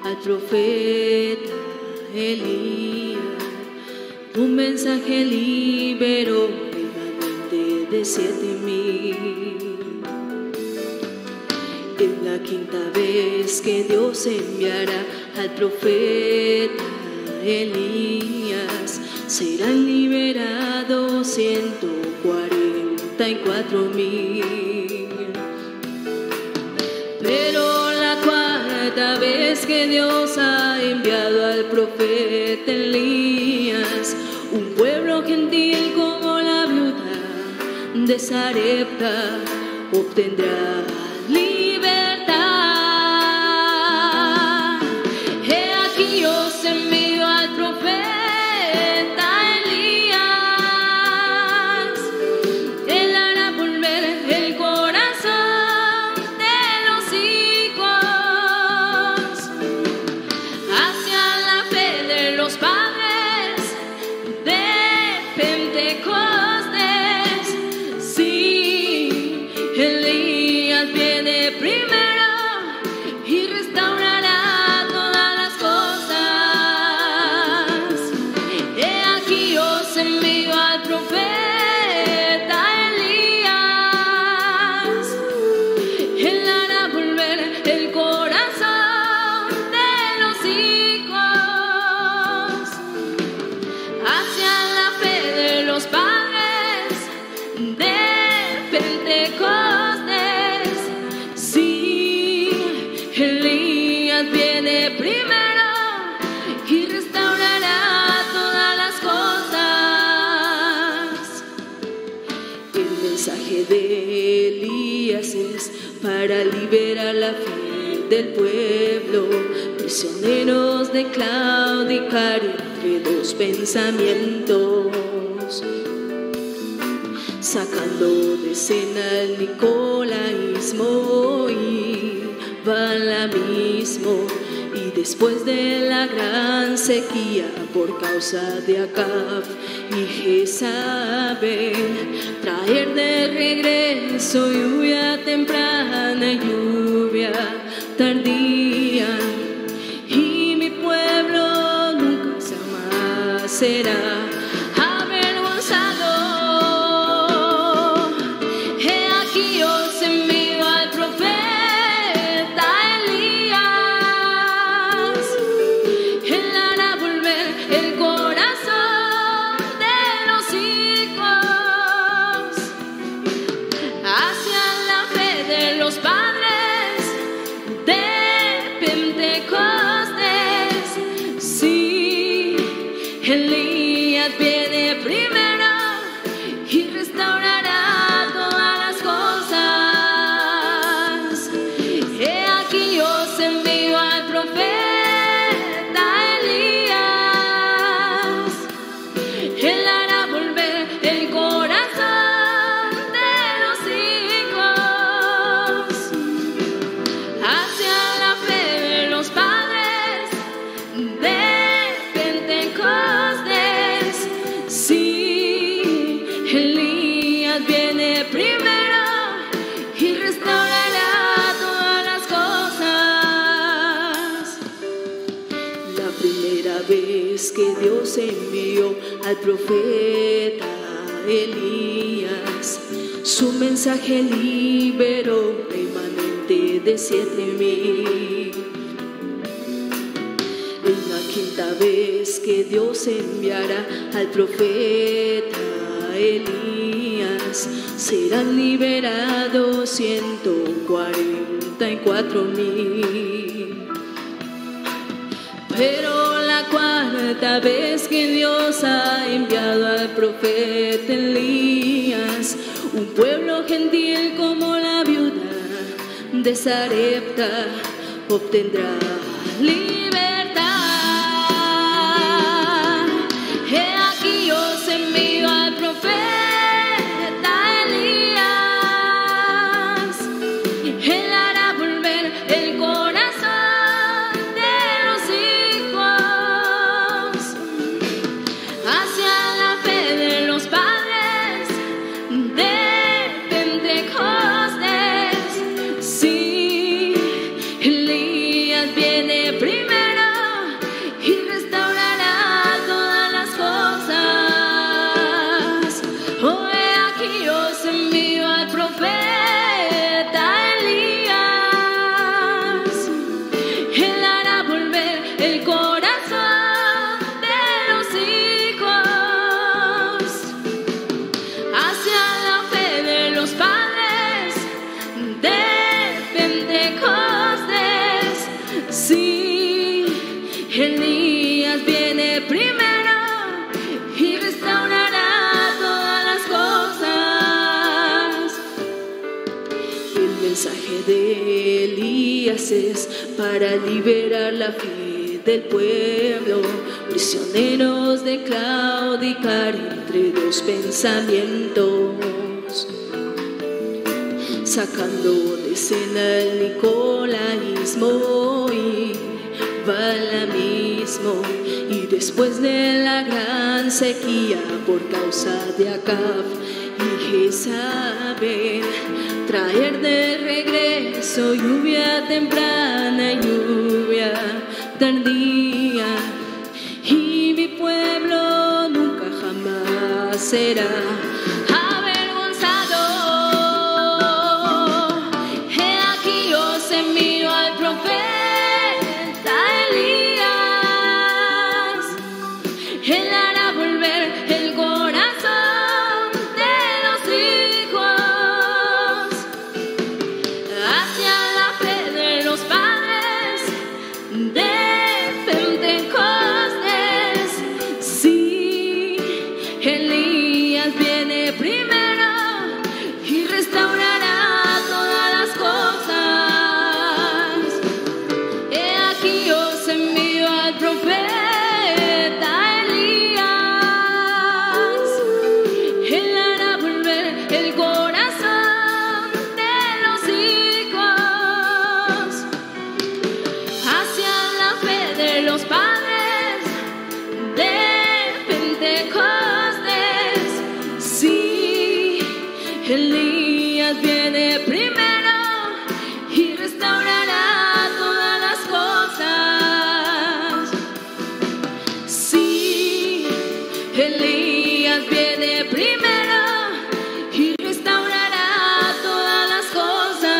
al profeta Elías. Un mensaje liberó remanente de 7,000. Es la quinta vez que Dios enviará al profeta Elías. Serán liberados 144,000. Pero la cuarta vez que Dios ha enviado al profeta Elías, un pueblo gentil como la viuda de Sarepta obtendrá libertad. He aquí os envío al profeta Elías. Él hará volver el corazón de los hijos hacia la fe de los padres de Pentecostés. Sí, Elías viene primero y restaurará todas las cosas. He aquí os envío al profeta Elías. Él hará volver el corazón de los hijos hacia la fe de los padres de Pentecostés. Sí, Elías viene primero y restaurará todas las cosas. El mensaje de Elías es para liberar la fe del pueblo, prisioneros de claudicar entre dos pensamientos, sacando de escena el nicolaísmo y balamismo. Y después de la gran sequía por causa de Acab y Jezabel, traer de regreso lluvia temprana y lluvia tardía. Y mi pueblo nunca jamás será avergonzado. He aquí os envío al profeta Elías. Él hará volver el corazón de los hijos hacia la fe de los padres de Pentecostés. Sí, Elías viene primero y restaurará todas las cosas. He aquí os envío al profeta Elías. Él hará volver el corazón de los hijos hacia la fe de los padres de Pentecostés. Sí, Elías viene primero y restaurará todas las cosas. La primera vez que Dios envió al profeta Elías, su mensaje liberó remanente de 7,000. Es la quinta vez que Dios enviará al profeta Elías. Serán liberados 144,000. Pero la cuarta vez que Dios ha enviado al profeta Elías, un pueblo gentil como la viuda de Sarepta obtendrá libertad. He aquí os envío al profeta Elías. Él hará volver el corazón de los hijos hacia la fe de los padres de Pentecostés. Sí, Elías viene primero mensaje de Elías es para liberar la fe del pueblo, prisioneros de claudicar entre dos pensamientos, sacando de escena el nicolaísmo y balamismo, y después de la gran sequía por causa de Acab y Jezabel, traer de regreso lluvia temprana y lluvia tardía, y mi pueblo nunca jamás será avergonzado. He aquí os envío al profeta Elías, él hará volver el corazón de los hijos hacia la fe de los padres de Pentecostés. Sí, Elías viene primero y restaurará todas las cosas. He aquí os envío al profeta Elías, él hará volver el corazón de los hijos hacia la fe de los padres de Pentecostés. Sí, Elías viene primero y restaurará todas las cosas. Sí, Elías viene primero y restaurará todas las cosas.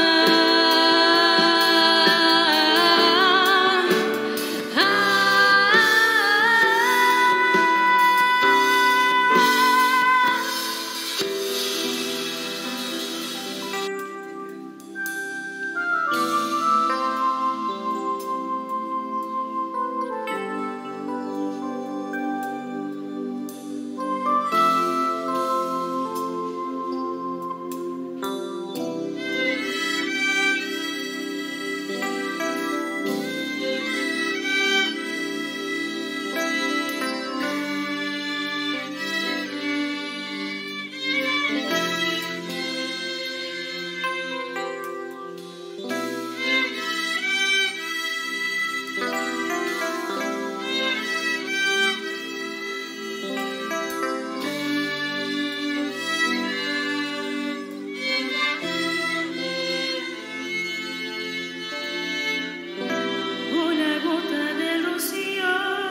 Una gota de rocío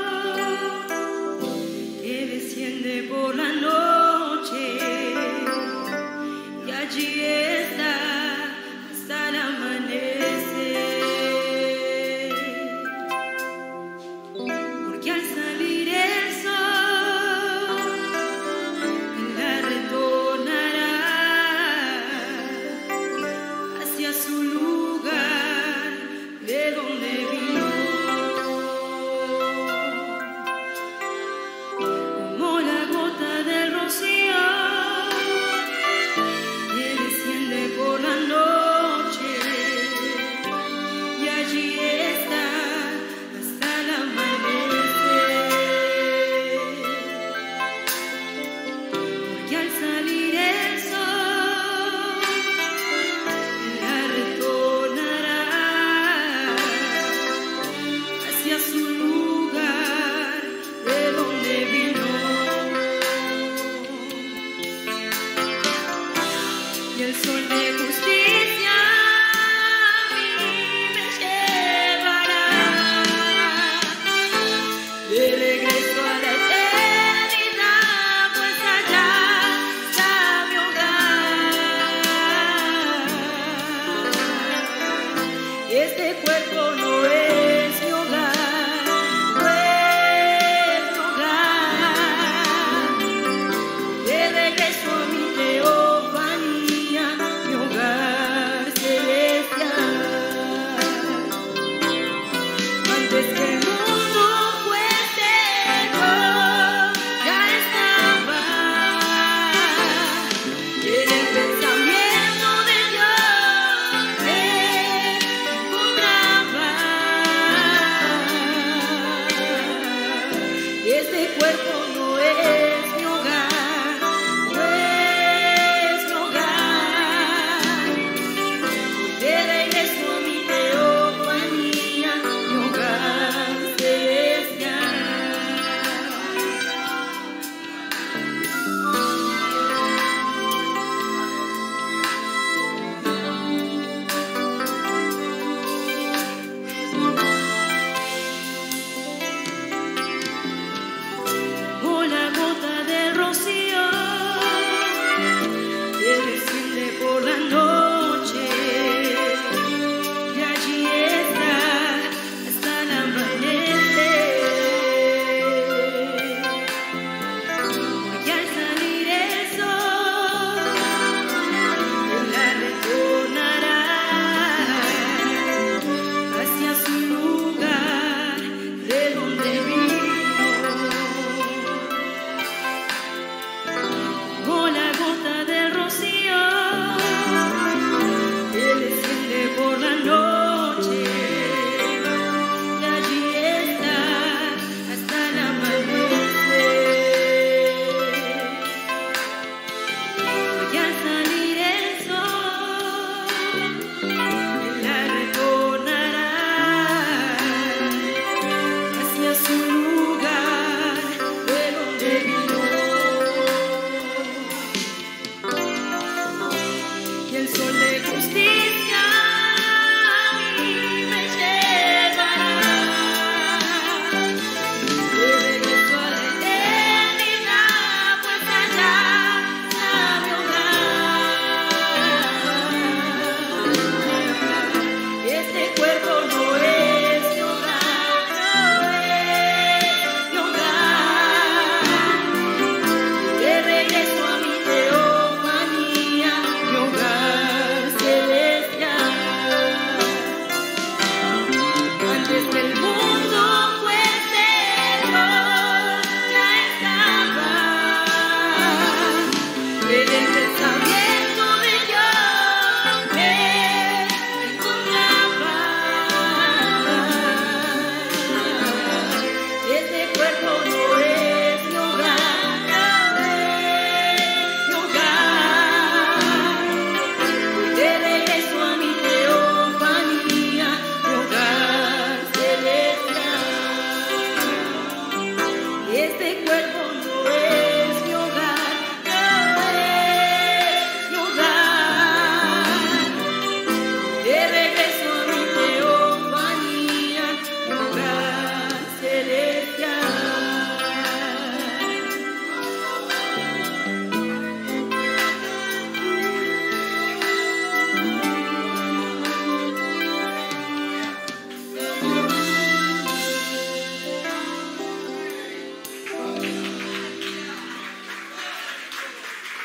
que desciende por la noche y allí está hasta el amanecer, porque al salir el sol la retornará hacia su lugar de donde vino. Como la gota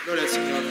Gloria al Señor.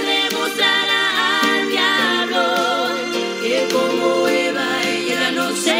Como Eva, ella no se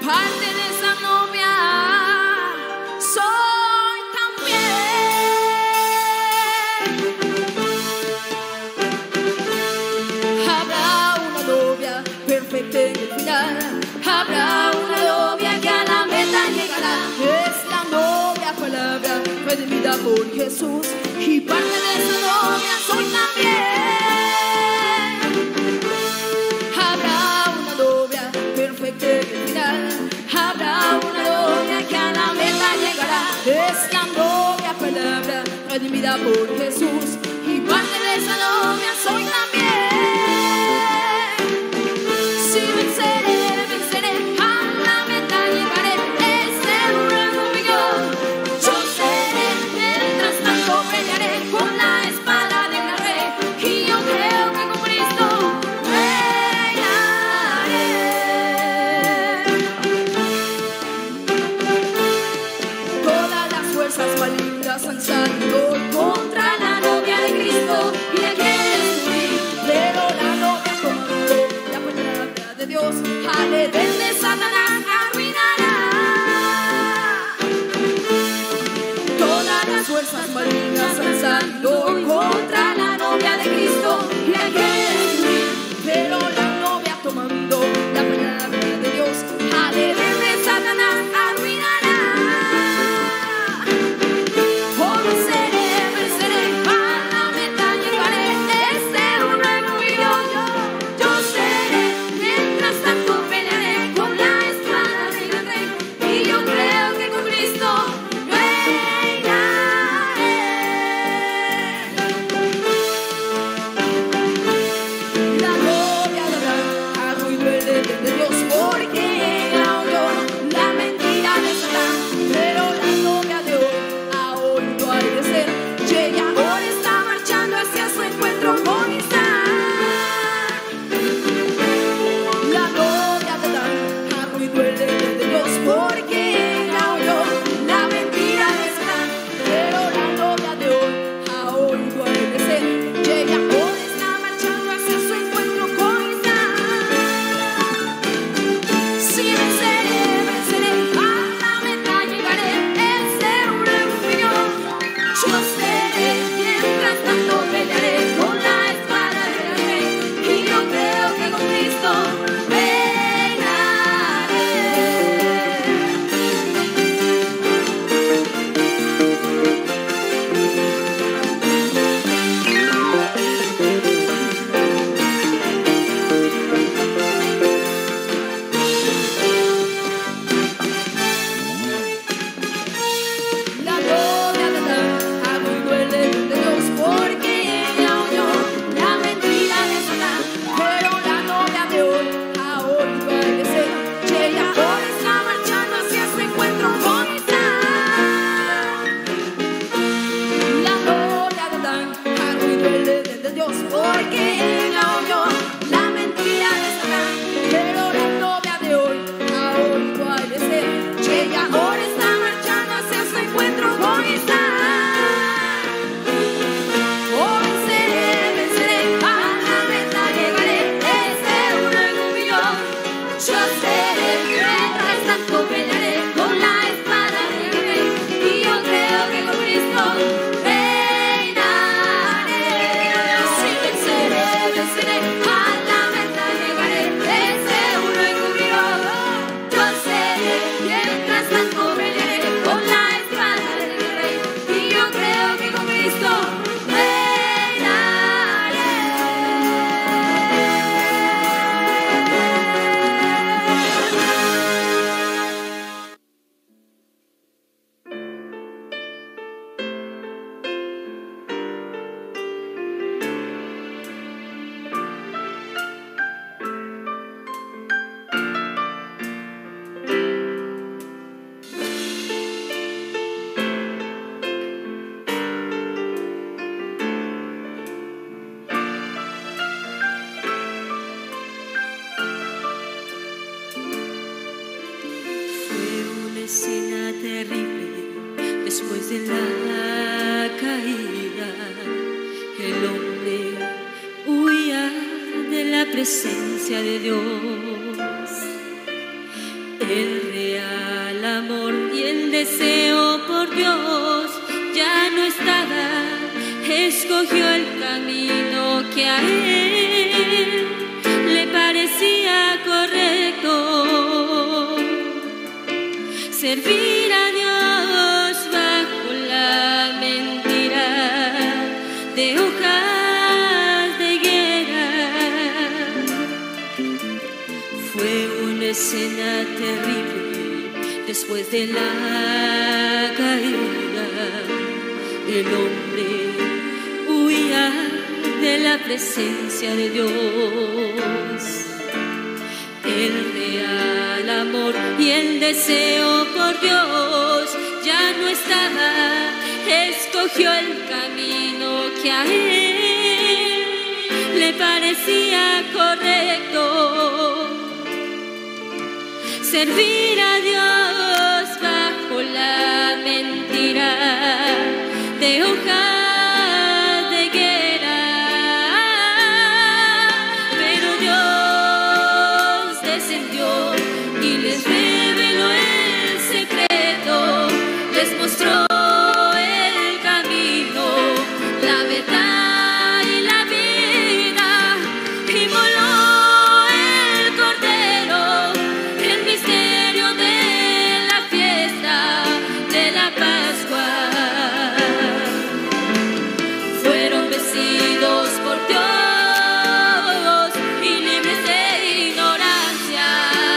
parte de esa novia soy también. Habrá una novia perfecta en el final, habrá una novia que a la meta llegará. Es la novia palabra redimida por Jesús, y parte de esa novia soy también. Habrá una novia perfecta en el final, habrá una novia que a la meta llegará. Es la novia palabra redimida por Jesús, y parte de esa novia soy también. Si venceré, venceré, a la meta llegaré. Ese es un reino mío, yo seré. Mientras tanto pelearé con la espada del rey, y yo creo que con Cristo reinaré. Todas las fuerzas malignas han salido contra la novia de Cristo y la quieren destruir, pero la novia comandó la palabra de Dios, al Edén de Satanás arruinará. Todas las fuerzas malignas han salido contra la novia de Cristo y la quieren destruir, pero la novia tomando la palabra de Dios, al Edén de Satanás arruinará. Oh, venceré, venceré, a la meta llegaré. Este es un reino mío, yo seré. Mientras tanto pelearé con la espada del rey, y yo creo que con Cristo reinaré. La novia de Abraham arruinó el Edén de Dios, porque ella oyó la mentira de Satán, pero la novia de hoy ha oído obedecer, y ella ahora está marchando hacia su encuentro con Isaac. La novia de Adán arruinó el Edén de Dios, porque ella oyó la mentira de Satán, pero la novia de hoy ha oído obedecer, y ella ahora está marchando hacia su encuentro con Isaac. Si venceré, venceré, a la meta llegaré. Ese es un reino mío, yo seré. Mientras tanto pelearé con la espada del rey, y yo creo que con Cristo reinaré. La novia de Adán arruinó el Edén de Dios, porque ella oyó la mentira de Satán, pero la novia de hoy ha oído obedecer, y ella ahora está marchando hacia su encuentro con Isaac. La novia de Adán arruinó el Edén de Dios, porque ella oyó la mentira de Satán, pero la novia de hoy ha oído obedecer, y ella ahora está marchando hacia su encuentro con Isaac. Oh, venceré, venceré, a la meta llegaré. Ese es un reino mío, yo seré. Mientras tanto pelearé con la espada del rey, y yo creo que con Cristo reinaré. Sí, venceré, venceré, a la meta llegaré. Ese es un reino mío, yo seré. Mientras tanto pelearé con la espada del rey, y yo creo que con Cristo reinaré. escena terrible después de la caída. El hombre huía de la presencia de Dios. El real amor y el deseo por Dios ya no estaba, escogió el camino que a él le parecía correcto. Servir a Dios bajo la mentira de hojas de higuera fue una escena terrible. Después de la caída, el hombre huía de la presencia de Dios. El real amor y el deseo por Dios ya no estaba, escogió el camino que a él le parecía correcto. Servir a Dios bajo la mentira de hojas de higuera. Pero Dios descendió y les reveló el secreto, les mostró el camino, la verdad y la vida, y voló el Cordero, el misterio de la fiesta de la Pascua. Fueron vestidos por Dios y libres de ignorancia,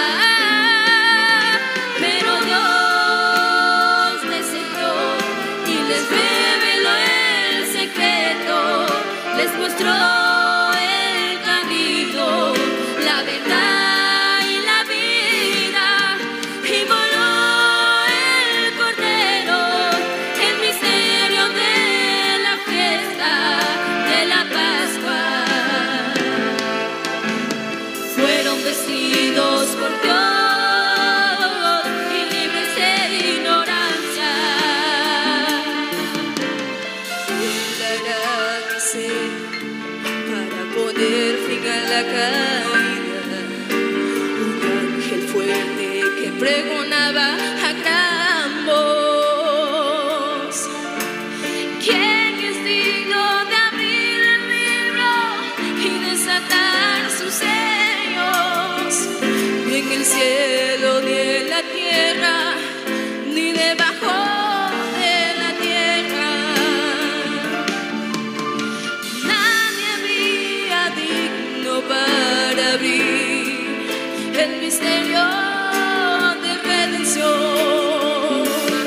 pero Dios descendió y les reveló el secreto, les mostró el camino, la verdad y la vida, y voló el Cordero, el misterio de la fiesta de la Pascua. Fueron vestidos por Dios y libres de ignorancia. Él hará crecer para poner fin a la caída. Un ángel fuerte que pregonaba a gran voz: ¿quién es digno de abrir el libro y desatar sus sellos? Ni en el cielo ni en la tierra, ni debajo de la tierra, nadie había digno para abrir el misterio de redención.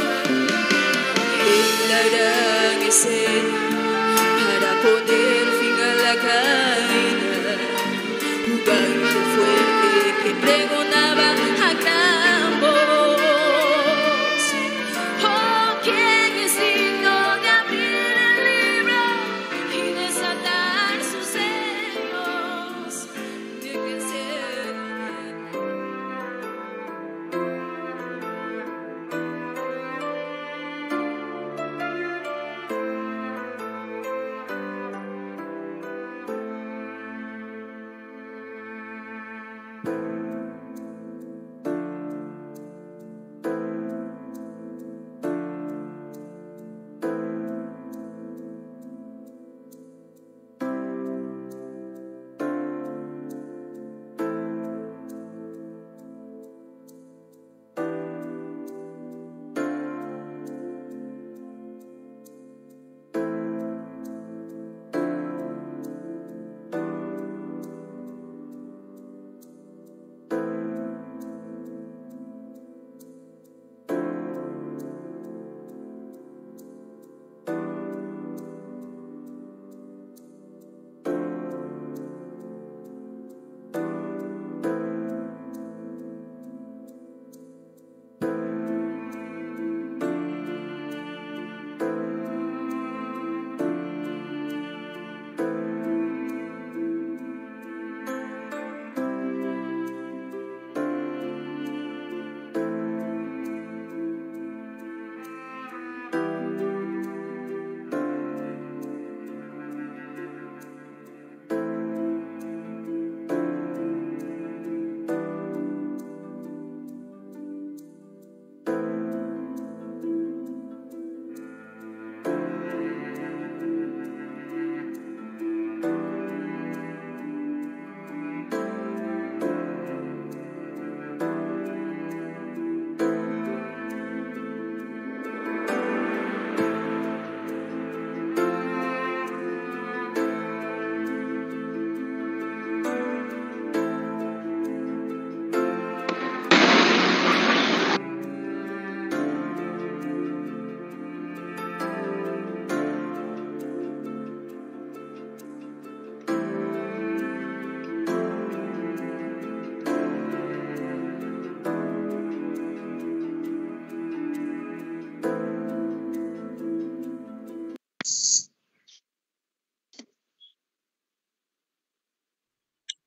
Él hará crecer para poner fin a la caída. Un ángel fuerte que pregonaba a gran voz: oh, ¿quién es digno de abrir el libro y desatar sus sellos? Ni en el cielo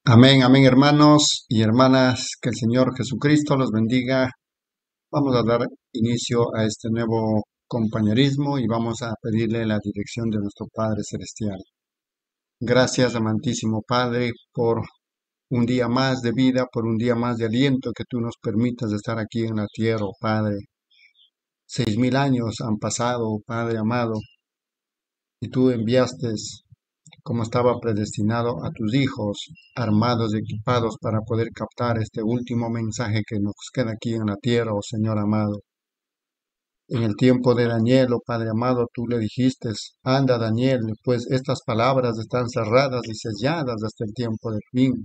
Amén, amén, hermanos y hermanas, que el Señor Jesucristo los bendiga. Vamos a dar inicio a este nuevo compañerismo y vamos a pedirle la dirección de nuestro Padre Celestial. Gracias, amantísimo Padre, por un día más de vida, por un día más de aliento que tú nos permitas estar aquí en la tierra, oh Padre. 6.000 años han pasado, oh Padre amado, y tú enviaste, como estaba predestinado, a tus hijos armados y equipados para poder captar este último mensaje que nos queda aquí en la tierra, oh Señor amado. En el tiempo de Daniel, oh Padre amado, tú le dijiste, anda Daniel, pues estas palabras están cerradas y selladas hasta el tiempo del fin.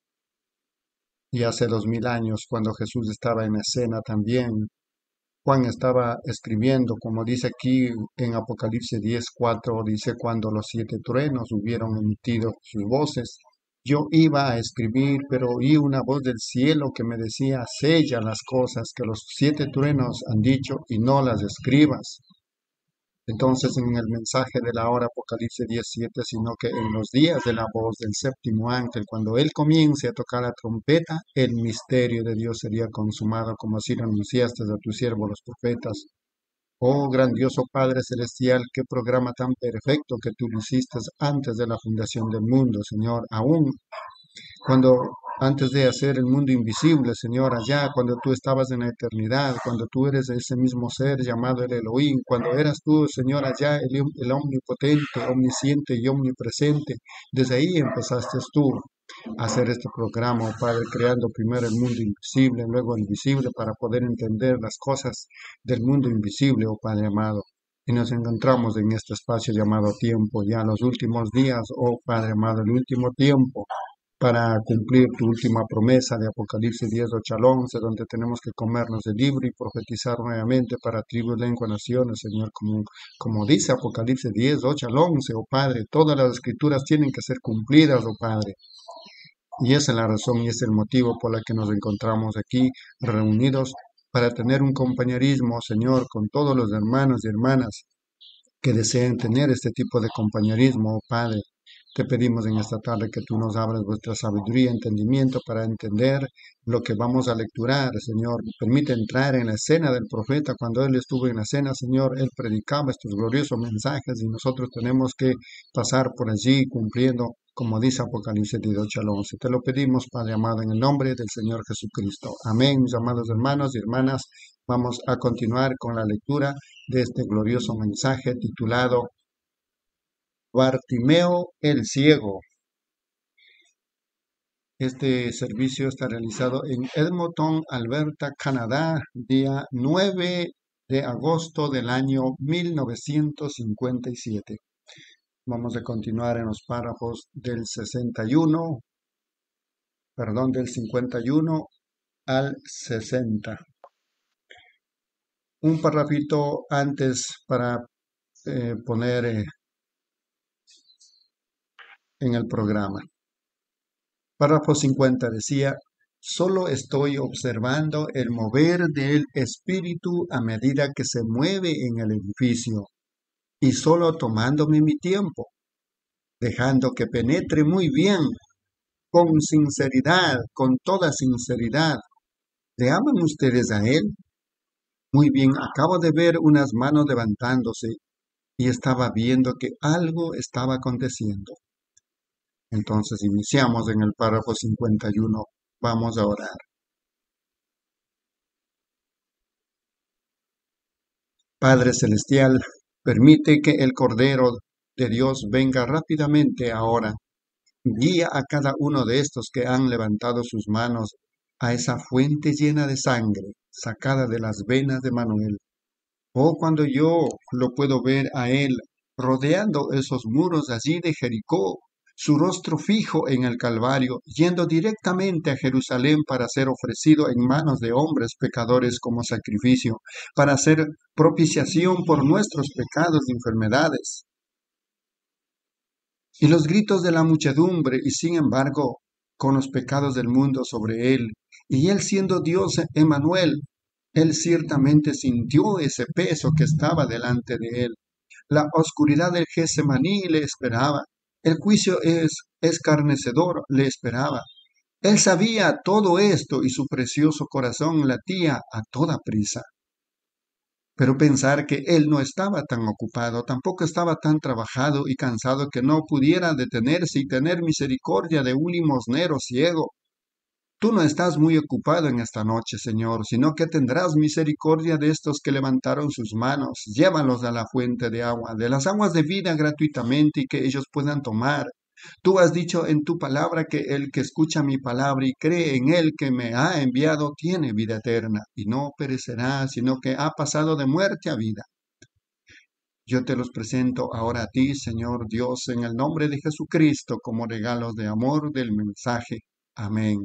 Y hace 2.000 años, cuando Jesús estaba en escena también, Juan estaba escribiendo, como dice aquí en Apocalipsis 10:4, dice, cuando los 7 truenos hubieron emitido sus voces, yo iba a escribir, pero oí una voz del cielo que me decía, sella las cosas que los 7 truenos han dicho y no las escribas. Entonces en el mensaje de la hora Apocalipsis 17, sino que en los días de la voz del séptimo ángel, cuando él comience a tocar la trompeta, el misterio de Dios sería consumado, como así lo anunciaste a tus siervos los profetas. Oh grandioso Padre Celestial, qué programa tan perfecto que tú lo hiciste antes de la fundación del mundo, Señor, aún cuando antes de hacer el mundo invisible, Señor, allá, cuando tú estabas en la eternidad, cuando tú eres ese mismo ser llamado el Elohim, cuando eras tú, Señor, allá, el omnipotente, omnisciente y omnipresente, desde ahí empezaste tú a hacer este programa, oh Padre, creando primero el mundo invisible, luego el visible, para poder entender las cosas del mundo invisible, oh Padre amado. Y nos encontramos en este espacio llamado tiempo, ya los últimos días, oh Padre amado, el último tiempo, para cumplir tu última promesa de Apocalipsis 10:8 al 11, donde tenemos que comernos el libro y profetizar nuevamente para tribus, lenguas, naciones, Señor, como dice Apocalipsis 10:8 al 11, oh Padre, todas las escrituras tienen que ser cumplidas, oh Padre. Y esa es la razón y es el motivo por el que nos encontramos aquí reunidos para tener un compañerismo, Señor, con todos los hermanos y hermanas que deseen tener este tipo de compañerismo, oh Padre. Te pedimos en esta tarde que tú nos abras vuestra sabiduría y entendimiento para entender lo que vamos a lecturar, Señor. Permite entrar en la escena del profeta. Cuando él estuvo en la escena, Señor, él predicaba estos gloriosos mensajes y nosotros tenemos que pasar por allí cumpliendo, como dice Apocalipsis 18 al 11. Te lo pedimos, Padre amado, en el nombre del Señor Jesucristo. Amén, mis amados hermanos y hermanas. Vamos a continuar con la lectura de este glorioso mensaje titulado Bartimeo el Ciego. Este servicio está realizado en Edmonton, Alberta, Canadá, día 9 de agosto del año 1957. Vamos a continuar en los párrafos del 61, perdón, del 51 al 60. Un párrafito antes para poner en el programa. Párrafo 50 decía, solo estoy observando el mover del espíritu a medida que se mueve en el edificio y solo tomándome mi tiempo, dejando que penetre muy bien, con sinceridad, con toda sinceridad. ¿Le aman ustedes a él? Muy bien, acabo de ver unas manos levantándose y estaba viendo que algo estaba aconteciendo. Entonces iniciamos en el párrafo 51. Vamos a orar. Padre Celestial, permite que el Cordero de Dios venga rápidamente ahora. Guía a cada uno de estos que han levantado sus manos a esa fuente llena de sangre, sacada de las venas de Manuel. Oh, cuando yo lo puedo ver a él, rodeando esos muros allí de Jericó, su rostro fijo en el Calvario, yendo directamente a Jerusalén para ser ofrecido en manos de hombres pecadores como sacrificio, para hacer propiciación por nuestros pecados y enfermedades. Y los gritos de la muchedumbre, y sin embargo, con los pecados del mundo sobre él, y él siendo Dios Emmanuel, él ciertamente sintió ese peso que estaba delante de él. La oscuridad del Getsemaní le esperaba. El juicio escarnecedor le esperaba. Él sabía todo esto y su precioso corazón latía a toda prisa. Pero pensar que él no estaba tan ocupado, tampoco estaba tan trabajado y cansado que no pudiera detenerse y tener misericordia de un limosnero ciego. Tú no estás muy ocupado en esta noche, Señor, sino que tendrás misericordia de estos que levantaron sus manos. Llévalos a la fuente de agua, de las aguas de vida gratuitamente y que ellos puedan tomar. Tú has dicho en tu palabra que el que escucha mi palabra y cree en el que me ha enviado tiene vida eterna y no perecerá, sino que ha pasado de muerte a vida. Yo te los presento ahora a ti, Señor Dios, en el nombre de Jesucristo, como regalos de amor del mensaje. Amén.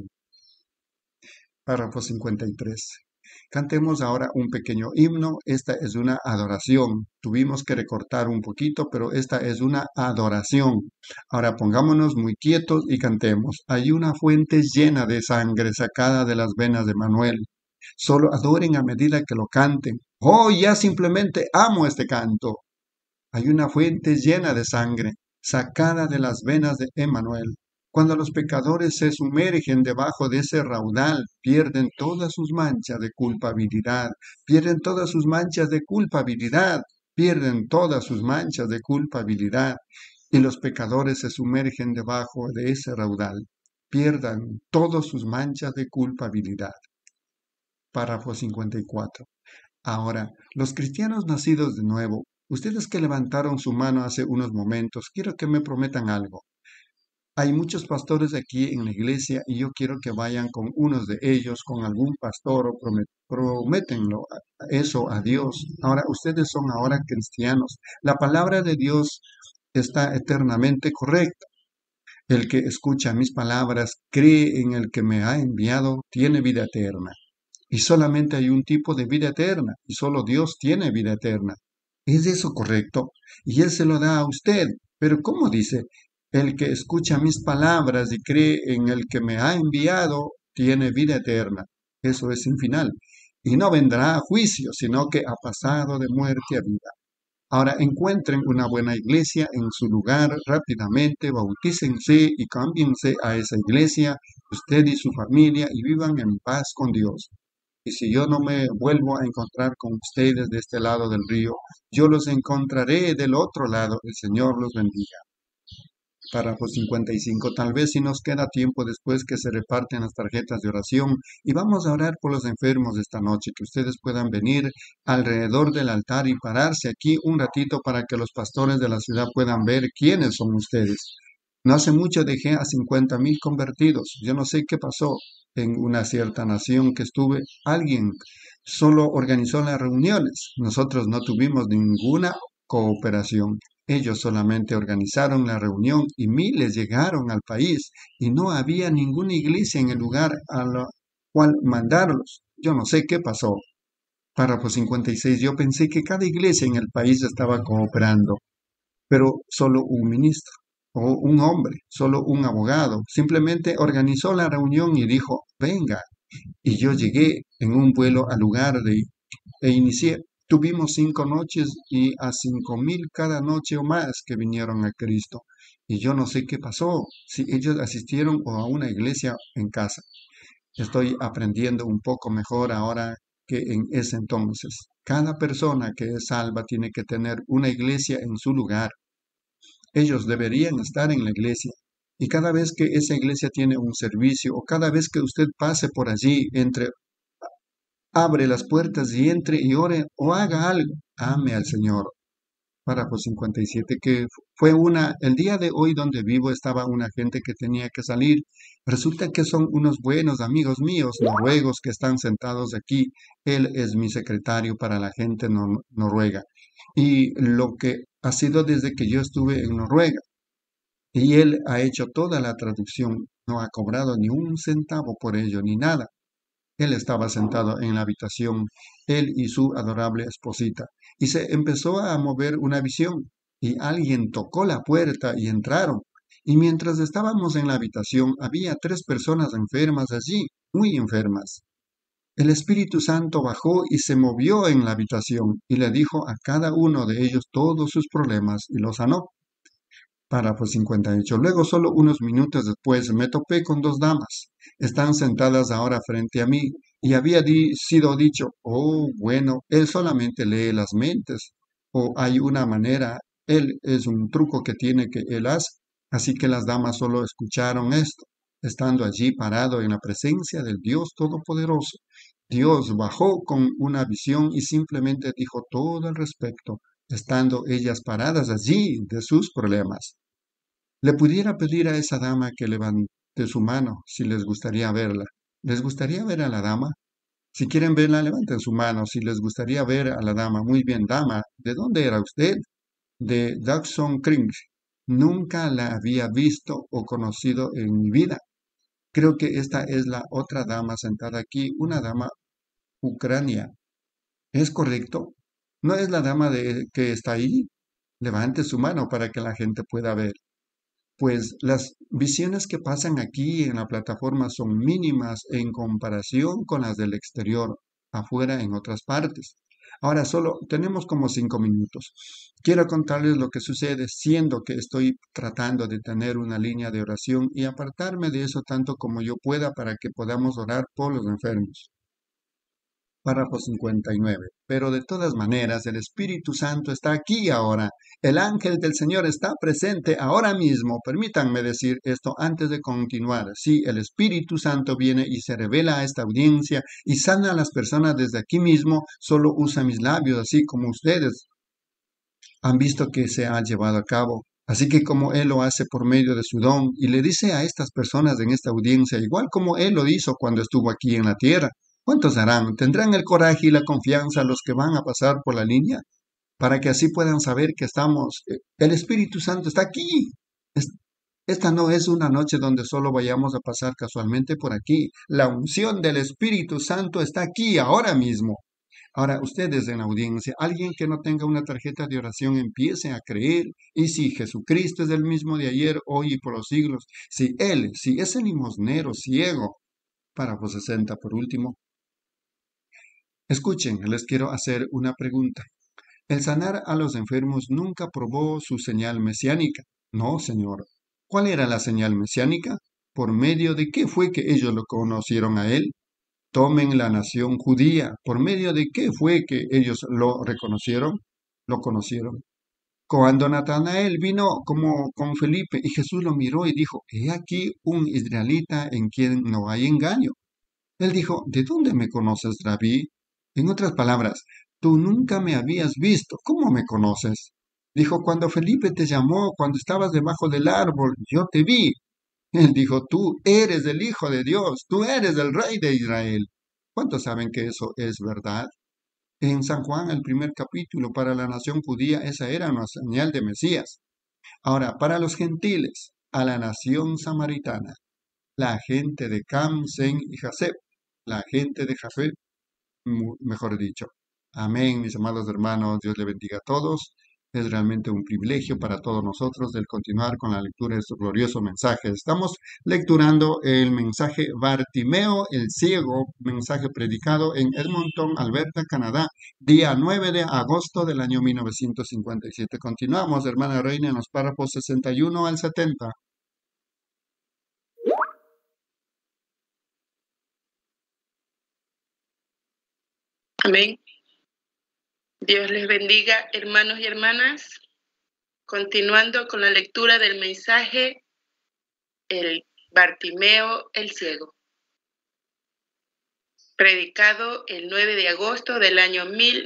Párrafo 53. Cantemos ahora un pequeño himno. Esta es una adoración. Tuvimos que recortar un poquito, pero esta es una adoración. Ahora pongámonos muy quietos y cantemos. Hay una fuente llena de sangre sacada de las venas de Manuel. Solo adoren a medida que lo canten. Oh, ya simplemente amo este canto. Hay una fuente llena de sangre sacada de las venas de Emmanuel. Cuando los pecadores se sumergen debajo de ese raudal, pierden todas sus manchas de culpabilidad, pierden todas sus manchas de culpabilidad, pierden todas sus manchas de culpabilidad, y los pecadores se sumergen debajo de ese raudal, pierdan todas sus manchas de culpabilidad. Párrafo 54. Ahora, los cristianos nacidos de nuevo, ustedes que levantaron su mano hace unos momentos, quiero que me prometan algo. Hay muchos pastores aquí en la iglesia y yo quiero que vayan con unos de ellos, con algún pastor, o prométenlo eso a Dios. Ahora, ustedes son ahora cristianos. La palabra de Dios está eternamente correcta. El que escucha mis palabras, cree en el que me ha enviado, tiene vida eterna. Y solamente hay un tipo de vida eterna, y solo Dios tiene vida eterna. ¿Es eso correcto? Y Él se lo da a usted. Pero ¿cómo dice? El que escucha mis palabras y cree en el que me ha enviado, tiene vida eterna. Eso es sin final. Y no vendrá a juicio, sino que ha pasado de muerte a vida. Ahora encuentren una buena iglesia en su lugar rápidamente, bautícense y cámbiense a esa iglesia, usted y su familia, y vivan en paz con Dios. Y si yo no me vuelvo a encontrar con ustedes de este lado del río, yo los encontraré del otro lado. El Señor los bendiga. Párrafo 55. Tal vez si nos queda tiempo después que se reparten las tarjetas de oración y vamos a orar por los enfermos de esta noche, que ustedes puedan venir alrededor del altar y pararse aquí un ratito para que los pastores de la ciudad puedan ver quiénes son ustedes. No hace mucho dejé a 50,000 convertidos. Yo no sé qué pasó en una cierta nación que estuve. Alguien solo organizó las reuniones. Nosotros no tuvimos ninguna cooperación. Ellos solamente organizaron la reunión y miles llegaron al país y no había ninguna iglesia en el lugar a la cual mandarlos. Yo no sé qué pasó. Párrafo 56. Yo pensé que cada iglesia en el país estaba cooperando, pero solo un ministro o un hombre, solo un abogado, simplemente organizó la reunión y dijo, venga. Y yo llegué en un vuelo al lugar e inicié. Tuvimos 5 noches y a 5,000 cada noche o más que vinieron a Cristo. Y yo no sé qué pasó, si ellos asistieron o a una iglesia en casa. Estoy aprendiendo un poco mejor ahora que en ese entonces. Cada persona que es salva tiene que tener una iglesia en su lugar. Ellos deberían estar en la iglesia. Y cada vez que esa iglesia tiene un servicio o cada vez que usted pase por allí, abre las puertas y entre y ore o haga algo. Ame al Señor. Párrafo 57, que fue el día de hoy donde vivo estaba una gente que tenía que salir. Resulta que son unos buenos amigos míos, noruegos, que están sentados aquí. Él es mi secretario para la gente noruega. Y lo que ha sido desde que yo estuve en Noruega. Y él ha hecho toda la traducción. No ha cobrado ni un centavo por ello, ni nada. Él estaba sentado en la habitación, él y su adorable esposita, y se empezó a mover una visión, y alguien tocó la puerta y entraron. Y mientras estábamos en la habitación, había 3 personas enfermas allí, muy enfermas. El Espíritu Santo bajó y se movió en la habitación, y le dijo a cada uno de ellos todos sus problemas, y los sanó. Párrafo 58. Luego, solo unos minutos después, me topé con dos damas. Están sentadas ahora frente a mí y había sido dicho, oh, bueno, él solamente lee las mentes. O hay una manera, él es un truco que tiene que él hace. Así que las damas solo escucharon esto, estando allí parado en la presencia del Dios Todopoderoso. Dios bajó con una visión y simplemente dijo todo al respecto, estando ellas paradas allí de sus problemas. Le pudiera pedir a esa dama que levante su mano si les gustaría verla. ¿Les gustaría ver a la dama? Si quieren verla, levanten su mano. Si les gustaría ver a la dama, muy bien, dama. ¿De dónde era usted? De Dawson Creek. Nunca la había visto o conocido en mi vida. Creo que esta es la otra dama sentada aquí, una dama ucrania. ¿Es correcto? ¿No es la dama que está ahí? Levante su mano para que la gente pueda ver. Pues las visiones que pasan aquí en la plataforma son mínimas en comparación con las del exterior, afuera en otras partes. Ahora solo tenemos como 5 minutos. Quiero contarles lo que sucede, siendo que estoy tratando de tener una línea de oración y apartarme de eso tanto como yo pueda para que podamos orar por los enfermos. Párrafo 59. Pero de todas maneras, el Espíritu Santo está aquí ahora. El ángel del Señor está presente ahora mismo. Permítanme decir esto antes de continuar. Sí, el Espíritu Santo viene y se revela a esta audiencia y sana a las personas desde aquí mismo. Solo usa mis labios, así como ustedes han visto que se ha llevado a cabo. Así que como Él lo hace por medio de su don y le dice a estas personas en esta audiencia, igual como Él lo hizo cuando estuvo aquí en la tierra, ¿cuántos harán? ¿Tendrán el coraje y la confianza los que van a pasar por la línea? Para que así puedan saber que el Espíritu Santo está aquí. Es- Esta no es una noche donde solo vayamos a pasar casualmente por aquí. La unción del Espíritu Santo está aquí ahora mismo. Ahora, ustedes en la audiencia, alguien que no tenga una tarjeta de oración empiece a creer. Y si Jesucristo es el mismo de ayer, hoy y por los siglos, si es el limosnero ciego, párrafo 60 por último, escuchen, les quiero hacer una pregunta. El sanar a los enfermos nunca probó su señal mesiánica. No, Señor. ¿Cuál era la señal mesiánica? ¿Por medio de qué fue que ellos lo conocieron a Él? Tomen la nación judía. ¿Por medio de qué fue que ellos lo reconocieron? Lo conocieron. Cuando Natanael vino como con Felipe y Jesús lo miró y dijo, he aquí un israelita en quien no hay engaño. Él dijo, ¿de dónde me conoces, Rabí? En otras palabras, tú nunca me habías visto. ¿Cómo me conoces? Dijo, cuando Felipe te llamó, cuando estabas debajo del árbol, yo te vi. Él dijo, tú eres el Hijo de Dios, tú eres el Rey de Israel. ¿Cuántos saben que eso es verdad? En San Juan, el primer capítulo, para la nación judía, esa era una señal de Mesías. Ahora, para los gentiles, a la nación samaritana, la gente de Cam, Sen y Jaseb, la gente de Jafet, mejor dicho. Amén, mis amados hermanos, Dios le bendiga a todos. Es realmente un privilegio para todos nosotros el continuar con la lectura de su glorioso mensaje. Estamos lecturando el mensaje Bartimeo el Ciego, mensaje predicado en Edmonton, Alberta, Canadá, día 9 de agosto del año 1957. Continuamos, hermana Reina, en los párrafos 61 al 70. Amén. Dios les bendiga, hermanos y hermanas. Continuando con la lectura del mensaje, el Bartimeo el Ciego, predicado el 9 de agosto del año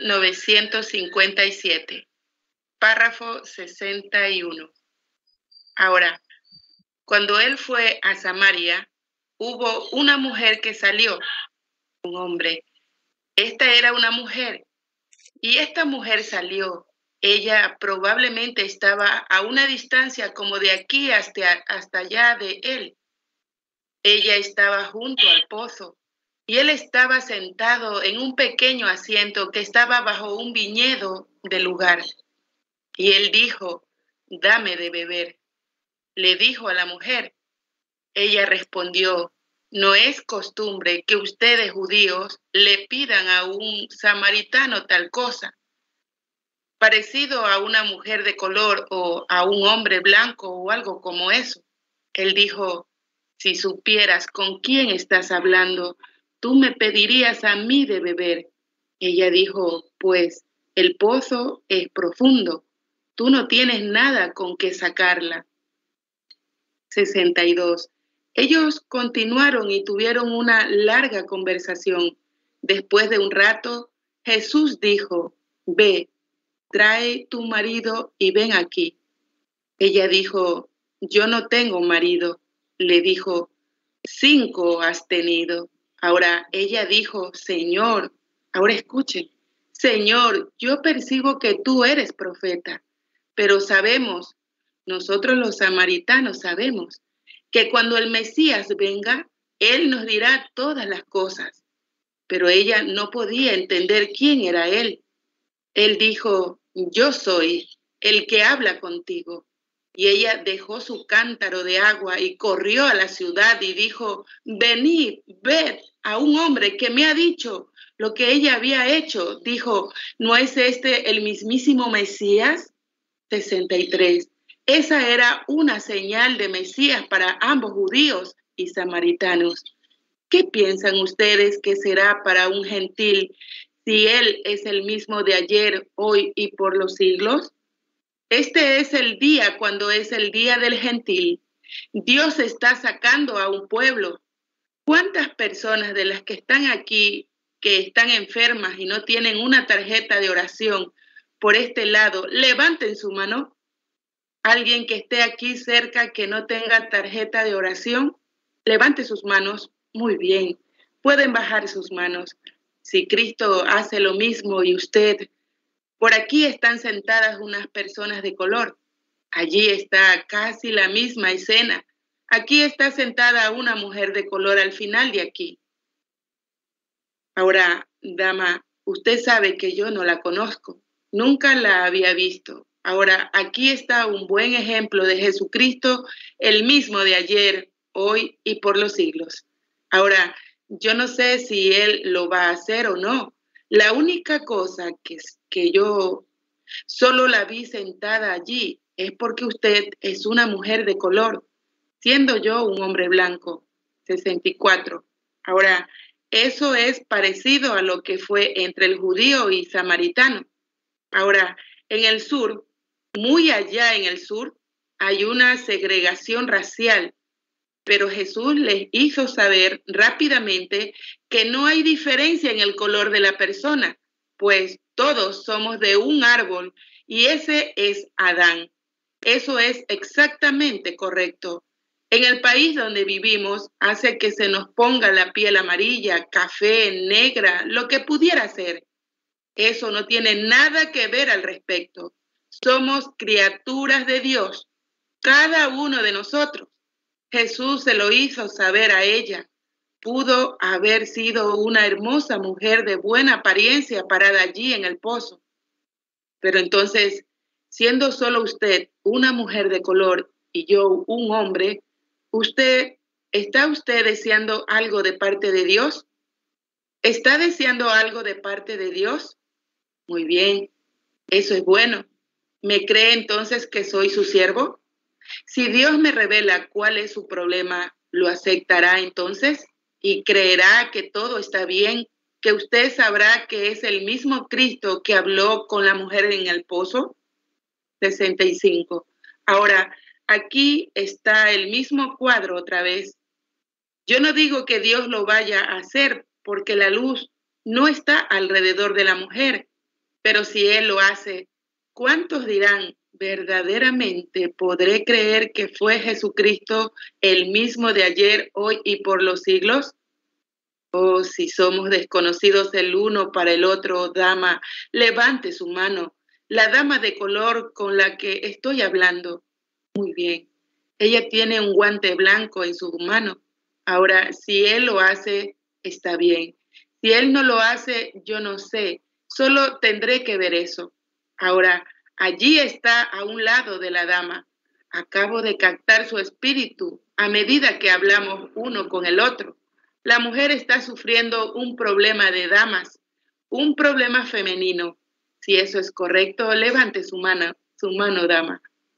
1957. Párrafo 61. Ahora, cuando él fue a Samaria, hubo una mujer que salió, un hombre. Esta era una mujer, y esta mujer salió. Ella probablemente estaba a una distancia como de aquí hasta allá de él. Ella estaba junto al pozo y él estaba sentado en un pequeño asiento que estaba bajo un viñedo del lugar. Y él dijo, dame de beber. Le dijo a la mujer. Ella respondió, no es costumbre que ustedes judíos le pidan a un samaritano tal cosa. parecido a una mujer de color o a un hombre blanco o algo como eso. Él dijo, si supieras con quién estás hablando, tú me pedirías a mí de beber. Ella dijo, pues el pozo es profundo, tú no tienes nada con que sacarla. 62. Ellos continuaron y tuvieron una larga conversación. Después de un rato, Jesús dijo, ve, trae tu marido y ven aquí. Ella dijo, yo no tengo marido. Le dijo, 5 has tenido. Ahora ella dijo, Señor, ahora escuchen, Señor, yo percibo que tú eres profeta, pero sabemos, nosotros los samaritanos sabemos, que cuando el Mesías venga, Él nos dirá todas las cosas. Pero ella no podía entender quién era Él. Él dijo, yo soy el que habla contigo. Y ella dejó su cántaro de agua y corrió a la ciudad y dijo, venid, ved a un hombre que me ha dicho lo que ella había hecho. Dijo, ¿no es este el mismísimo Mesías? 63. Esa era una señal de Mesías para ambos judíos y samaritanos. ¿Qué piensan ustedes que será para un gentil si él es el mismo de ayer, hoy y por los siglos? Este es el día cuando es el día del gentil. Dios está sacando a un pueblo. ¿Cuántas personas de las que están aquí, que están enfermas y no tienen una tarjeta de oración por este lado, levanten su mano? ¿Alguien que esté aquí cerca que no tenga tarjeta de oración? Levante sus manos. Muy bien. Pueden bajar sus manos. Si Cristo hace lo mismo y usted... Por aquí están sentadas unas personas de color. Allí está casi la misma escena. Aquí está sentada una mujer de color al final de aquí. Ahora, dama, usted sabe que yo no la conozco. Nunca la había visto. Ahora, aquí está un buen ejemplo de Jesucristo, el mismo de ayer, hoy y por los siglos. Ahora, yo no sé si Él lo va a hacer o no. La única cosa que yo solo la vi sentada allí es porque usted es una mujer de color, siendo yo un hombre blanco. 64. Ahora, eso es parecido a lo que fue entre el judío y samaritano. Ahora, en el sur, muy allá en el sur, hay una segregación racial, pero Jesús les hizo saber rápidamente que no hay diferencia en el color de la persona, pues todos somos de un árbol y ese es Adán. Eso es exactamente correcto. En el país donde vivimos hace que se nos ponga la piel amarilla, café, negra, lo que pudiera ser. Eso no tiene nada que ver al respecto. Somos criaturas de Dios, cada uno de nosotros. Jesús se lo hizo saber a ella. Pudo haber sido una hermosa mujer de buena apariencia parada allí en el pozo. Pero entonces, siendo solo usted una mujer de color y yo un hombre, ¿está usted deseando algo de parte de Dios? ¿Está deseando algo de parte de Dios? Muy bien, eso es bueno. ¿Me cree entonces que soy su siervo? Si Dios me revela cuál es su problema, ¿lo aceptará entonces? ¿Y creerá que todo está bien? ¿Que usted sabrá que es el mismo Cristo que habló con la mujer en el pozo? 65. Ahora, aquí está el mismo cuadro otra vez. Yo no digo que Dios lo vaya a hacer, porque la luz no está alrededor de la mujer, pero si Él lo hace, ¿cuántos dirán, verdaderamente podré creer que fue Jesucristo el mismo de ayer, hoy y por los siglos? Oh, si somos desconocidos el uno para el otro, dama, levante su mano. La dama de color con la que estoy hablando. Muy bien. Ella tiene un guante blanco en su mano. Ahora, si él lo hace, está bien. Si él no lo hace, yo no sé. Solo tendré que ver eso. Ahora, allí está a un lado de la dama. Acabo de captar su espíritu a medida que hablamos uno con el otro. La mujer está sufriendo un problema de damas, un problema femenino. Si eso es correcto, levante su mano, dama.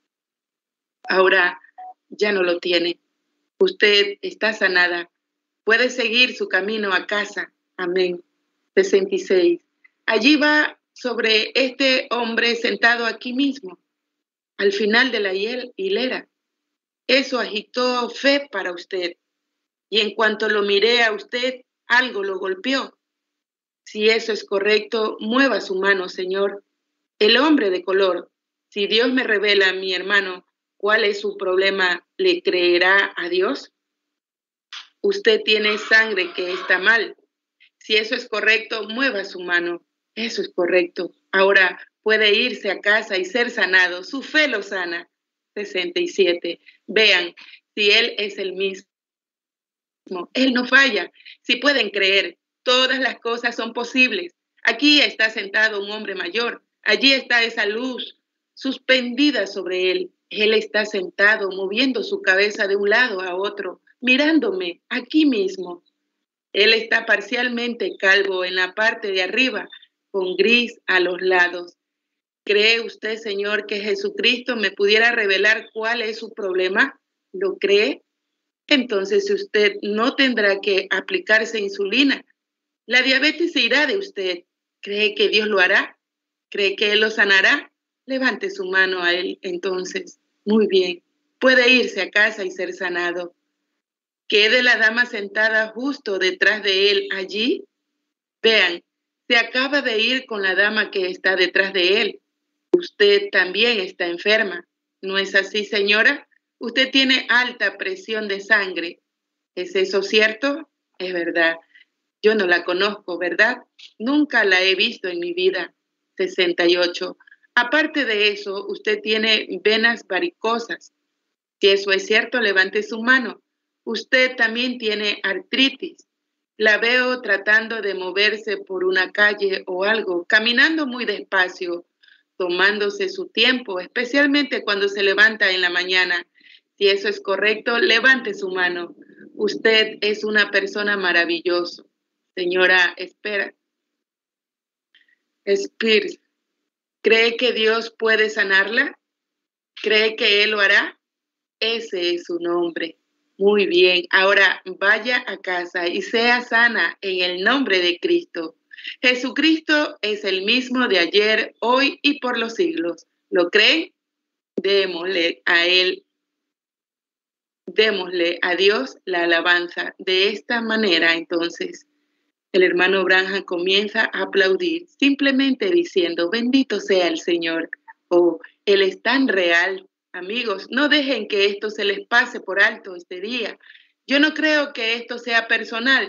Ahora ya no lo tiene. Usted está sanada. Puede seguir su camino a casa. Amén. 66. Allí va sobre este hombre sentado aquí mismo, al final de la hilera. Eso agitó fe para usted. Y en cuanto lo miré a usted, algo lo golpeó. Si eso es correcto, mueva su mano, Señor. El hombre de color, si Dios me revela a mi hermano cuál es su problema, ¿le creerá a Dios? Usted tiene sangre que está mal. Si eso es correcto, mueva su mano. Eso es correcto. Ahora puede irse a casa y ser sanado. Su fe lo sana. 67. Vean, si Él es el mismo. Él no falla. Si pueden creer, todas las cosas son posibles. Aquí está sentado un hombre mayor. Allí está esa luz suspendida sobre él. Él está sentado, moviendo su cabeza de un lado a otro, mirándome aquí mismo. Él está parcialmente calvo en la parte de arriba, con gris a los lados. ¿Cree usted, Señor, que Jesucristo me pudiera revelar cuál es su problema? ¿Lo cree? Entonces usted no tendrá que aplicarse insulina. La diabetes se irá de usted. ¿Cree que Dios lo hará? ¿Cree que Él lo sanará? Levante su mano a Él entonces. Muy bien. Puede irse a casa y ser sanado. Quede la dama sentada justo detrás de él allí. Vean, se acaba de ir con la dama que está detrás de él. Usted también está enferma. ¿No es así, señora? Usted tiene alta presión de sangre. ¿Es eso cierto? Es verdad. Yo no la conozco, ¿verdad? Nunca la he visto en mi vida. 68. Aparte de eso, usted tiene venas varicosas. Si eso es cierto, levante su mano. Usted también tiene artritis. La veo tratando de moverse por una calle o algo, caminando muy despacio, tomándose su tiempo, especialmente cuando se levanta en la mañana. Si eso es correcto, levante su mano. Usted es una persona maravillosa. Señora Spears, ¿cree que Dios puede sanarla? ¿Cree que Él lo hará? Ese es su nombre. Muy bien, ahora vaya a casa y sea sana en el nombre de Cristo. Jesucristo es el mismo de ayer, hoy y por los siglos. ¿Lo cree? Démosle a Él, démosle a Dios la alabanza. De esta manera, entonces, el hermano Branham comienza a aplaudir, simplemente diciendo, bendito sea el Señor. Oh, Él es tan real. Amigos, no dejen que esto se les pase por alto este día. Yo no creo que esto sea personal.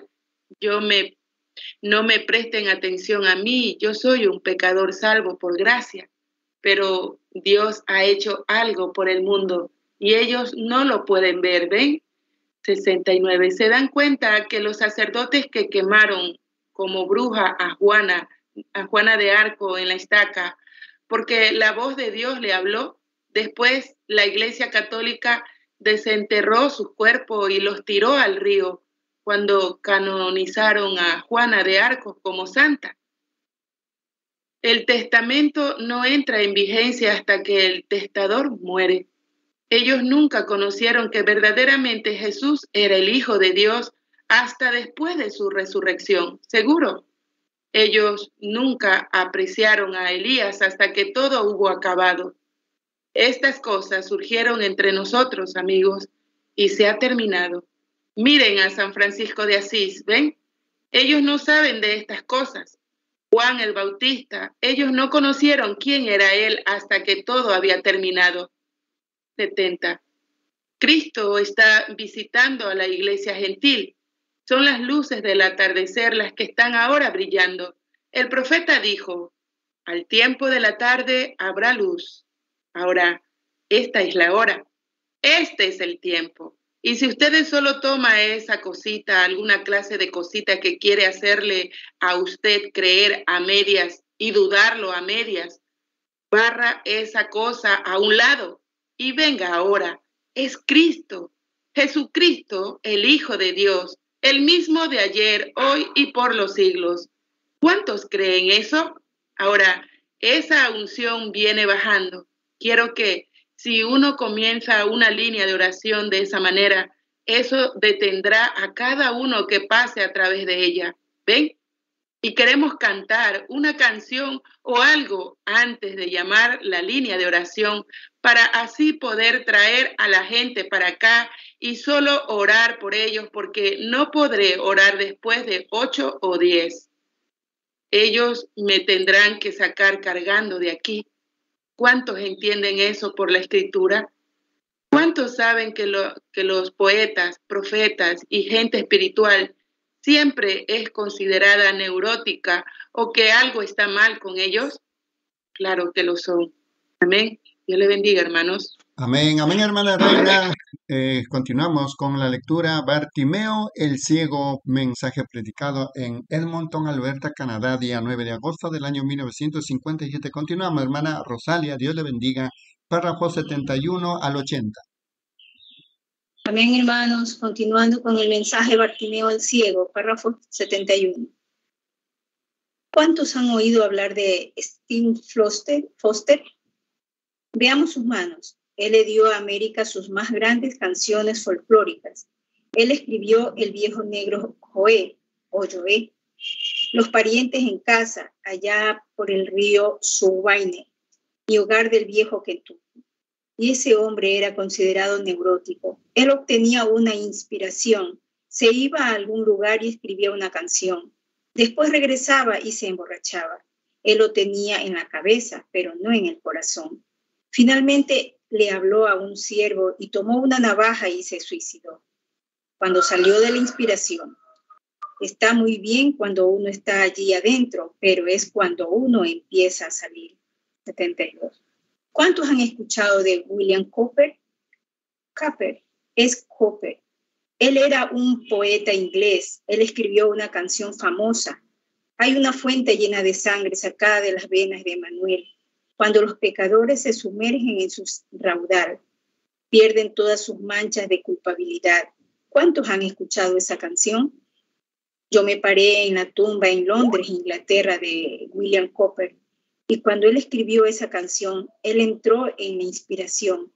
No me presten atención a mí. Yo soy un pecador salvo por gracia. Pero Dios ha hecho algo por el mundo y ellos no lo pueden ver, ¿ven? 69. Se dan cuenta que los sacerdotes que quemaron como bruja a Juana de Arco en la estaca, porque la voz de Dios le habló. Después la Iglesia Católica desenterró sus cuerpos y los tiró al río cuando canonizaron a Juana de Arco como santa. El testamento no entra en vigencia hasta que el testador muere. Ellos nunca conocieron que verdaderamente Jesús era el Hijo de Dios hasta después de su resurrección, seguro. Ellos nunca apreciaron a Elías hasta que todo hubo acabado. Estas cosas surgieron entre nosotros, amigos, y se ha terminado. Miren a San Francisco de Asís, ¿ven? Ellos no saben de estas cosas. Juan el Bautista, ellos no conocieron quién era él hasta que todo había terminado. 70. Cristo está visitando a la iglesia gentil. Son las luces del atardecer las que están ahora brillando. El profeta dijo, al tiempo de la tarde habrá luz. Ahora, esta es la hora. Este es el tiempo. Y si ustedes solo toma esa cosita, alguna clase de cosita que quiere hacerle a usted creer a medias y dudarlo a medias, barra esa cosa a un lado y venga ahora. Es Cristo, Jesucristo, el Hijo de Dios, el mismo de ayer, hoy y por los siglos. ¿Cuántos creen eso? Ahora, esa unción viene bajando. Quiero que si uno comienza una línea de oración de esa manera, eso detendrá a cada uno que pase a través de ella. ¿Ven? Y queremos cantar una canción o algo antes de llamar la línea de oración para así poder traer a la gente para acá y solo orar por ellos, porque no podré orar después de 8 o 10. Ellos me tendrán que sacar cargando de aquí. ¿Cuántos entienden eso por la escritura? ¿Cuántos saben que los poetas, profetas y gente espiritual siempre es considerada neurótica o que algo está mal con ellos? Claro que lo son. Amén. Dios le bendiga, hermanos. Amén, amén, hermana Reina. Continuamos con la lectura. Bartimeo el ciego, mensaje predicado en Edmonton, Alberta, Canadá, día 9 de agosto del año 1957. Continuamos, hermana Rosalia, Dios le bendiga. Párrafo 71 al 80. Amén, hermanos. Continuando con el mensaje Bartimeo el ciego, párrafo 71. ¿Cuántos han oído hablar de Stephen Foster? Veamos sus manos. Él le dio a América sus más grandes canciones folclóricas. Él escribió El viejo negro Joé, Los parientes en casa, allá por el río Suwaine, y hogar del viejo Kentucky. Y ese hombre era considerado neurótico. Él obtenía una inspiración, se iba a algún lugar y escribía una canción. Después regresaba y se emborrachaba. Él lo tenía en la cabeza, pero no en el corazón. Finalmente le habló a un siervo y tomó una navaja y se suicidó. Cuando salió de la inspiración, está muy bien cuando uno está allí adentro, pero es cuando uno empieza a salir. 72. ¿Cuántos han escuchado de William Cowper? Cowper es Cowper. Él era un poeta inglés. Él escribió una canción famosa. Hay una fuente llena de sangre sacada de las venas de Emanuel. Cuando los pecadores se sumergen en su raudal, pierden todas sus manchas de culpabilidad. ¿Cuántos han escuchado esa canción? Yo me paré en la tumba en Londres, Inglaterra, de William Cowper. Y cuando él escribió esa canción, él entró en la inspiración.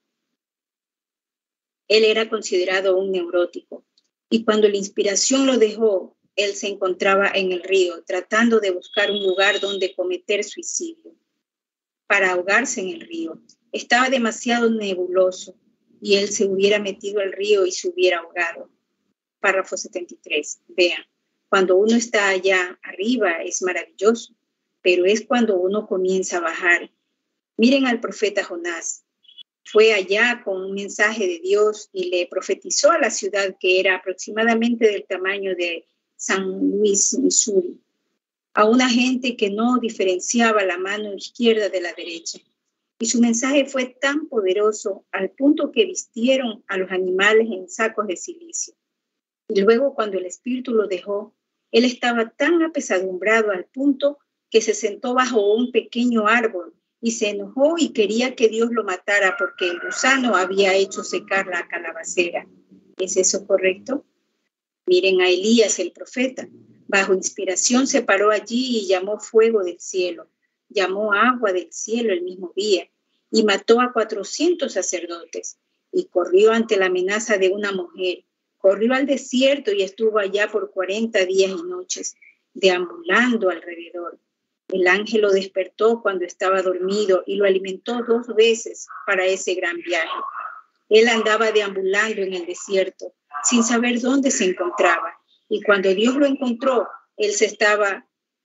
Él era considerado un neurótico. Y cuando la inspiración lo dejó, él se encontraba en el río, tratando de buscar un lugar donde cometer suicidio, para ahogarse en el río. Estaba demasiado nebuloso y él se hubiera metido al río y se hubiera ahogado. Párrafo 73. Vean, cuando uno está allá arriba es maravilloso, pero es cuando uno comienza a bajar. Miren al profeta Jonás. Fue allá con un mensaje de Dios y le profetizó a la ciudad que era aproximadamente del tamaño de San Luis, Missouri, a una gente que no diferenciaba la mano izquierda de la derecha. Y su mensaje fue tan poderoso al punto que vistieron a los animales en sacos de silicio. Y luego, cuando el espíritu lo dejó, él estaba tan apesadumbrado al punto que se sentó bajo un pequeño árbol y se enojó y quería que Dios lo matara porque el gusano había hecho secar la calabacera. ¿Es eso correcto? Miren a Elías, el profeta. Bajo inspiración se paró allí y llamó fuego del cielo, llamó agua del cielo el mismo día y mató a 400 sacerdotes y corrió ante la amenaza de una mujer. Corrió al desierto y estuvo allá por 40 días y noches, deambulando alrededor. El ángel lo despertó cuando estaba dormido y lo alimentó 2 veces para ese gran viaje. Él andaba deambulando en el desierto sin saber dónde se encontraba. Y cuando Dios lo encontró, él se estaba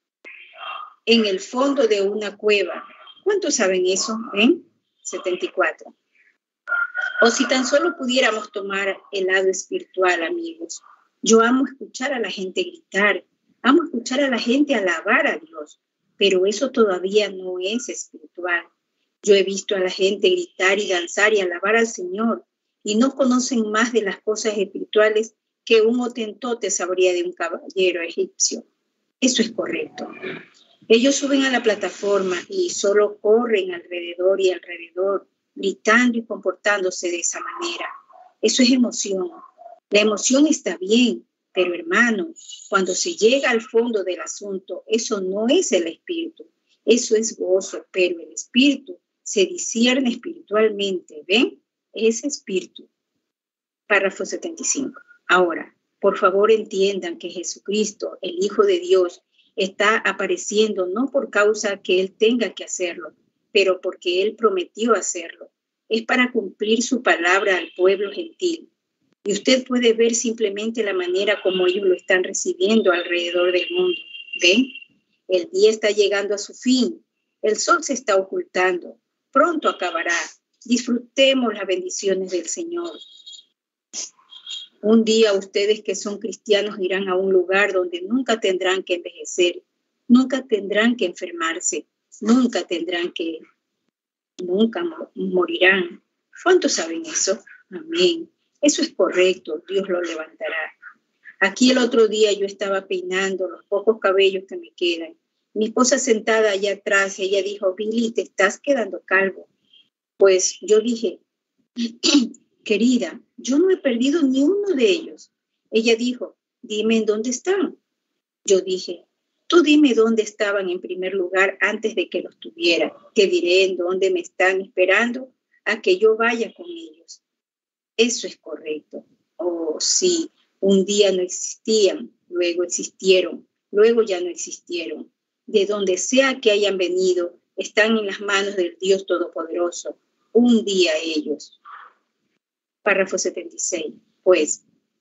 en el fondo de una cueva. ¿Cuántos saben eso? 74. O si tan solo pudiéramos tomar el lado espiritual, amigos. Yo amo escuchar a la gente gritar, amo escuchar a la gente alabar a Dios, pero eso todavía no es espiritual. Yo he visto a la gente gritar y danzar y alabar al Señor y no conocen más de las cosas espirituales que un hotentote sabría de un caballero egipcio. Eso es correcto. Ellos suben a la plataforma y solo corren alrededor y alrededor, gritando y comportándose de esa manera. Eso es emoción. La emoción está bien, pero hermano, cuando se llega al fondo del asunto, eso no es el espíritu. Eso es gozo, pero el espíritu se discierne espiritualmente. ¿Ven? Es espíritu. Párrafo 75. Ahora, por favor entiendan que Jesucristo, el Hijo de Dios, está apareciendo no por causa que Él tenga que hacerlo, pero porque Él prometió hacerlo. Es para cumplir su palabra al pueblo gentil. Y usted puede ver simplemente la manera como ellos lo están recibiendo alrededor del mundo. ¿Ven? El día está llegando a su fin. El sol se está ocultando. Pronto acabará. Disfrutemos las bendiciones del Señor. Un día ustedes que son cristianos irán a un lugar donde nunca tendrán que envejecer, nunca tendrán que enfermarse, nunca morirán. ¿Cuántos saben eso? Amén. Eso es correcto, Dios lo levantará. Aquí el otro día yo estaba peinando los pocos cabellos que me quedan. Mi esposa sentada allá atrás, ella dijo, Billy, te estás quedando calvo. Pues yo dije, querida, yo no he perdido ni uno de ellos. Ella dijo, dime en dónde están. Yo dije, tú dime dónde estaban en primer lugar antes de que los tuviera. Te diré en dónde me están esperando a que yo vaya con ellos. Eso es correcto. Oh, sí, un día no existían, luego existieron, luego ya no existieron. De donde sea que hayan venido, están en las manos del Dios Todopoderoso. Un día ellos. Párrafo 76. Pues,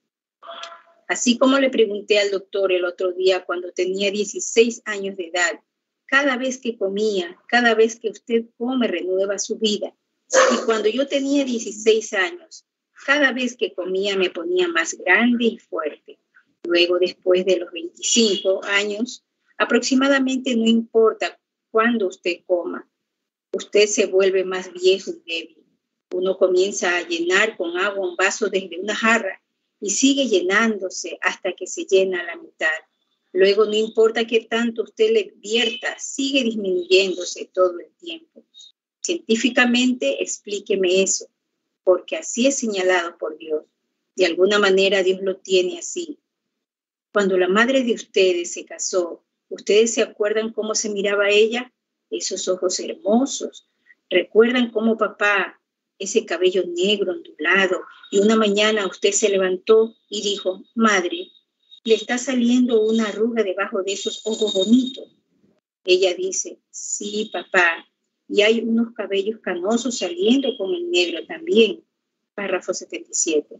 así como le pregunté al doctor el otro día cuando tenía 16 años de edad, cada vez que comía, cada vez que usted come, renueva su vida. Y cuando yo tenía 16 años, cada vez que comía me ponía más grande y fuerte. Luego, después de los 25 años, aproximadamente, no importa cuándo usted coma, usted se vuelve más viejo y débil. Uno comienza a llenar con agua un vaso desde una jarra y sigue llenándose hasta que se llena a la mitad. Luego, no importa qué tanto usted le vierta, sigue disminuyéndose todo el tiempo. Científicamente, explíqueme eso, porque así es señalado por Dios. De alguna manera, Dios lo tiene así. Cuando la madre de ustedes se casó, ¿ustedes se acuerdan cómo se miraba ella? Esos ojos hermosos. ¿Recuerdan cómo papá, ese cabello negro ondulado, y una mañana usted se levantó y dijo, madre, le está saliendo una arruga debajo de esos ojos bonitos? Ella dice, sí, papá, y hay unos cabellos canosos saliendo con el negro también. Párrafo 77.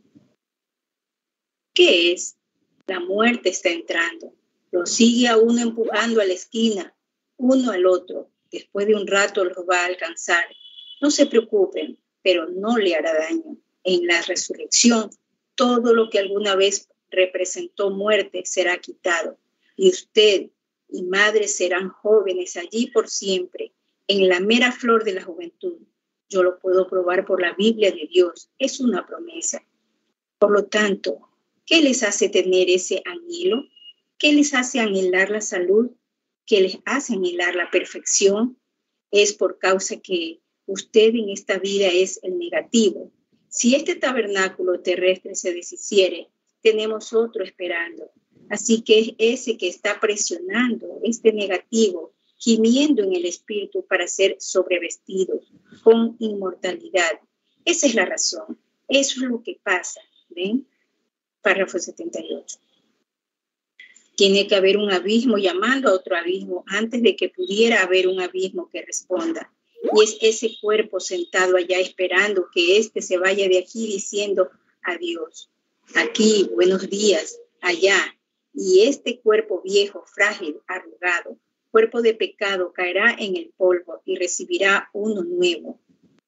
¿Qué es? La muerte está entrando. Lo sigue a uno empujando a la esquina, uno al otro. Después de un rato los va a alcanzar. No se preocupen, pero no le hará daño. En la resurrección, todo lo que alguna vez representó muerte será quitado. Y usted y madre serán jóvenes allí por siempre, en la mera flor de la juventud. Yo lo puedo probar por la Biblia de Dios. Es una promesa. Por lo tanto, ¿qué les hace tener ese anhelo? ¿Qué les hace anhelar la salud? ¿Qué les hace anhelar la perfección? Es por causa que usted en esta vida es el negativo. Si este tabernáculo terrestre se deshiciere, tenemos otro esperando. Así que es ese que está presionando, este negativo, gimiendo en el espíritu para ser sobrevestidos con inmortalidad. Esa es la razón. Eso es lo que pasa. ¿Ven? Párrafo 78. Tiene que haber un abismo llamando a otro abismo antes de que pudiera haber un abismo que responda. Y es ese cuerpo sentado allá esperando que éste se vaya de aquí diciendo adiós. Aquí, buenos días, allá. Y este cuerpo viejo, frágil, arrugado, cuerpo de pecado, caerá en el polvo y recibirá uno nuevo.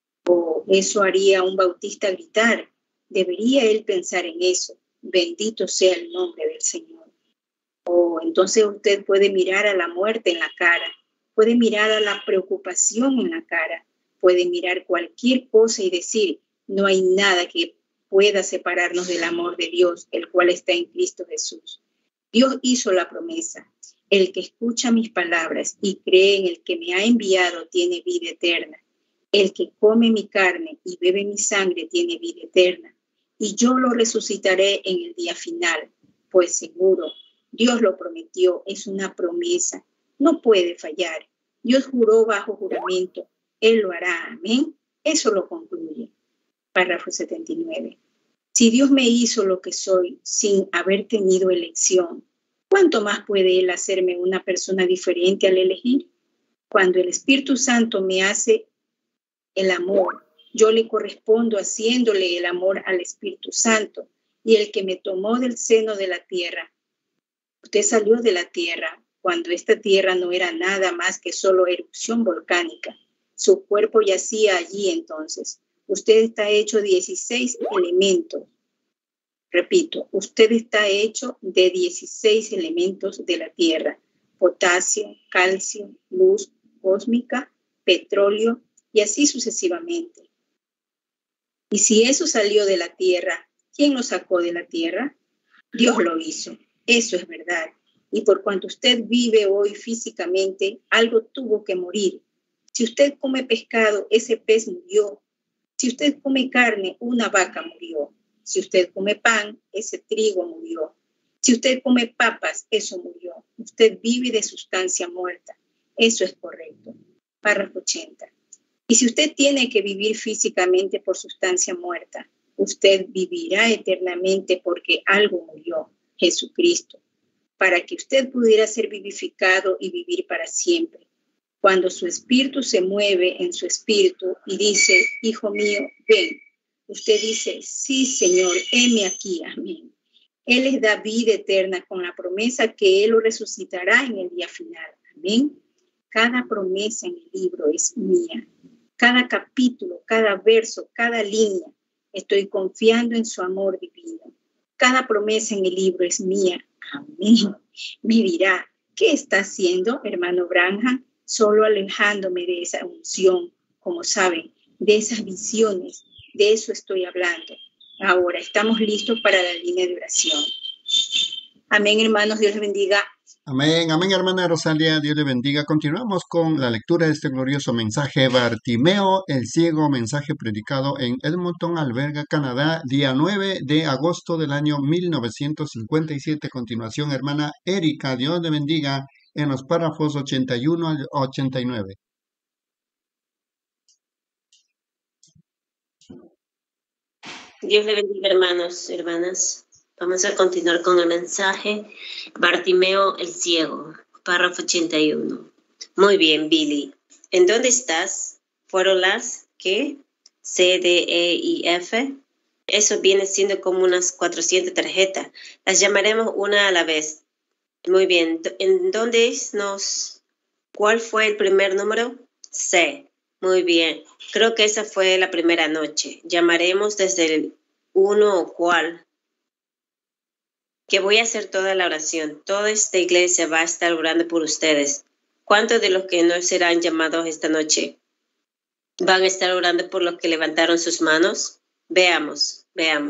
O eso haría un bautista gritar. Debería él pensar en eso. Bendito sea el nombre del Señor. O entonces usted puede mirar a la muerte en la cara, puede mirar a la preocupación en la cara, puede mirar cualquier cosa y decir, no hay nada que pueda separarnos del amor de Dios, el cual está en Cristo Jesús. Dios hizo la promesa. El que escucha mis palabras y cree en el que me ha enviado tiene vida eterna. El que come mi carne y bebe mi sangre tiene vida eterna. Y yo lo resucitaré en el día final. Pues seguro, Dios lo prometió, es una promesa. No puede fallar. Dios juró bajo juramento. Él lo hará. Amén. Eso lo concluye. Párrafo 79. Si Dios me hizo lo que soy sin haber tenido elección, ¿cuánto más puede Él hacerme una persona diferente al elegir? Cuando el Espíritu Santo me hace el amor, yo le correspondo haciéndole el amor al Espíritu Santo, y el que me tomó del seno de la tierra. Usted salió de la tierra cuando esta tierra no era nada más que solo erupción volcánica. Su cuerpo yacía allí entonces. Usted está hecho de 16 elementos. Repito, usted está hecho de 16 elementos de la tierra: potasio, calcio, luz cósmica, petróleo y así sucesivamente. Y si eso salió de la tierra, ¿quién lo sacó de la tierra? Dios lo hizo. Eso es verdad. Y por cuanto usted vive hoy físicamente, algo tuvo que morir. Si usted come pescado, ese pez murió. Si usted come carne, una vaca murió. Si usted come pan, ese trigo murió. Si usted come papas, eso murió. Usted vive de sustancia muerta. Eso es correcto. Párrafo 80. Y si usted tiene que vivir físicamente por sustancia muerta, usted vivirá eternamente porque algo murió, Jesucristo, para que usted pudiera ser vivificado y vivir para siempre. Cuando su espíritu se mueve en su espíritu y dice, hijo mío, ven, usted dice, sí, Señor, heme aquí, amén. Él les da vida eterna con la promesa que Él lo resucitará en el día final, amén. Cada promesa en el libro es mía. Cada capítulo, cada verso, cada línea, estoy confiando en su amor divino. Cada promesa en el libro es mía. Amén. Me dirá, ¿qué está haciendo, hermano Branham? Solo alejándome de esa unción, como saben, de esas visiones. De eso estoy hablando. Ahora estamos listos para la línea de oración. Amén, hermanos. Dios les bendiga. Amén, amén, hermana Rosalia, Dios le bendiga. Continuamos con la lectura de este glorioso mensaje. Bartimeo el ciego, mensaje predicado en Edmonton, Alberta, Canadá, día 9 de agosto del año 1957. Continuación, hermana Erika, Dios le bendiga, en los párrafos 81 al 89. Dios le bendiga, hermanos, hermanas. Vamos a continuar con el mensaje. Bartimeo el ciego, párrafo 81. Muy bien, Billy. ¿En dónde estás? ¿Fueron las qué? C, D, E y F. Eso viene siendo como unas 400 tarjetas. Las llamaremos una a la vez. Muy bien. ¿En dónde nos? ¿Cuál fue el primer número? C. Muy bien. Creo que esa fue la primera noche. Llamaremos desde el 1 o cuál. Que voy a hacer toda la oración. Toda esta iglesia va a estar orando por ustedes. ¿Cuántos de los que no serán llamados esta noche van a estar orando por los que levantaron sus manos? Veamos.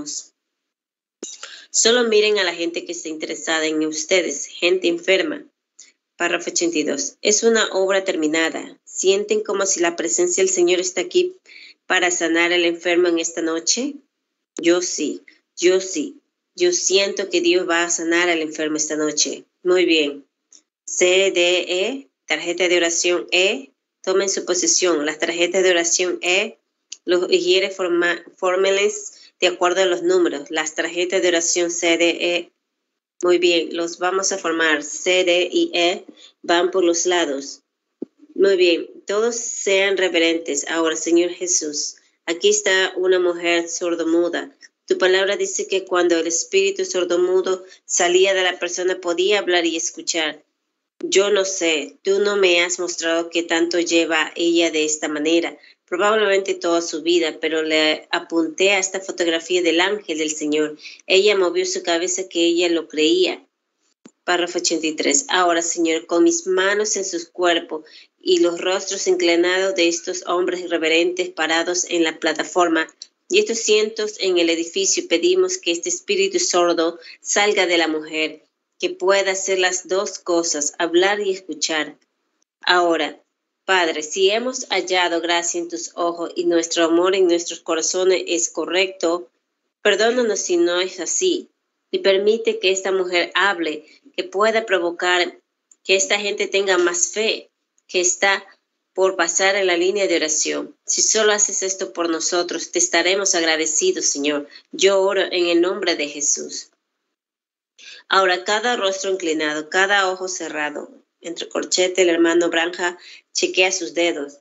Solo miren a la gente que está interesada en ustedes, gente enferma. Párrafo 82. Es una obra terminada. ¿Sienten como si la presencia del Señor está aquí para sanar al enfermo en esta noche? Yo sí. Yo siento que Dios va a sanar al enfermo esta noche. Muy bien. C, D, E, tarjeta de oración E. Tomen su posesión. Las tarjetas de oración E los higiere fórmenles de acuerdo a los números. Las tarjetas de oración C, D, E. Muy bien. Los vamos a formar. C, D y E van por los lados. Muy bien. Todos sean reverentes. Ahora, Señor Jesús, aquí está una mujer sordomuda. Tu palabra dice que cuando el espíritu sordomudo salía de la persona podía hablar y escuchar. Yo no sé, tú no me has mostrado qué tanto lleva ella de esta manera, probablemente toda su vida, pero le apunté a esta fotografía del ángel del Señor. Ella movió su cabeza que ella lo creía. Párrafo 83. Ahora, Señor, con mis manos en sus cuerpos y los rostros inclinados de estos hombres reverentes parados en la plataforma, y estos cientos en el edificio, pedimos que este espíritu sordo salga de la mujer, que pueda hacer las dos cosas, hablar y escuchar. Ahora, Padre, si hemos hallado gracia en tus ojos y nuestro amor en nuestros corazones es correcto, perdónanos si no es así y permite que esta mujer hable, que pueda provocar que esta gente tenga más fe. que está por pasar en la línea de oración. Si solo haces esto por nosotros, te estaremos agradecidos, Señor. Yo oro en el nombre de Jesús. Ahora, cada rostro inclinado, cada ojo cerrado. Entre corchete, el hermano Branja chequea sus dedos.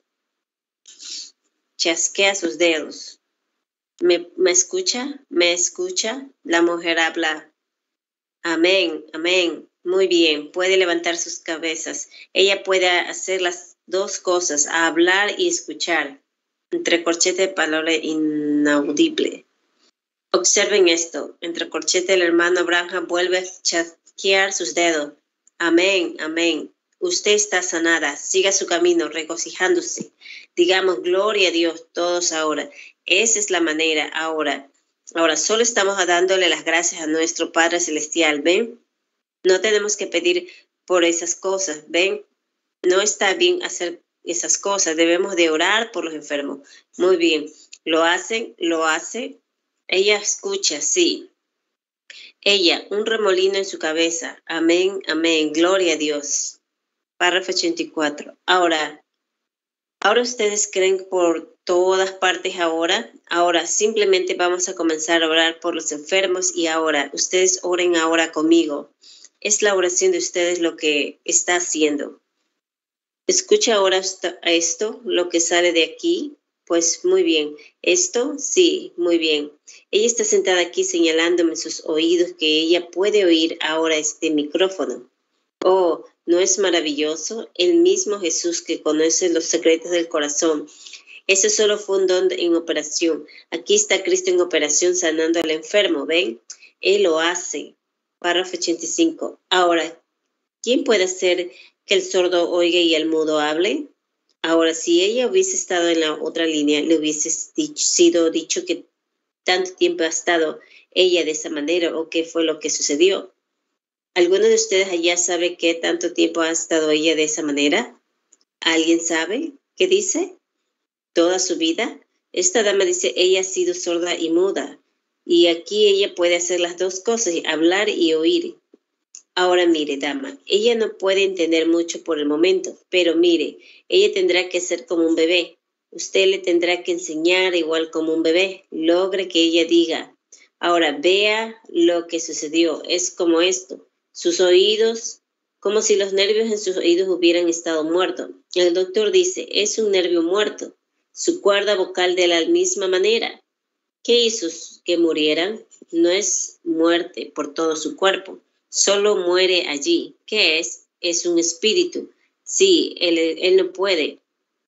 Chasquea sus dedos. ¿Me escucha? ¿Me escucha? La mujer habla. Amén, amén. Muy bien, puede levantar sus cabezas. Ella puede hacer las dos cosas, hablar y escuchar. Entre corchete, palabra inaudible. Observen esto. Entre corchete, el hermano Abraham vuelve a chasquear sus dedos. Amén, amén. Usted está sanada. Siga su camino, regocijándose. Digamos, gloria a Dios, todos ahora. Esa es la manera ahora. Ahora, solo estamos dándole las gracias a nuestro Padre Celestial, ¿ven? No tenemos que pedir por esas cosas, ¿ven? No está bien hacer esas cosas. Debemos de orar por los enfermos. Muy bien. ¿Lo hacen? ¿Lo hace? Ella escucha, sí. Ella, un remolino en su cabeza. Amén, amén. Gloria a Dios. Párrafo 84. Ahora ustedes creen por todas partes ahora. Ahora simplemente vamos a comenzar a orar por los enfermos y ahora ustedes oren ahora conmigo. Es la oración de ustedes lo que está haciendo. Escucha ahora esto, lo que sale de aquí. Pues muy bien. ¿Esto? Sí, muy bien. Ella está sentada aquí señalándome sus oídos que ella puede oír ahora este micrófono. Oh, ¿no es maravilloso? El mismo Jesús que conoce los secretos del corazón. Ese solo fue un don en operación. Aquí está Cristo en operación sanando al enfermo, ¿ven? Él lo hace. Párrafo 85. Ahora, ¿quién puede hacer que el sordo oiga y el mudo hable? Ahora, si ella hubiese estado en la otra línea, le hubiese sido dicho que tanto tiempo ha estado ella de esa manera o qué fue lo que sucedió. ¿Alguno de ustedes allá sabe qué tanto tiempo ha estado ella de esa manera? ¿Alguien sabe qué dice? ¿Toda su vida? Esta dama dice, ella ha sido sorda y muda. Y aquí ella puede hacer las dos cosas, hablar y oír. Ahora mire, dama, ella no puede entender mucho por el momento, pero mire, ella tendrá que ser como un bebé. Usted le tendrá que enseñar igual como un bebé. Logre que ella diga. Ahora vea lo que sucedió. Es como esto. Sus oídos, como si los nervios en sus oídos hubieran estado muertos. El doctor dice, es un nervio muerto. Su cuerda vocal de la misma manera. ¿Qué hizo que murieran? No es muerte por todo su cuerpo. Solo muere allí. ¿Qué es? Es un espíritu. Sí, él no puede.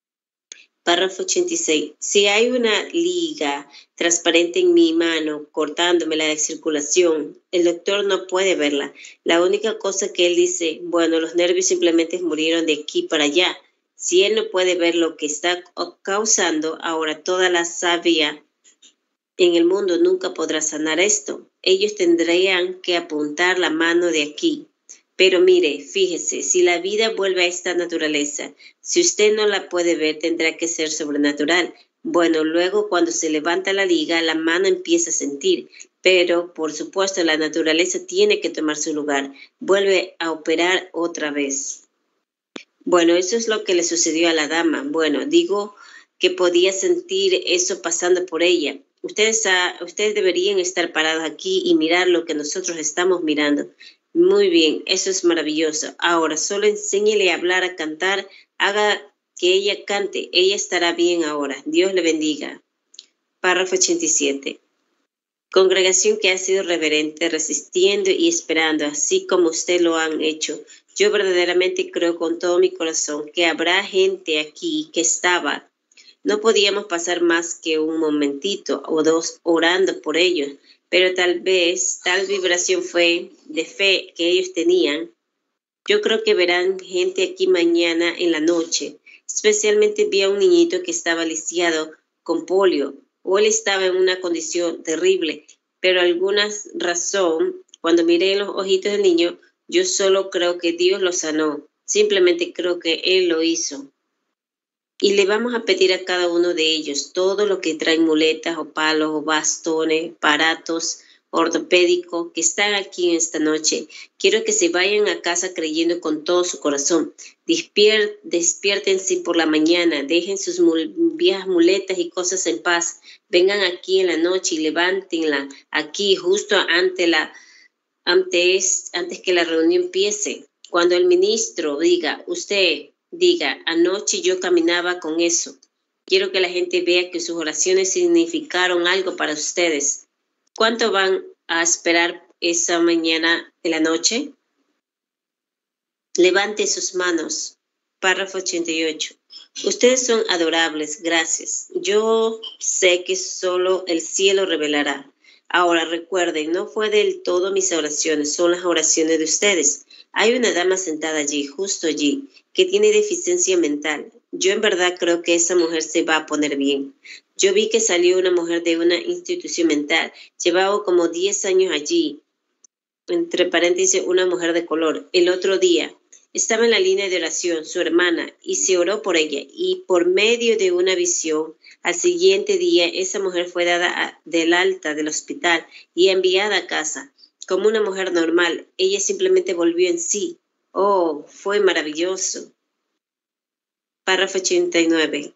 Párrafo 86. Si hay una liga transparente en mi mano cortándome la circulación, el doctor no puede verla. La única cosa que él dice, bueno, los nervios simplemente murieron de aquí para allá. Si él no puede ver lo que está causando, ahora toda la savia en el mundo nunca podrá sanar esto. Ellos tendrían que apuntar la mano de aquí. Pero mire, fíjese, si la vida vuelve a esta naturaleza, si usted no la puede ver, tendrá que ser sobrenatural. Bueno, luego cuando se levanta la liga, la mano empieza a sentir. Pero, por supuesto, la naturaleza tiene que tomar su lugar. Vuelve a operar otra vez. Bueno, eso es lo que le sucedió a la dama. Bueno, digo que podía sentir eso pasando por ella. Ustedes deberían estar parados aquí y mirar lo que nosotros estamos mirando. Muy bien, eso es maravilloso. Ahora, solo enséñele a hablar, a cantar, haga que ella cante. Ella estará bien ahora. Dios le bendiga. Párrafo 87. Congregación que ha sido reverente, resistiendo y esperando, así como usted lo han hecho. Yo verdaderamente creo con todo mi corazón que habrá gente aquí que estaba. No podíamos pasar más que un momentito o dos orando por ellos, pero tal vez tal vibración fue de fe que ellos tenían. Yo creo que verán gente aquí mañana en la noche. Especialmente vi a un niñito que estaba lisiado con polio, o él estaba en una condición terrible, pero alguna razón, cuando miré los ojitos del niño, yo solo creo que Dios lo sanó. Simplemente creo que Él lo hizo. Y le vamos a pedir a cada uno de ellos todo lo que traen muletas o palos o bastones, aparatos ortopédico que están aquí esta noche. Quiero que se vayan a casa creyendo con todo su corazón. Despiértense por la mañana, dejen sus viejas muletas y cosas en paz. Vengan aquí en la noche y levántenla aquí justo antes que la reunión empiece. Cuando el ministro usted diga, anoche yo caminaba con eso. Quiero que la gente vea que sus oraciones significaron algo para ustedes. ¿Cuánto van a esperar esa mañana en la noche? Levante sus manos. Párrafo 88. Ustedes son adorables, gracias. Yo sé que solo el cielo revelará. Ahora recuerden, no fue del todo mis oraciones, son las oraciones de ustedes. Hay una dama sentada allí, justo allí, que tiene deficiencia mental. Yo en verdad creo que esa mujer se va a poner bien. Yo vi que salió una mujer de una institución mental. Llevaba como 10 años allí. Entre paréntesis, una mujer de color. El otro día estaba en la línea de oración, su hermana, y se oró por ella. Y por medio de una visión, al siguiente día, esa mujer fue dada del alta del hospital y enviada a casa. Como una mujer normal, ella simplemente volvió en sí. Oh, fue maravilloso. Párrafo 89.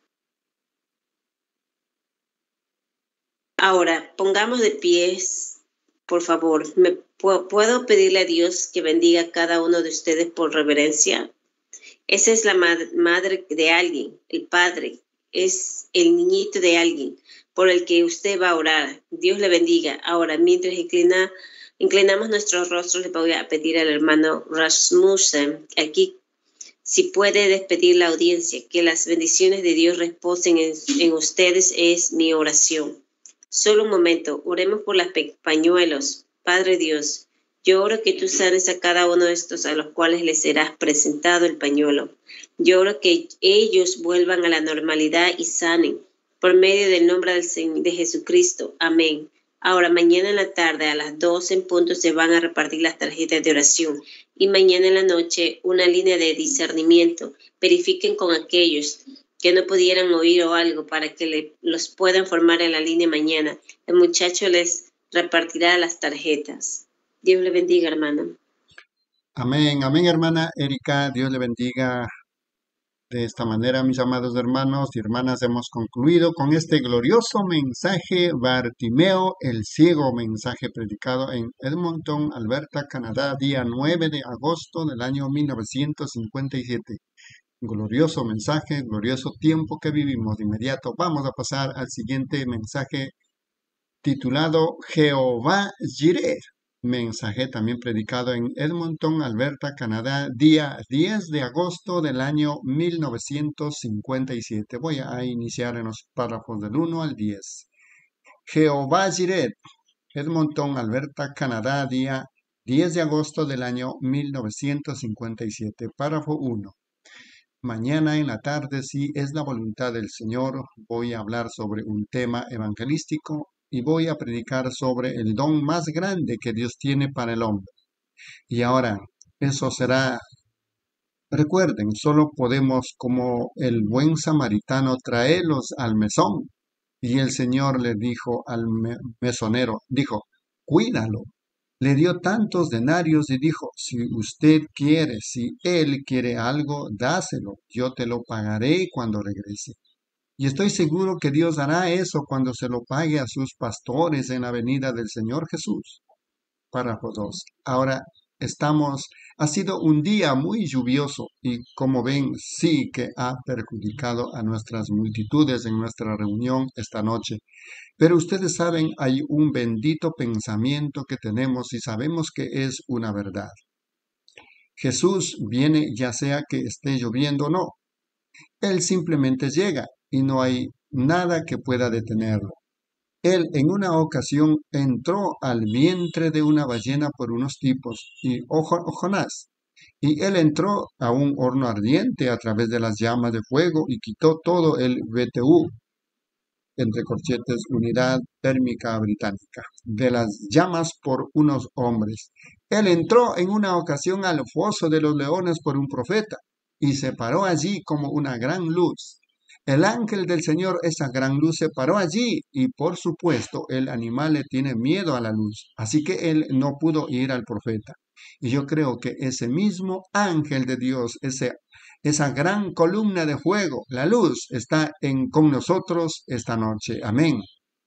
Ahora, pongamos de pies, por favor. ¿Puedo pedirle a Dios que bendiga a cada uno de ustedes por reverencia? Esa es la madre de alguien, el padre, es el niñito de alguien por el que usted va a orar. Dios le bendiga. Ahora, mientras inclinamos nuestros rostros, le voy a pedir al hermano Rasmussen aquí, si puede despedir la audiencia, que las bendiciones de Dios reposen en ustedes, es mi oración. Solo un momento, oremos por los pañuelos. Padre Dios, yo oro que tú sanes a cada uno de estos a los cuales les serás presentado el pañuelo. Yo oro que ellos vuelvan a la normalidad y sanen por medio del nombre de Jesucristo. Amén. Ahora, mañana en la tarde a las 12 en punto se van a repartir las tarjetas de oración y mañana en la noche una línea de discernimiento. Verifiquen con aquellos que no pudieran oír o algo para que los puedan formar en la línea mañana. El muchacho les repartirá las tarjetas. Dios le bendiga, hermana. Amén, amén, hermana Erika. Dios le bendiga. De esta manera, mis amados hermanos y hermanas, hemos concluido con este glorioso mensaje, Bartimeo el ciego, mensaje predicado en Edmonton, Alberta, Canadá, día 9 de agosto del año 1957. Glorioso mensaje, glorioso tiempo que vivimos. De inmediato vamos a pasar al siguiente mensaje titulado Jehová Jireh. Mensaje también predicado en Edmonton, Alberta, Canadá, día 10 de agosto del año 1957. Voy a iniciar en los párrafos del 1 al 10. Jehová Jireh, Edmonton, Alberta, Canadá, día 10 de agosto del año 1957. Párrafo 1. Mañana en la tarde, si es la voluntad del Señor, voy a hablar sobre un tema evangelístico y voy a predicar sobre el don más grande que Dios tiene para el hombre. Y ahora, eso será, recuerden, solo podemos, como el buen samaritano, traerlos al mesón. Y el Señor le dijo al mesonero, cuídalo. Le dio tantos denarios y dijo, si él quiere algo, dáselo, yo te lo pagaré cuando regrese. Y estoy seguro que Dios hará eso cuando se lo pague a sus pastores en la venida del Señor Jesús. Párrafo 2. Ahora ha sido un día muy lluvioso y como ven, sí que ha perjudicado a nuestras multitudes en nuestra reunión esta noche. Pero ustedes saben, hay un bendito pensamiento que tenemos y sabemos que es una verdad. Jesús viene ya sea que esté lloviendo o no. Él simplemente llega y no hay nada que pueda detenerlo. Él en una ocasión entró al vientre de una ballena por unos tipos, Jonás, y él entró a un horno ardiente a través de las llamas de fuego y quitó todo el BTU, entre corchetes Unidad Térmica Británica, de las llamas por unos hombres. Él entró en una ocasión al foso de los leones por un profeta y se paró allí como una gran luz. El ángel del Señor, esa gran luz, se paró allí y por supuesto el animal le tiene miedo a la luz, así que él no pudo ir al profeta. Y yo creo que ese mismo ángel de Dios, esa gran columna de fuego, la luz, está con nosotros esta noche. Amén.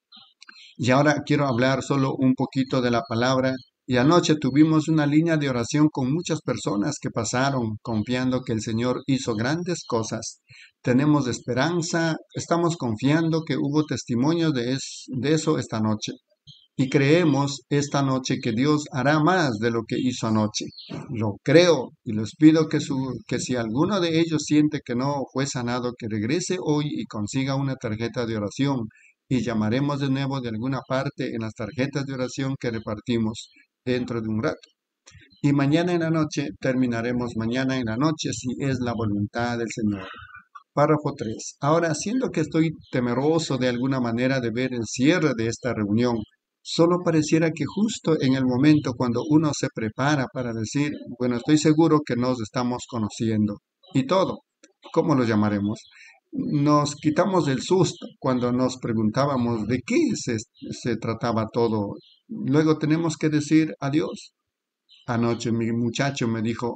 Y ahora quiero hablar solo un poquito de la palabra. Y anoche tuvimos una línea de oración con muchas personas que pasaron confiando que el Señor hizo grandes cosas. Tenemos esperanza, estamos confiando que hubo testimonio de eso esta noche. Y creemos esta noche que Dios hará más de lo que hizo anoche. Lo creo y les pido que si alguno de ellos siente que no fue sanado, que regrese hoy y consiga una tarjeta de oración. Y llamaremos de nuevo de alguna parte en las tarjetas de oración que repartimos dentro de un rato. Y mañana en la noche, terminaremos mañana en la noche si es la voluntad del Señor. Párrafo 3. Ahora, siendo que estoy temeroso de alguna manera de ver el cierre de esta reunión, solo pareciera que justo en el momento cuando uno se prepara para decir, bueno, estoy seguro que nos estamos conociendo y todo, ¿cómo lo llamaremos? Nos quitamos del susto cuando nos preguntábamos de qué se trataba todo. Luego tenemos que decir adiós. Anoche mi muchacho me dijo,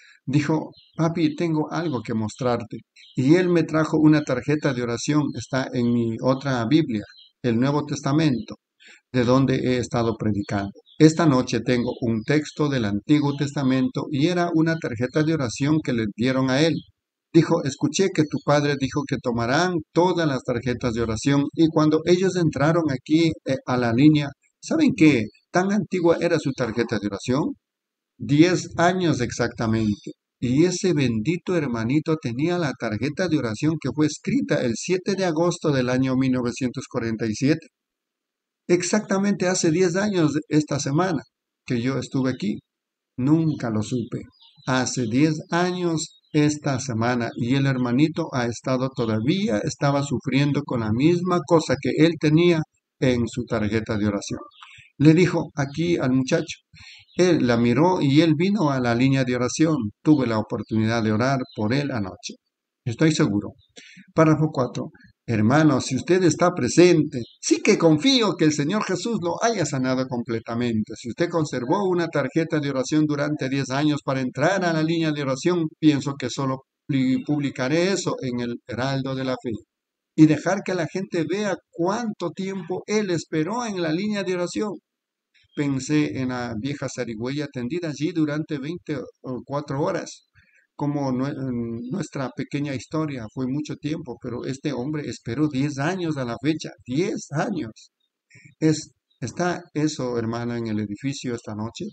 papi, tengo algo que mostrarte. Y él me trajo una tarjeta de oración, está en mi otra Biblia, el Nuevo Testamento, de donde he estado predicando. Esta noche tengo un texto del Antiguo Testamento y era una tarjeta de oración que le dieron a él. Dijo, escuché que tu padre dijo que tomarán todas las tarjetas de oración y cuando ellos entraron aquí a la línea, ¿saben qué tan antigua era su tarjeta de oración? 10 años exactamente. Y ese bendito hermanito tenía la tarjeta de oración que fue escrita el 7 de agosto del año 1947. Exactamente hace 10 años esta semana que yo estuve aquí. Nunca lo supe. Hace 10 años esta semana y el hermanito estaba sufriendo con la misma cosa que él tenía en su tarjeta de oración. Le dijo aquí al muchacho. Él la miró y él vino a la línea de oración. Tuve la oportunidad de orar por él anoche. Estoy seguro. Párrafo 4. Hermano, si usted está presente, sí que confío que el Señor Jesús lo haya sanado completamente. Si usted conservó una tarjeta de oración durante 10 años para entrar a la línea de oración, pienso que solo publicaré eso en el Heraldo de la Fe. Y dejar que la gente vea cuánto tiempo él esperó en la línea de oración. Pensé en la vieja zarigüeya tendida allí durante 24 horas. Como nuestra pequeña historia fue mucho tiempo, pero este hombre esperó 10 años a la fecha. 10 años. ¿Está eso, hermana, en el edificio esta noche?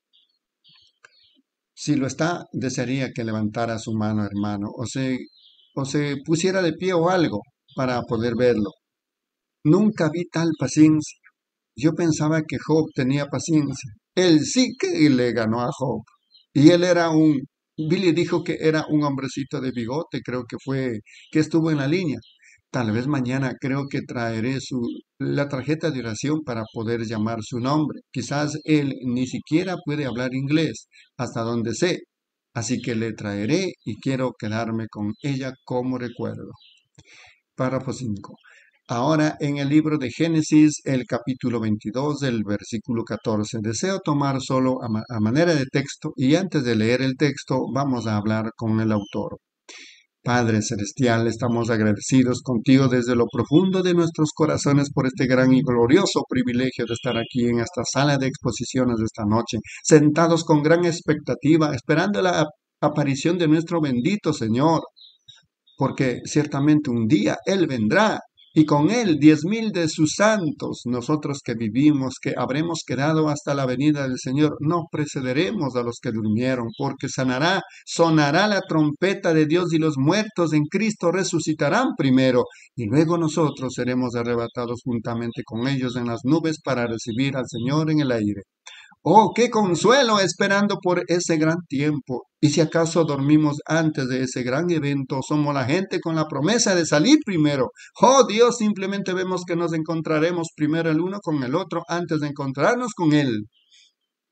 Si lo está, desearía que levantara su mano, hermano, o se pusiera de pie o algo para poder verlo. Nunca vi tal paciencia. Yo pensaba que Job tenía paciencia. Él sí que le ganó a Job. Y él Billy dijo que era un hombrecito de bigote, creo que estuvo en la línea. Tal vez mañana creo que traeré la tarjeta de oración para poder llamar su nombre. Quizás él ni siquiera puede hablar inglés, hasta donde sé. Así que le traeré y quiero quedarme con ella como recuerdo. Párrafo 5. Ahora en el libro de Génesis, el capítulo 22, del versículo 14. Deseo tomar solo a manera de texto y antes de leer el texto vamos a hablar con el autor. Padre Celestial, estamos agradecidos contigo desde lo profundo de nuestros corazones por este gran y glorioso privilegio de estar aquí en esta sala de exposiciones de esta noche, sentados con gran expectativa, esperando la aparición de nuestro bendito Señor, porque ciertamente un día Él vendrá. Y con él 10,000 de sus santos, nosotros que vivimos, que habremos quedado hasta la venida del Señor, no precederemos a los que durmieron, porque sonará la trompeta de Dios y los muertos en Cristo resucitarán primero, y luego nosotros seremos arrebatados juntamente con ellos en las nubes para recibir al Señor en el aire. ¡Oh, qué consuelo esperando por ese gran tiempo! Y si acaso dormimos antes de ese gran evento, somos la gente con la promesa de salir primero. ¡Oh, Dios! Simplemente vemos que nos encontraremos primero el uno con el otro antes de encontrarnos con Él.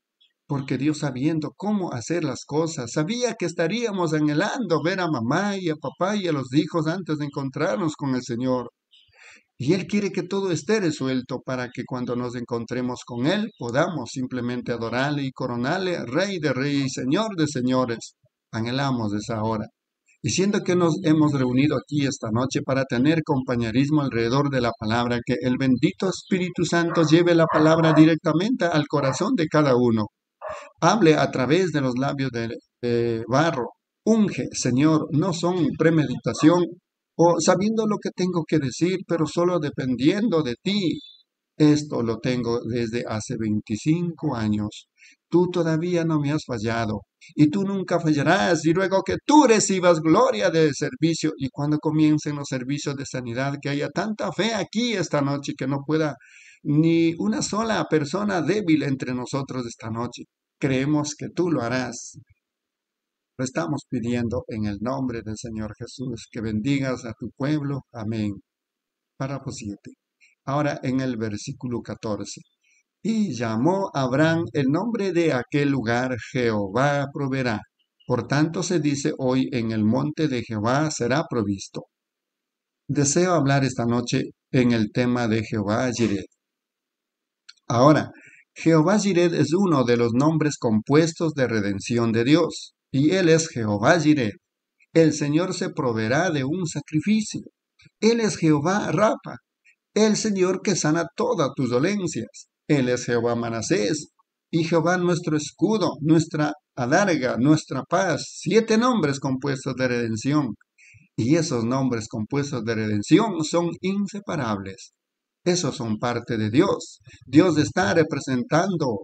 porque Dios, sabiendo cómo hacer las cosas, sabía que estaríamos anhelando ver a mamá y a papá y a los hijos antes de encontrarnos con el Señor. Y Él quiere que todo esté resuelto para que cuando nos encontremos con Él podamos simplemente adorarle y coronarle Rey de Reyes y Señor de Señores. Anhelamos esa hora. Y siendo que nos hemos reunido aquí esta noche para tener compañerismo alrededor de la palabra, que el bendito Espíritu Santo lleve la palabra directamente al corazón de cada uno. Hable a través de los labios de barro. Unge, Señor, no son premeditación o sabiendo lo que tengo que decir, pero solo dependiendo de ti. Esto lo tengo desde hace 25 años. Tú todavía no me has fallado y tú nunca fallarás, y luego que tú recibas gloria del servicio, y cuando comiencen los servicios de sanidad, que haya tanta fe aquí esta noche que no pueda ni una sola persona débil entre nosotros esta noche. Creemos que tú lo harás. Lo estamos pidiendo en el nombre del Señor Jesús, que bendigas a tu pueblo. Amén. Párrafo 7. Ahora en el versículo 14. Y llamó Abraham el nombre de aquel lugar, Jehová proveerá. Por tanto se dice hoy, en el monte de Jehová será provisto. Deseo hablar esta noche en el tema de Jehová Jireh. Ahora, Jehová Jireh es uno de los nombres compuestos de redención de Dios, y Él es Jehová Jireh. El Señor se proveerá de un sacrificio. Él es Jehová Rafa, el Señor que sana todas tus dolencias. Él es Jehová Manasés, y Jehová nuestro escudo, nuestra adarga, nuestra paz. 7 nombres compuestos de redención. Y esos nombres compuestos de redención son inseparables. Esos son parte de Dios. Dios está representado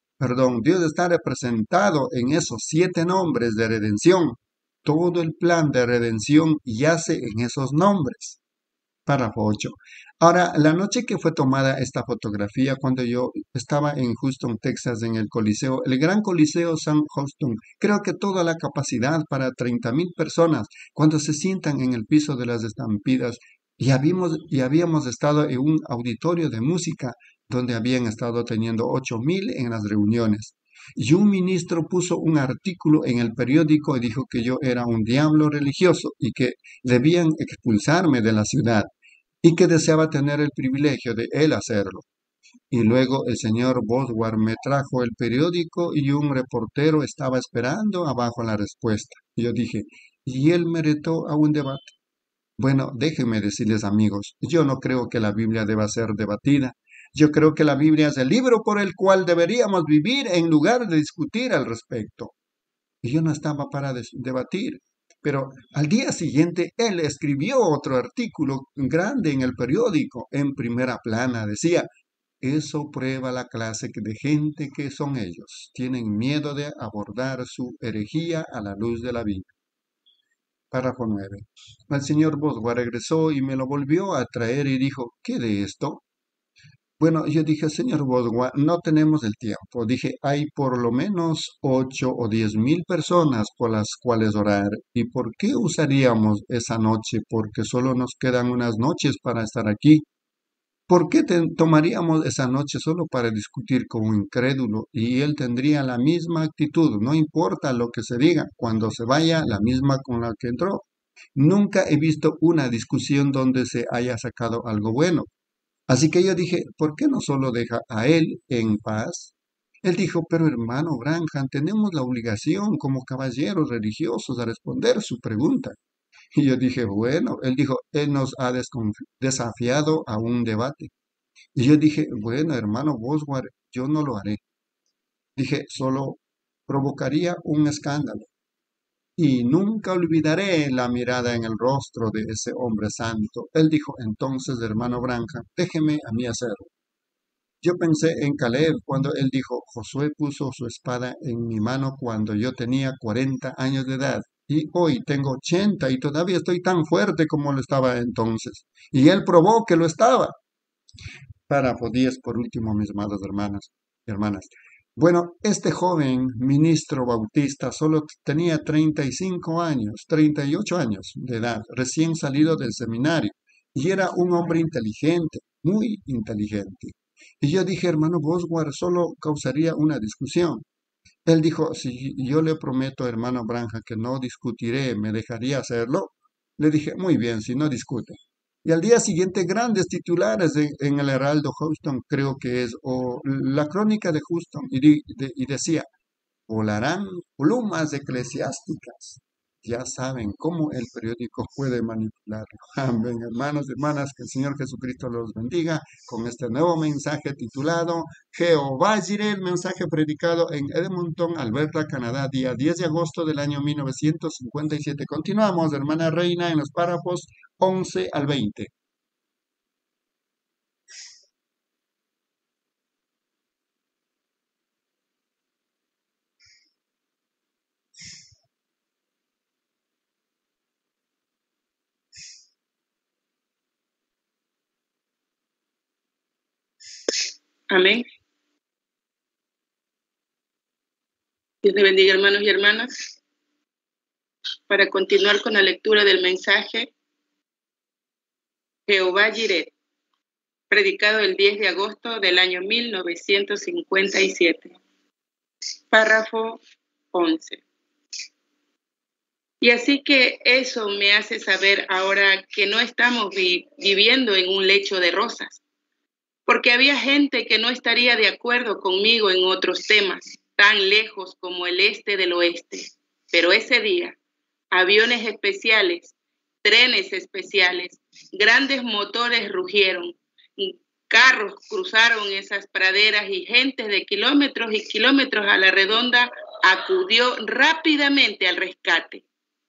en esos 7 nombres de redención. Todo el plan de redención yace en esos nombres. Párrafo 8. Ahora, la noche que fue tomada esta fotografía, cuando yo estaba en Houston, Texas, en el Coliseo, el Gran Coliseo San Houston, creo que toda la capacidad para 30,000 personas, cuando se sientan en el piso de las estampidas, y habíamos estado en un auditorio de música, donde habían estado teniendo 8,000 en las reuniones. Y un ministro puso un artículo en el periódico y dijo que yo era un diablo religioso y que debían expulsarme de la ciudad, y que deseaba tener el privilegio de él hacerlo. Y luego el señor Bosworth me trajo el periódico y un reportero estaba esperando abajo la respuesta. Y yo dije, y él me retó a un debate. Bueno, déjenme decirles, amigos, yo no creo que la Biblia deba ser debatida. Yo creo que la Biblia es el libro por el cual deberíamos vivir en lugar de discutir al respecto. Y yo no estaba para debatir. Pero al día siguiente él escribió otro artículo grande en el periódico, en primera plana. Decía, eso prueba la clase de gente que son ellos. Tienen miedo de abordar su herejía a la luz de la Biblia. Párrafo 9. El señor Bosworth regresó y me lo volvió a traer y dijo, ¿qué de esto? Bueno, yo dije, señor Bosworth, no tenemos el tiempo. Dije, hay por lo menos 8 o 10,000 personas por las cuales orar. ¿Y por qué usaríamos esa noche? Porque solo nos quedan unas noches para estar aquí. ¿Por qué tomaríamos esa noche solo para discutir con un incrédulo? Y él tendría la misma actitud, no importa lo que se diga, cuando se vaya, la misma con la que entró. Nunca he visto una discusión donde se haya sacado algo bueno. Así que yo dije, ¿por qué no solo deja a él en paz? Él dijo, pero hermano Branham, tenemos la obligación como caballeros religiosos a responder su pregunta. Y yo dije, bueno, él dijo, él nos ha desafiado a un debate. Y yo dije, bueno, hermano Bosworth, yo no lo haré. Dije, solo provocaría un escándalo. Y nunca olvidaré la mirada en el rostro de ese hombre santo. Él dijo, entonces, hermano Branham, déjeme a mí hacerlo. Yo pensé en Caleb cuando él dijo, Josué puso su espada en mi mano cuando yo tenía 40 años de edad. Y hoy tengo 80 y todavía estoy tan fuerte como lo estaba entonces. Y él probó que lo estaba. Párrafo 10 por último, mis amadas hermanas. Bueno, este joven ministro bautista solo tenía 35 años, 38 años de edad, recién salido del seminario, y era un hombre inteligente, muy inteligente. Y yo dije, hermano Bosworth, solo causaría una discusión. Él dijo, si yo le prometo, hermano Branja, que no discutiré, ¿me dejaría hacerlo? Le dije, muy bien, si no discute. Y al día siguiente, grandes titulares en el Heraldo Houston, creo que es, o la crónica de Houston, y decía, volarán plumas eclesiásticas. Ya saben cómo el periódico puede manipularlo. Amén, hermanos y hermanas, que el Señor Jesucristo los bendiga con este nuevo mensaje titulado Jehová Jireh, el mensaje predicado en Edmonton, Alberta, Canadá, día 10 de agosto del año 1957. Continuamos, hermana Reina, en los párrafos 11 al 20. Amén. Dios le bendiga, hermanos y hermanas. Para continuar con la lectura del mensaje, Jehová Jireh, predicado el 10 de agosto del año 1957. Párrafo 11. Y así que eso me hace saber ahora que no estamos viviendo en un lecho de rosas, porque había gente que no estaría de acuerdo conmigo en otros temas, tan lejos como el este del oeste. Pero ese día, aviones especiales, trenes especiales, grandes motores rugieron, carros cruzaron esas praderas y gente de kilómetros y kilómetros a la redonda acudió rápidamente al rescate.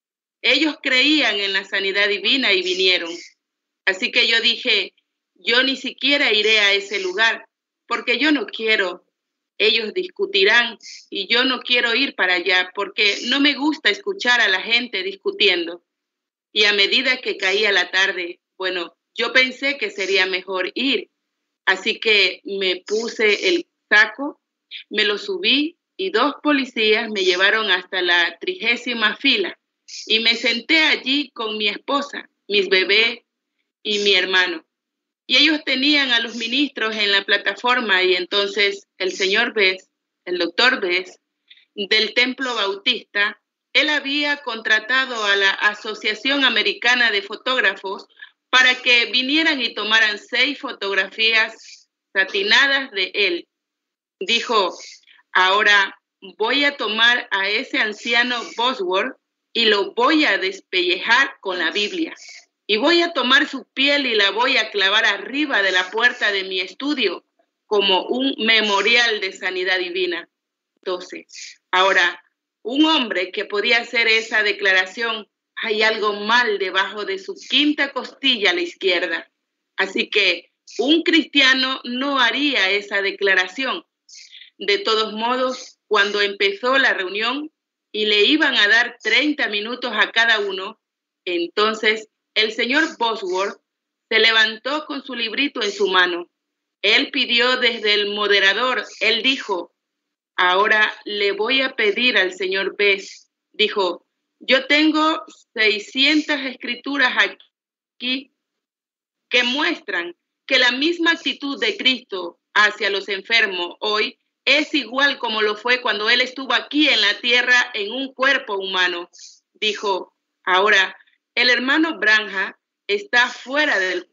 Ellos creían en la sanidad divina y vinieron. Así que yo dije, yo ni siquiera iré a ese lugar, porque yo no quiero. Ellos discutirán y yo no quiero ir para allá, porque no me gusta escuchar a la gente discutiendo. Y a medida que caía la tarde, bueno, yo pensé que sería mejor ir. Así que me puse el saco, me lo subí y 2 policías me llevaron hasta la 30ª fila. Y me senté allí con mi esposa, mis bebés y mi hermano. Y ellos tenían a los ministros en la plataforma y entonces el señor Bess, el doctor Bess, del Templo Bautista, él había contratado a la Asociación Americana de Fotógrafos para que vinieran y tomaran 6 fotografías satinadas de él. Dijo, ahora voy a tomar a ese anciano Bosworth y lo voy a despellejar con la Biblia. Y voy a tomar su piel y la voy a clavar arriba de la puerta de mi estudio como un memorial de sanidad divina. 12. Ahora, un hombre que podía hacer esa declaración, hay algo mal debajo de su 5ª costilla a la izquierda. Así que un cristiano no haría esa declaración. De todos modos, cuando empezó la reunión, y le iban a dar 30 minutos a cada uno, entonces el señor Bosworth se levantó con su librito en su mano. Él pidió desde el moderador, él dijo, ahora le voy a pedir al señor Bess. Dijo, yo tengo 600 escrituras aquí que muestran que la misma actitud de Cristo hacia los enfermos hoy es igual como lo fue cuando él estuvo aquí en la tierra en un cuerpo humano. Dijo, ahora, el hermano Branja está fuera del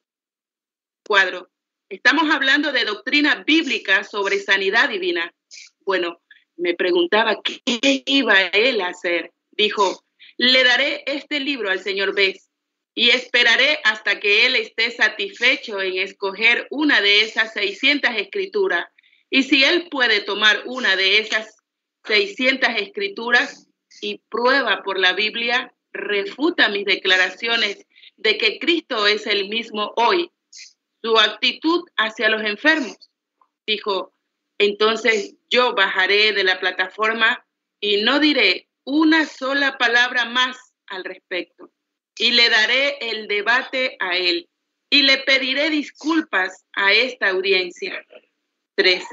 cuadro. Estamos hablando de doctrina bíblica sobre sanidad divina. Bueno, me preguntaba qué iba él a hacer. Dijo, le daré este libro al señor Bess y esperaré hasta que él esté satisfecho en escoger una de esas 600 escrituras. Y si él puede tomar una de esas 600 escrituras y prueba por la Biblia, refuta mis declaraciones de que Cristo es el mismo hoy, su actitud hacia los enfermos. Dijo, entonces yo bajaré de la plataforma y no diré una sola palabra más al respecto. Y le daré el debate a él y le pediré disculpas a esta audiencia. 13.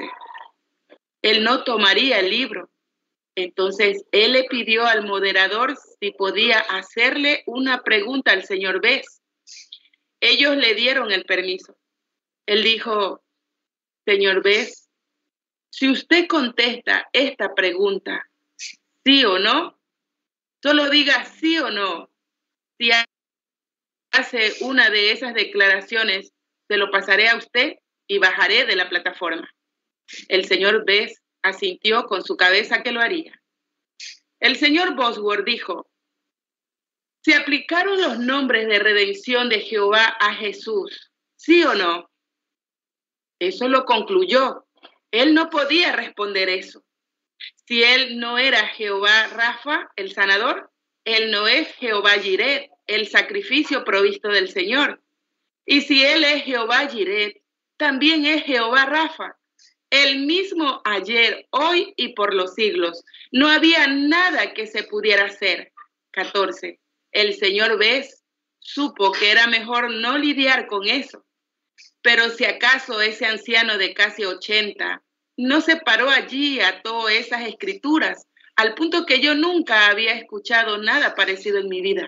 Él no tomaría el libro. Entonces, él le pidió al moderador si podía hacerle una pregunta al señor Bess. Ellos le dieron el permiso. Él dijo, señor Bess, Si usted contesta esta pregunta, sí o no, solo diga sí o no. Si hace una de esas declaraciones, se lo pasaré a usted y bajaré de la plataforma. El señor Bess asintió con su cabeza que lo haría. El señor Bosworth dijo: ¿se aplicaron los nombres de redención de Jehová a Jesús? ¿Sí o no? Eso lo concluyó. Él no podía responder eso. Si él no era Jehová Rafa, el sanador, él no es Jehová Jireh, el sacrificio provisto del Señor. Y si él es Jehová Jireh, también es Jehová Rafa, el mismo ayer, hoy y por los siglos. No había nada que se pudiera hacer. 14. El señor Bess supo que era mejor no lidiar con eso. Pero si acaso ese anciano de casi 80 no se paró allí y ató esas escrituras, al punto que yo nunca había escuchado nada parecido en mi vida.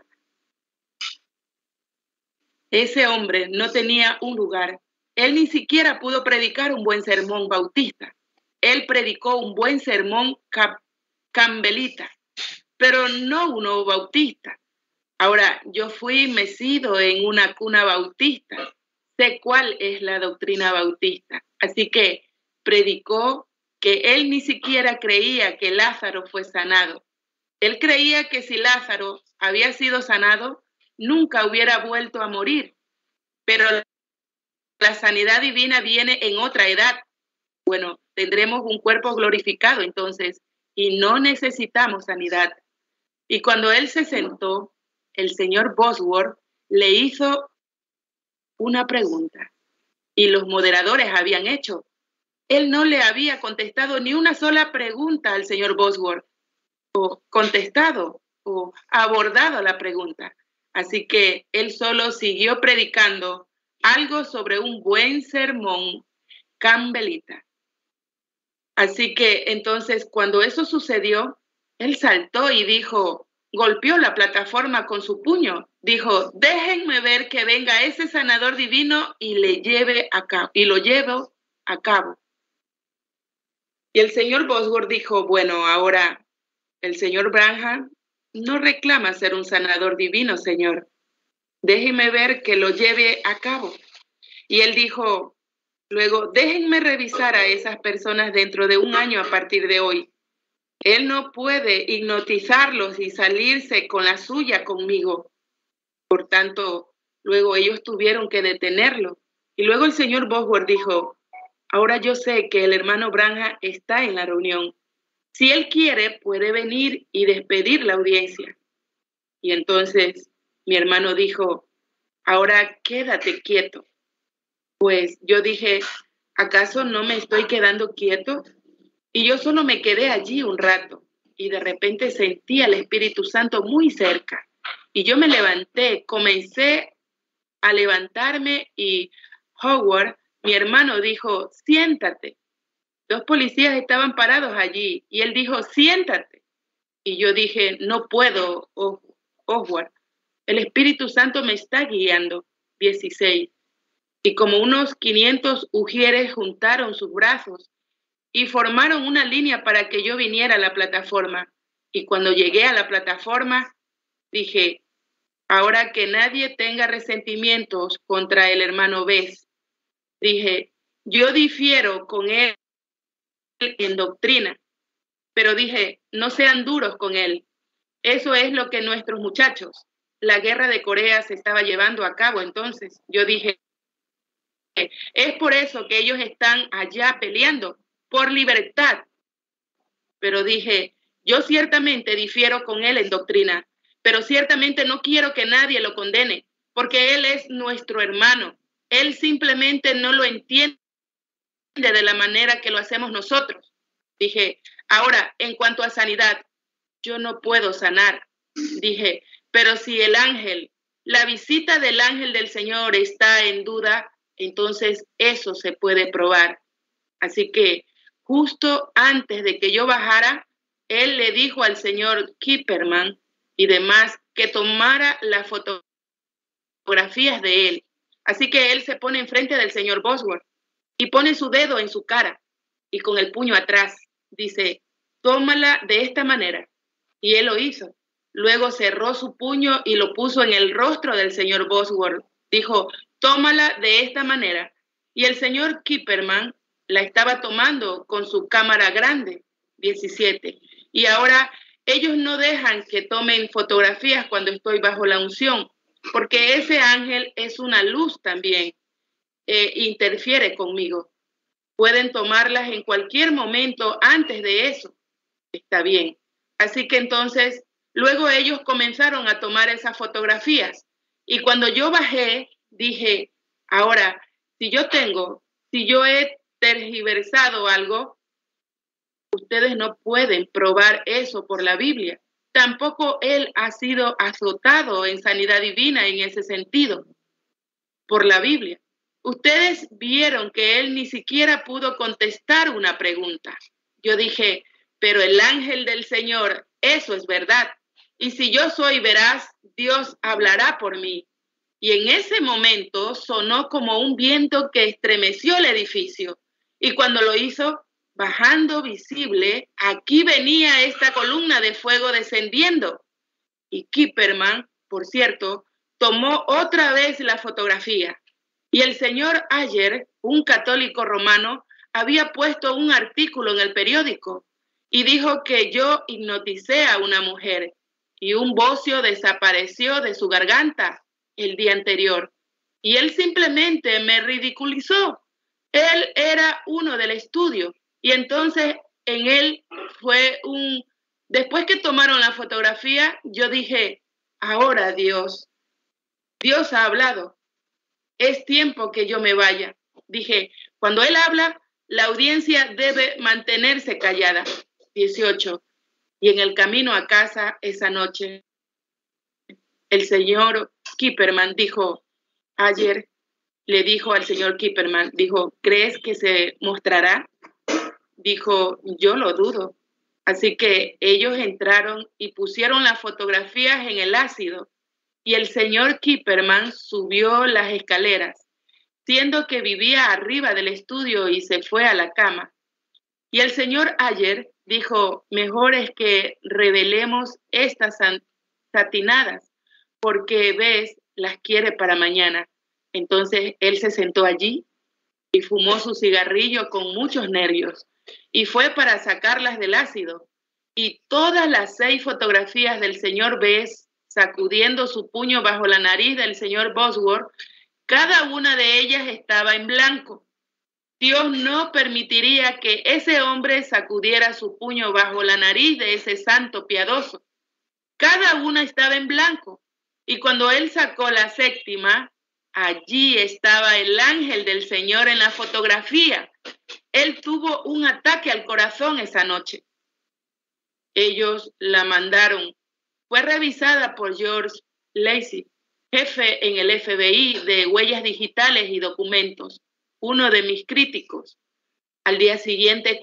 Ese hombre no tenía un lugar. Él ni siquiera pudo predicar un buen sermón bautista. Él predicó un buen sermón campbelita, pero no uno bautista. Ahora, yo fui mecido en una cuna bautista. Sé cuál es la doctrina bautista. Así que predicó que él ni siquiera creía que Lázaro fue sanado. Él creía que si Lázaro había sido sanado, nunca hubiera vuelto a morir. Pero la sanidad divina viene en otra edad. Bueno, tendremos un cuerpo glorificado entonces y no necesitamos sanidad. Y cuando él se sentó, el señor Bosworth le hizo una pregunta y los moderadores habían hecho. Él no le había contestado ni una sola pregunta al señor Bosworth, o contestado o abordado la pregunta. Así que él solo siguió predicando algo sobre un buen sermón campbelita. Así que entonces cuando eso sucedió, él saltó y dijo, golpeó la plataforma con su puño. Dijo, déjenme ver que venga ese sanador divino y le lleve a cabo, y lo llevo a cabo. Y el señor Bosworth dijo, bueno, ahora el señor Branham no reclama ser un sanador divino, señor. Déjeme ver que lo lleve a cabo. Y él dijo, luego, déjenme revisar a esas personas dentro de un año a partir de hoy. Él no puede hipnotizarlos y salirse con la suya conmigo. Por tanto, luego ellos tuvieron que detenerlo. Y luego el señor Bosworth dijo, ahora yo sé que el hermano Branham está en la reunión. Si él quiere, puede venir y despedir la audiencia. Y entonces mi hermano dijo, ahora quédate quieto. Pues yo dije, ¿acaso no me estoy quedando quieto? Y yo solo me quedé allí un rato y de repente sentí al Espíritu Santo muy cerca. Y yo me levanté, comencé a levantarme y Howard, mi hermano, dijo, siéntate. 2 policías estaban parados allí y él dijo, siéntate. Y yo dije, no puedo, Howard. El Espíritu Santo me está guiando. 16. Y como unos 500 ujieres juntaron sus brazos y formaron una línea para que yo viniera a la plataforma. Y cuando llegué a la plataforma, dije, ahora que nadie tenga resentimientos contra el hermano Bess. Dije, yo difiero con él en doctrina, pero dije, no sean duros con él. Eso es lo que nuestros muchachos, la guerra de Corea se estaba llevando a cabo entonces. Yo dije, es por eso que ellos están allá peleando, por libertad. Pero dije, yo ciertamente difiero con él en doctrina, pero ciertamente no quiero que nadie lo condene, porque él es nuestro hermano. Él simplemente no lo entiende de la manera que lo hacemos nosotros. Dije, ahora, en cuanto a sanidad, yo no puedo sanar. Dije, pero si el ángel, la visita del ángel del Señor está en duda, entonces eso se puede probar. Así que justo antes de que yo bajara, él le dijo al señor Kipperman y demás que tomara las fotografías de él. Así que él se pone enfrente del señor Bosworth y pone su dedo en su cara y con el puño atrás. Dice, tómala de esta manera. Y él lo hizo. Luego cerró su puño y lo puso en el rostro del señor Bosworth. Dijo, tómala de esta manera. Y el señor Kipperman la estaba tomando con su cámara grande, 17. Y ahora ellos no dejan que tomen fotografías cuando estoy bajo la unción, porque ese ángel es una luz también, interfiere conmigo. Pueden tomarlas en cualquier momento antes de eso. Está bien. Así que entonces, luego ellos comenzaron a tomar esas fotografías. Y cuando yo bajé, dije, ahora, si yo he tergiversado algo, ustedes no pueden probar eso por la Biblia. Tampoco él ha sido azotado en sanidad divina en ese sentido, por la Biblia. Ustedes vieron que él ni siquiera pudo contestar una pregunta. Yo dije, pero el ángel del Señor, eso es verdad. Y si yo soy veraz, Dios hablará por mí. Y en ese momento sonó como un viento que estremeció el edificio. Y cuando lo hizo, bajando visible, aquí venía esta columna de fuego descendiendo. Y Kipperman, por cierto, tomó otra vez la fotografía. Y el señor Ayer, un católico romano, había puesto un artículo en el periódico y dijo que yo hipnoticé a una mujer y un bocio desapareció de su garganta el día anterior. Y él simplemente me ridiculizó. Él era uno del estudio. Y entonces en él fue después que tomaron la fotografía, yo dije, ahora Dios ha hablado. Es tiempo que yo me vaya. Dije, cuando él habla, la audiencia debe mantenerse callada. 18. Y en el camino a casa esa noche, el señor Kipperman dijo, ayer le dijo al señor Kipperman, dijo, ¿crees que se mostrará? Dijo, yo lo dudo. Así que ellos entraron y pusieron las fotografías en el ácido. Y el señor Kipperman subió las escaleras, siendo que vivía arriba del estudio y se fue a la cama. Y el señor Ayer dijo, mejor es que revelemos estas satinadas, porque ves, las quiere para mañana. Entonces él se sentó allí y fumó su cigarrillo con muchos nervios y fue para sacarlas del ácido. Y todas las 6 fotografías del señor Bess sacudiendo su puño bajo la nariz del señor Bosworth, cada una de ellas estaba en blanco. Dios no permitiría que ese hombre sacudiera su puño bajo la nariz de ese santo piadoso. Cada una estaba en blanco. Y cuando él sacó la 7ª, allí estaba el ángel del Señor en la fotografía. Él tuvo un ataque al corazón esa noche. Ellos la mandaron. Fue revisada por George Lacey, jefe en el FBI de huellas digitales y documentos, uno de mis críticos. Al día siguiente,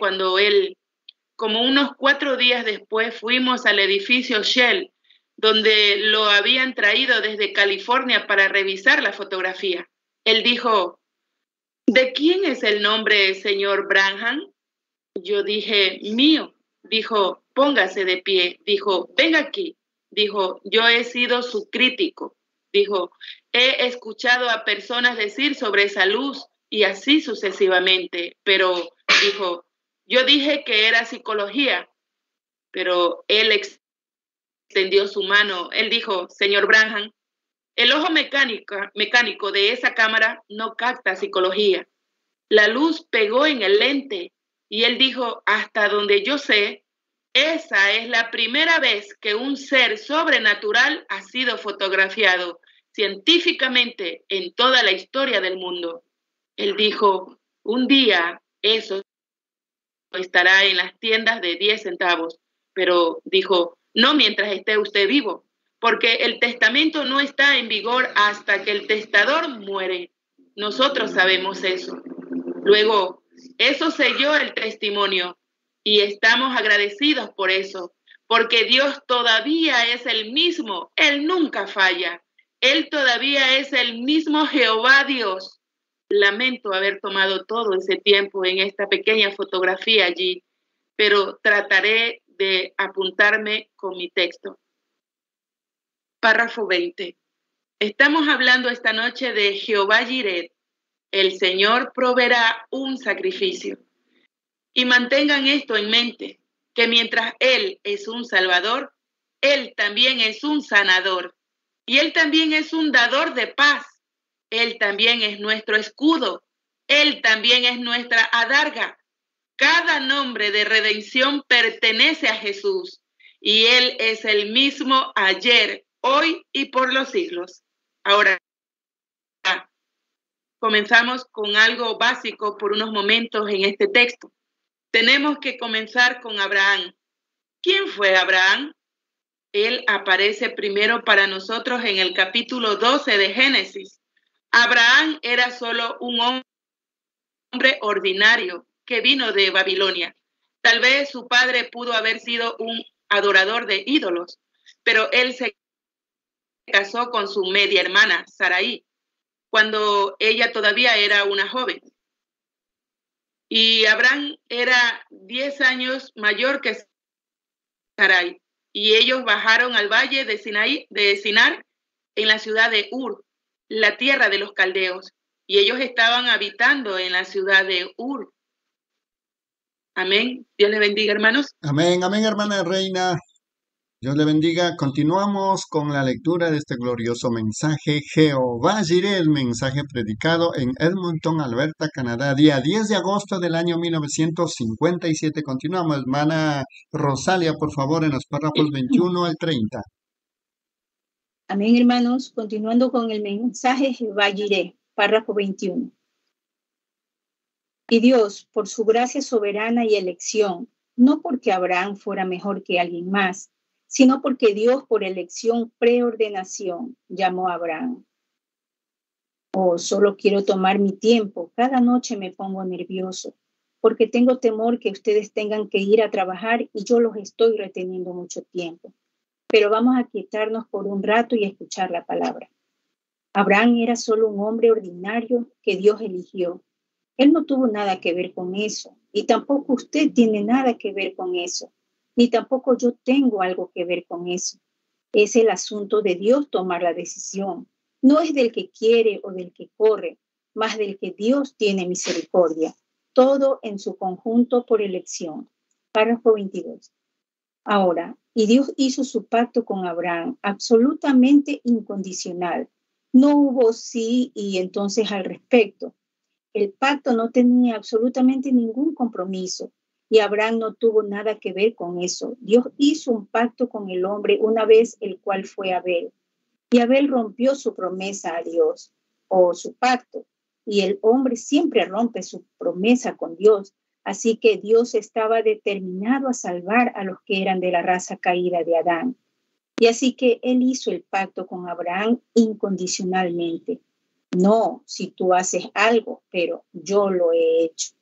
como unos 4 días después, fuimos al edificio Shell, donde lo habían traído desde California para revisar la fotografía. Él dijo, ¿de quién es el nombre, señor Branham? Yo dije, mío. Dijo, póngase de pie. Dijo, venga aquí. Dijo, yo he sido su crítico. Dijo, he escuchado a personas decir sobre esa luz y así sucesivamente. Pero, dijo, yo dije que era psicología. Pero él extendió su mano. Él dijo, señor Branham, el ojo mecánico de esa cámara no capta psicología. La luz pegó en el lente y él dijo, hasta donde yo sé, esa es la primera vez que un ser sobrenatural ha sido fotografiado científicamente en toda la historia del mundo. Él dijo, un día eso estará en las tiendas de 10 centavos, pero dijo, no mientras esté usted vivo, porque el testamento no está en vigor hasta que el testador muere. Nosotros sabemos eso. Luego, eso selló el testimonio. Y estamos agradecidos por eso, porque Dios todavía es el mismo, Él nunca falla, Él todavía es el mismo Jehová Dios. lamento haber tomado todo ese tiempo en esta pequeña fotografía allí, pero trataré de apuntarme con mi texto. Párrafo 20. Estamos hablando esta noche de Jehová Jireh. El Señor proveerá un sacrificio. Y mantengan esto en mente, que mientras Él es un salvador, Él también es un sanador. Y Él también es un dador de paz. Él también es nuestro escudo. Él también es nuestra adarga. Cada nombre de redención pertenece a Jesús. Y Él es el mismo ayer, hoy y por los siglos. Ahora, comenzamos con algo básico por unos momentos en este texto. Tenemos que comenzar con Abraham. ¿Quién fue Abraham? Él aparece primero para nosotros en el capítulo 12 de Génesis. Abraham era solo un hombre ordinario que vino de Babilonia. Tal vez su padre pudo haber sido un adorador de ídolos, pero él se casó con su media hermana, Sarai, cuando ella todavía era una joven. Y Abraham era 10 años mayor que Sarai. Y ellos bajaron al valle de Sinar en la ciudad de Ur, la tierra de los caldeos. Y ellos estaban habitando en la ciudad de Ur. Amén. Dios les bendiga, hermanos. Amén, amén, hermana Reina. Dios le bendiga. Continuamos con la lectura de este glorioso mensaje. Jehová Jireh, el mensaje predicado en Edmonton, Alberta, Canadá, día 10 de agosto del año 1957. Continuamos, hermana Rosalia, por favor, en los párrafos 21 al 30. Amén, hermanos. Continuando con el mensaje Jehová Jireh, párrafo 21. Y Dios, por su gracia soberana y elección, no porque Abraham fuera mejor que alguien más, sino porque Dios, por elección, preordenación, llamó a Abraham. Oh, solo quiero tomar mi tiempo. Cada noche me pongo nervioso, porque tengo temor que ustedes tengan que ir a trabajar y yo los estoy reteniendo mucho tiempo. Pero vamos a quietarnos por un rato y escuchar la palabra. Abraham era solo un hombre ordinario que Dios eligió. Él no tuvo nada que ver con eso, y tampoco usted tiene nada que ver con eso, ni tampoco yo tengo algo que ver con eso. Es el asunto de Dios tomar la decisión. No es del que quiere o del que corre, más del que Dios tiene misericordia. Todo en su conjunto por elección. Párrafo 22. Ahora, y Dios hizo su pacto con Abraham, absolutamente incondicional. No hubo sí y entonces al respecto. El pacto no tenía absolutamente ningún compromiso y Abraham no tuvo nada que ver con eso. Dios hizo un pacto con el hombre una vez, el cual fue Abel. Y Abel rompió su promesa a Dios o su pacto. Y el hombre siempre rompe su promesa con Dios. Así que Dios estaba determinado a salvar a los que eran de la raza caída de Adán. Y así que él hizo el pacto con Abraham incondicionalmente. No, si tú haces algo, pero yo lo he hecho.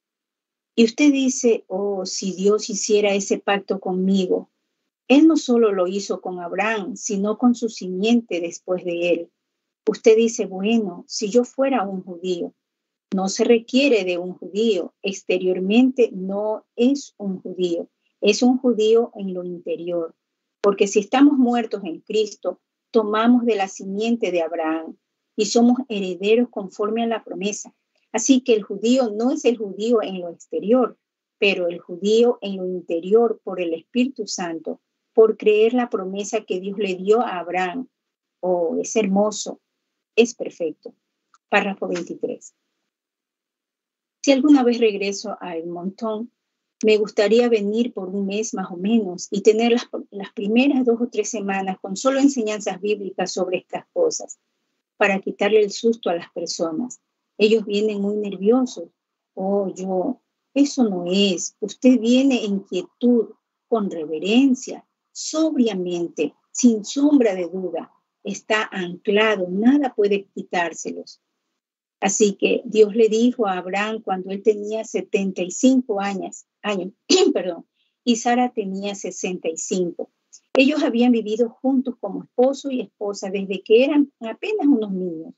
Y usted dice, oh, si Dios hiciera ese pacto conmigo. Él no solo lo hizo con Abraham, sino con su simiente después de él. Usted dice, bueno, si yo fuera un judío. No se requiere de un judío. Exteriormente no es un judío. Es un judío en lo interior. Porque si estamos muertos en Cristo, tomamos de la simiente de Abraham y somos herederos conforme a la promesa. Así que el judío no es el judío en lo exterior, pero el judío en lo interior por el Espíritu Santo, por creer la promesa que Dios le dio a Abraham. Oh, es hermoso, es perfecto. Párrafo 23. Si alguna vez regreso a Edmonton, me gustaría venir por un mes más o menos y tener las primeras 2 o 3 semanas con solo enseñanzas bíblicas sobre estas cosas, para quitarle el susto a las personas. Ellos vienen muy nerviosos. Oh, eso no es. Usted viene en quietud, con reverencia, sobriamente, sin sombra de duda. Está anclado, nada puede quitárselos. Así que Dios le dijo a Abraham cuando él tenía 75 años, y Sara tenía 65. Ellos habían vivido juntos como esposo y esposa desde que eran apenas unos niños.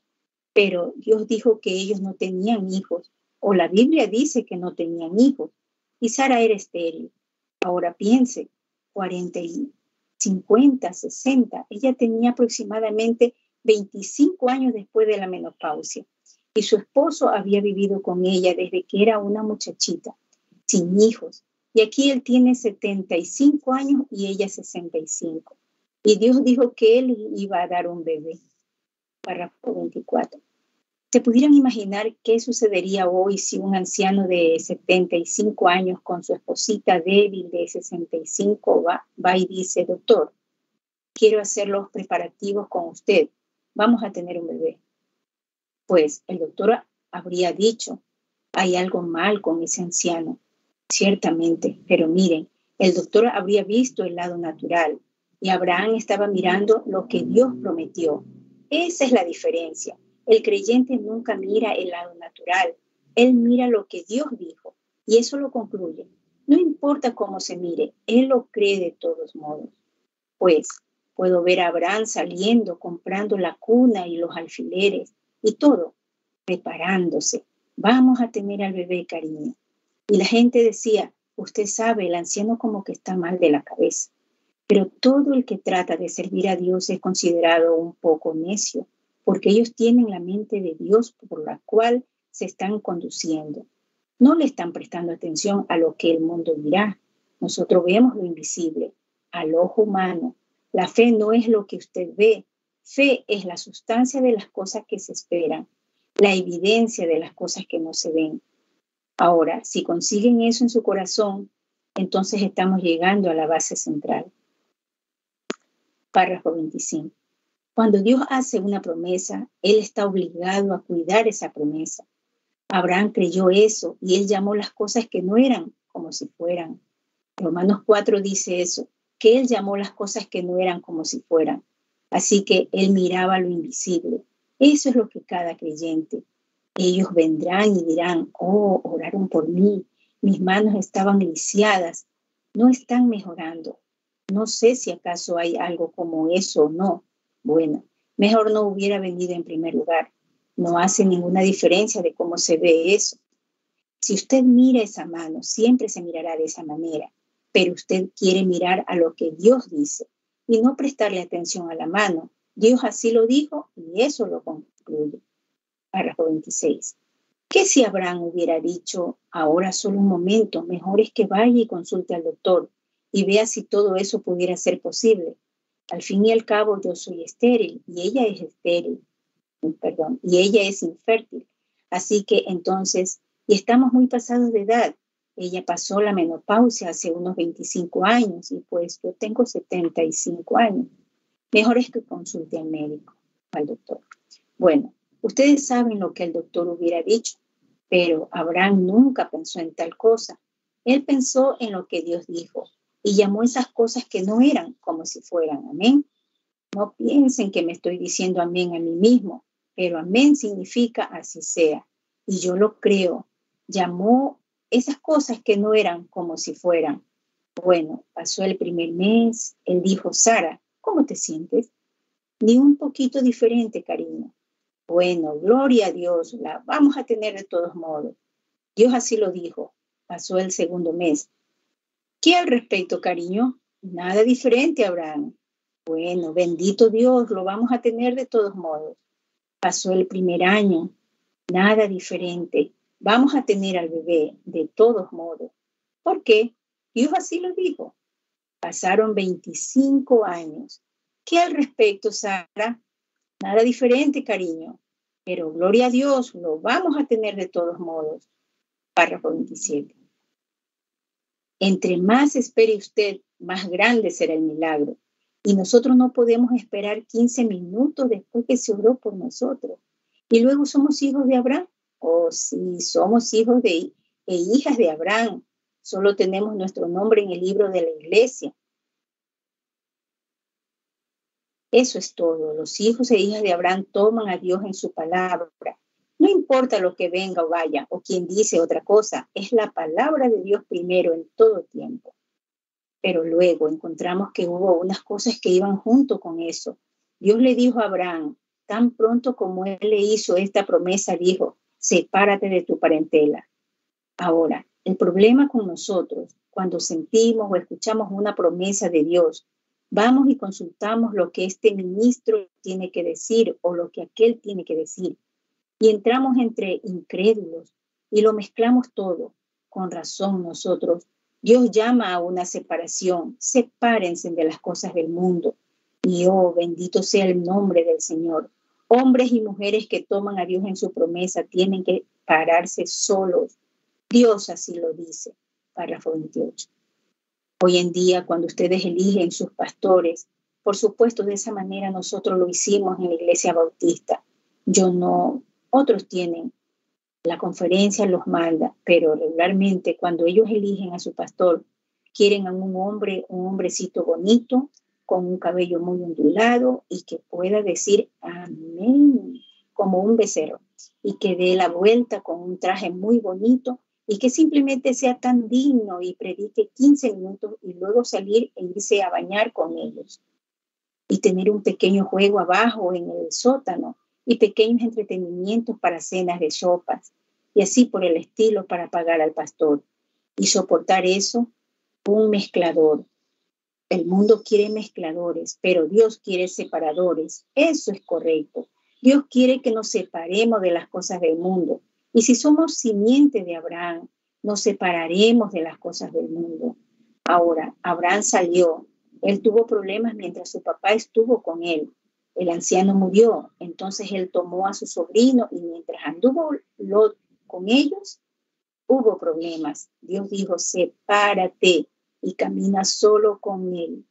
Pero Dios dijo que ellos no tenían hijos, o la Biblia dice que no tenían hijos, y Sara era estéril. Ahora piense, 40, 50, 60, ella tenía aproximadamente 25 años después de la menopausia, y su esposo había vivido con ella desde que era una muchachita, sin hijos, y aquí él tiene 75 años y ella 65. Y Dios dijo que él iba a dar un bebé. Párrafo 24. ¿Se pudieran imaginar qué sucedería hoy si un anciano de 75 años con su esposita débil de 65 va y dice, doctor, quiero hacer los preparativos con usted, vamos a tener un bebé? Pues el doctor habría dicho, hay algo mal con ese anciano, ciertamente, pero miren, el doctor habría visto el lado natural y Abraham estaba mirando lo que Dios prometió. Esa es la diferencia. El creyente nunca mira el lado natural, él mira lo que Dios dijo y eso lo concluye. No importa cómo se mire, él lo cree de todos modos. Pues puedo ver a Abraham saliendo, comprando la cuna y los alfileres y todo, preparándose. Vamos a tener al bebé, cariño. Y la gente decía, usted sabe, el anciano como que está mal de la cabeza. Pero todo el que trata de servir a Dios es considerado un poco necio, porque ellos tienen la mente de Dios por la cual se están conduciendo. No le están prestando atención a lo que el mundo dirá. Nosotros vemos lo invisible, al ojo humano. La fe no es lo que usted ve. Fe es la sustancia de las cosas que se esperan, la evidencia de las cosas que no se ven. Ahora, si consiguen eso en su corazón, entonces estamos llegando a la base central. Párrafo 25. Cuando Dios hace una promesa, Él está obligado a cuidar esa promesa. Abraham creyó eso y él llamó las cosas que no eran como si fueran. Romanos 4 dice eso, que él llamó las cosas que no eran como si fueran. Así que él miraba lo invisible. Eso es lo que cada creyente. Ellos vendrán y dirán, oh, oraron por mí, mis manos estaban lisiadas, no están mejorando. No sé si acaso hay algo como eso o no. Bueno, mejor no hubiera venido en primer lugar. No hace ninguna diferencia de cómo se ve eso. Si usted mira esa mano, siempre se mirará de esa manera, pero usted quiere mirar a lo que Dios dice y no prestarle atención a la mano. Dios así lo dijo y eso lo concluye. Párrafo 26. ¿Qué si Abraham hubiera dicho, ahora solo un momento, mejor es que vaya y consulte al doctor y vea si todo eso pudiera ser posible? Al fin y al cabo yo soy estéril y ella es y ella es infértil. Así que entonces, y estamos muy pasados de edad. Ella pasó la menopausia hace unos 25 años y pues yo tengo 75 años. Mejor es que consulte al médico, al doctor. Bueno, ustedes saben lo que el doctor hubiera dicho, pero Abraham nunca pensó en tal cosa. Él pensó en lo que Dios dijo y llamó esas cosas que no eran como si fueran. Amén. No piensen que me estoy diciendo amén a mí mismo, pero amén significa así sea. Y yo lo creo. Llamó esas cosas que no eran como si fueran. Bueno, pasó el primer mes. Él dijo, Sara, ¿cómo te sientes? Ni un poquito diferente, cariño. Bueno, gloria a Dios, la vamos a tener de todos modos. Dios así lo dijo. Pasó el segundo mes. ¿Qué al respecto, cariño? Nada diferente, Abraham. Bueno, bendito Dios, lo vamos a tener de todos modos. Pasó el primer año. Nada diferente. Vamos a tener al bebé de todos modos. ¿Por qué? Dios así lo dijo. Pasaron 25 años. ¿Qué al respecto, Sara? Nada diferente, cariño. Pero gloria a Dios, lo vamos a tener de todos modos. Párrafo 27. Entre más espere usted, más grande será el milagro. Y nosotros no podemos esperar 15 minutos después que se oró por nosotros. Y luego somos hijos de Abraham. Oh, sí, somos hijos e hijas de Abraham. Solo tenemos nuestro nombre en el libro de la iglesia. Eso es todo. Los hijos e hijas de Abraham toman a Dios en su palabra. No importa lo que venga o vaya, o quien dice otra cosa, es la palabra de Dios primero en todo tiempo. Pero luego encontramos que hubo unas cosas que iban junto con eso. Dios le dijo a Abraham, tan pronto como él le hizo esta promesa, dijo, sepárate de tu parentela. Ahora, el problema con nosotros, cuando sentimos o escuchamos una promesa de Dios, vamos y consultamos lo que este ministro tiene que decir o lo que aquel tiene que decir. Y entramos entre incrédulos y lo mezclamos todo. Con razón nosotros, Dios llama a una separación. Sepárense de las cosas del mundo. Y oh, bendito sea el nombre del Señor. Hombres y mujeres que toman a Dios en su promesa tienen que pararse solos. Dios así lo dice. Párrafo 28. Hoy en día, cuando ustedes eligen sus pastores, por supuesto, de esa manera nosotros lo hicimos en la Iglesia Bautista. Yo no, otros tienen, la conferencia los manda, pero regularmente cuando ellos eligen a su pastor, quieren a un hombrecito bonito, con un cabello muy ondulado y que pueda decir amén, como un becerro, y que dé la vuelta con un traje muy bonito y que simplemente sea tan digno y predique 15 minutos y luego salir e irse a bañar con ellos. Y tener un pequeño juego abajo en el sótano y pequeños entretenimientos para cenas de sopas y así por el estilo para pagar al pastor. Y soportar eso, un mezclador. El mundo quiere mezcladores, pero Dios quiere separadores. Eso es correcto. Dios quiere que nos separemos de las cosas del mundo. Y si somos simiente de Abraham, nos separaremos de las cosas del mundo. Ahora, Abraham salió. Él tuvo problemas mientras su papá estuvo con él. El anciano murió. Entonces él tomó a su sobrino y mientras anduvo Lot con ellos, hubo problemas. Dios dijo, sepárate y camina solo con él.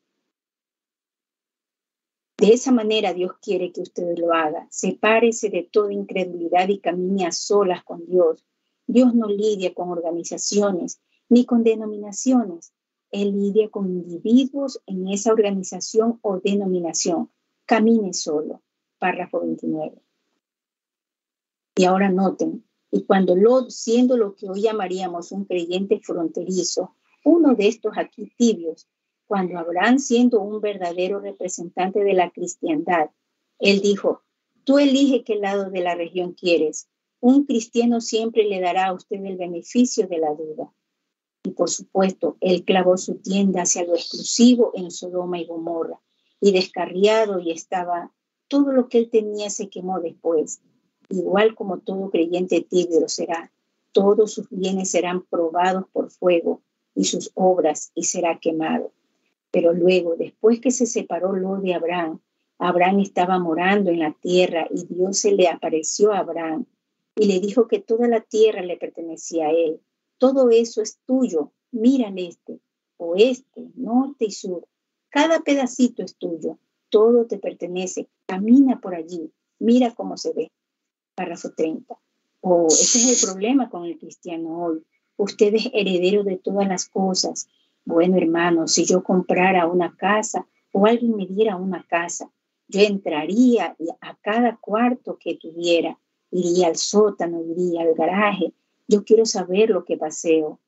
De esa manera Dios quiere que usted lo haga. Sepárese de toda incredulidad y camine a solas con Dios. Dios no lidia con organizaciones ni con denominaciones. Él lidia con individuos en esa organización o denominación. Camine solo. Párrafo 29. Y ahora noten, y cuando Lot, siendo lo que hoy llamaríamos un creyente fronterizo, uno de estos aquí tibios, cuando Abraham, siendo un verdadero representante de la cristiandad, él dijo, tú elige qué lado de la región quieres. Un cristiano siempre le dará a usted el beneficio de la duda. Y por supuesto, él clavó su tienda hacia lo exclusivo en Sodoma y Gomorra, y descarriado y estaba, todo lo que él tenía se quemó después. Igual como todo creyente tibio será, todos sus bienes serán probados por fuego, y sus obras, y será quemado. Pero luego, después que se separó Lot de Abraham, Abraham estaba morando en la tierra y Dios se le apareció a Abraham y le dijo que toda la tierra le pertenecía a él. Todo eso es tuyo. Mira este, oeste, norte y sur. Cada pedacito es tuyo. Todo te pertenece. Camina por allí. Mira cómo se ve. Párrafo 30. Ese es el problema con el cristiano hoy. Usted es heredero de todas las cosas. Bueno, hermano, si yo comprara una casa o alguien me diera una casa, yo entraría a cada cuarto que tuviera, iría al sótano, iría al garaje. Yo quiero saber lo que poseo.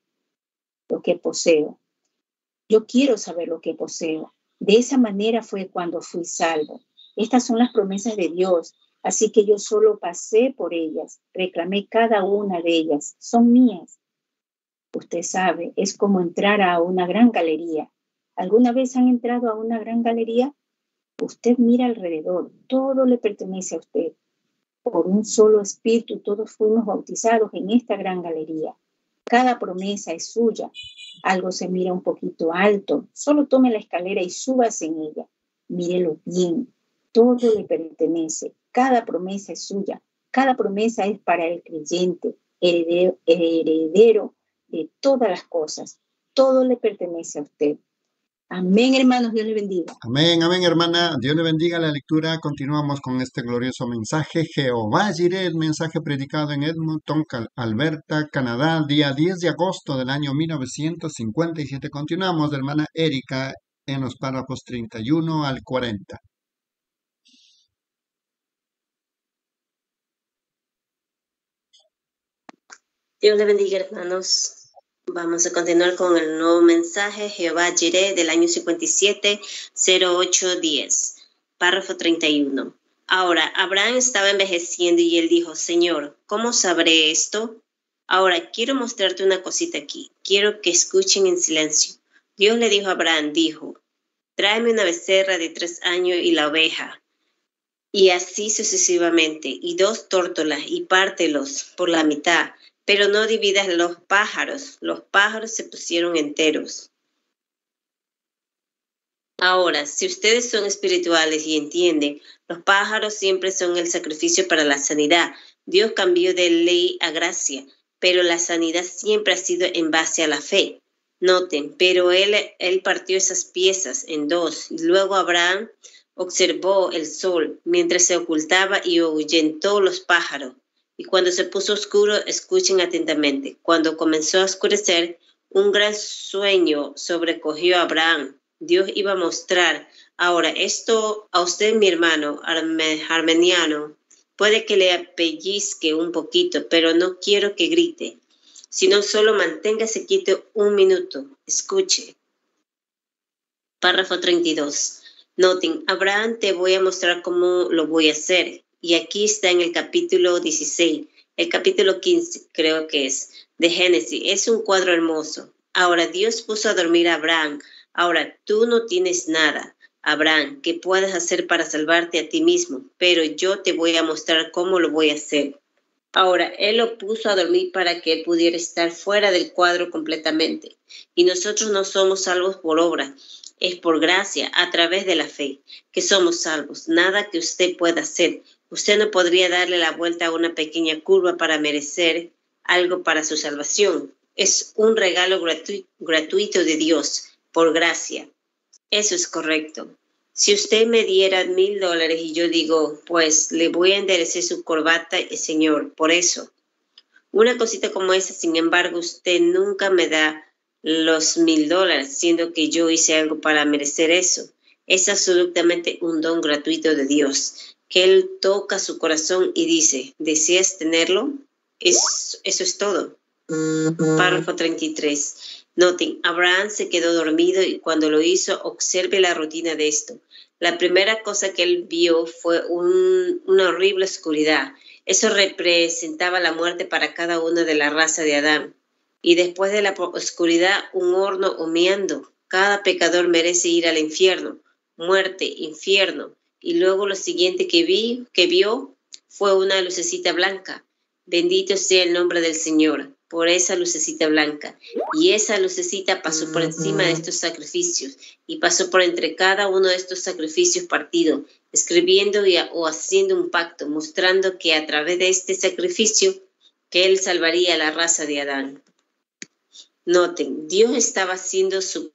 Yo quiero saber lo que poseo. De esa manera fue cuando fui salvo. Estas son las promesas de Dios, así que yo solo pasé por ellas, reclamé cada una de ellas, son mías. Usted sabe, es como entrar a una gran galería. ¿Alguna vez han entrado a una gran galería? Usted mira alrededor, todo le pertenece a usted. Por un solo espíritu todos fuimos bautizados en esta gran galería. Cada promesa es suya. Algo se mira un poquito alto, solo tome la escalera y súbase en ella. Mírelo bien, todo le pertenece. Cada promesa es suya. Cada promesa es para el creyente, heredero de todas las cosas. Todo le pertenece a usted. Amén, hermanos. Dios le bendiga. Amén, amén, hermana. Dios le bendiga la lectura. Continuamos con este glorioso mensaje. Jehová Jireh, el mensaje predicado en Edmonton, Alberta, Canadá, día 10 de agosto del año 1957. Continuamos, hermana Erika, en los párrafos 31 al 40. Dios le bendiga, hermanos. Vamos a continuar con el nuevo mensaje, Jehová Jireh, del año 57, 0810, párrafo 31. Ahora, Abraham estaba envejeciendo y él dijo, Señor, ¿cómo sabré esto? Ahora, quiero mostrarte una cosita aquí. Quiero que escuchen en silencio. Dios le dijo a Abraham, tráeme una becerra de 3 años y la oveja. Y así sucesivamente, y 2 tórtolas, y pártelos por la mitad, pero no dividas los pájaros se pusieron enteros. Ahora, si ustedes son espirituales y entienden, los pájaros siempre son el sacrificio para la sanidad. Dios cambió de ley a gracia, pero la sanidad siempre ha sido en base a la fe. Noten, pero él partió esas piezas en 2, y luego Abraham observó el sol mientras se ocultaba y ahuyentó los pájaros. Y cuando se puso oscuro, escuchen atentamente, cuando comenzó a oscurecer, un gran sueño sobrecogió a Abraham. Dios iba a mostrar. Ahora, esto a usted, mi hermano armeniano, puede que le pellizque un poquito, pero no quiero que grite, sino solo manténgase quieto un minuto. Escuche. Párrafo 32. Noten, Abraham, te voy a mostrar cómo lo voy a hacer. Y aquí está en el capítulo 16, el capítulo 15, creo que es, de Génesis. Es un cuadro hermoso. Ahora, Dios puso a dormir a Abraham. Ahora, tú no tienes nada, Abraham, que puedas hacer para salvarte a ti mismo, pero yo te voy a mostrar cómo lo voy a hacer. Ahora, él lo puso a dormir para que él pudiera estar fuera del cuadro completamente. Y nosotros no somos salvos por obra, es por gracia, a través de la fe, que somos salvos. Nada que usted pueda hacer. Usted no podría darle la vuelta a una pequeña curva para merecer algo para su salvación. Es un regalo gratuito de Dios. Por gracia. Eso es correcto. Si usted me diera $1,000 y yo digo, pues le voy a enderezar su corbata, Señor, por eso. Una cosita como esa, sin embargo, usted nunca me da los $1,000, siendo que yo hice algo para merecer eso. Es absolutamente un don gratuito de Dios, que Él toca su corazón y dice, ¿deseas tenerlo? Eso es todo. Párrafo 33. Noten, Abraham se quedó dormido y cuando lo hizo, observe la rutina de esto. La primera cosa que él vio fue una horrible oscuridad. Eso representaba la muerte para cada uno de la raza de Adán. Y después de la oscuridad, un horno humeando. Cada pecador merece ir al infierno. Muerte, infierno. Y luego lo siguiente que vio fue una lucecita blanca. Bendito sea el nombre del Señor por esa lucecita blanca. Y esa lucecita pasó por encima de estos sacrificios y pasó por entre cada uno de estos sacrificios partidos, escribiendo o haciendo un pacto, mostrando que a través de este sacrificio que Él salvaría a la raza de Adán. Noten, Dios estaba haciendo su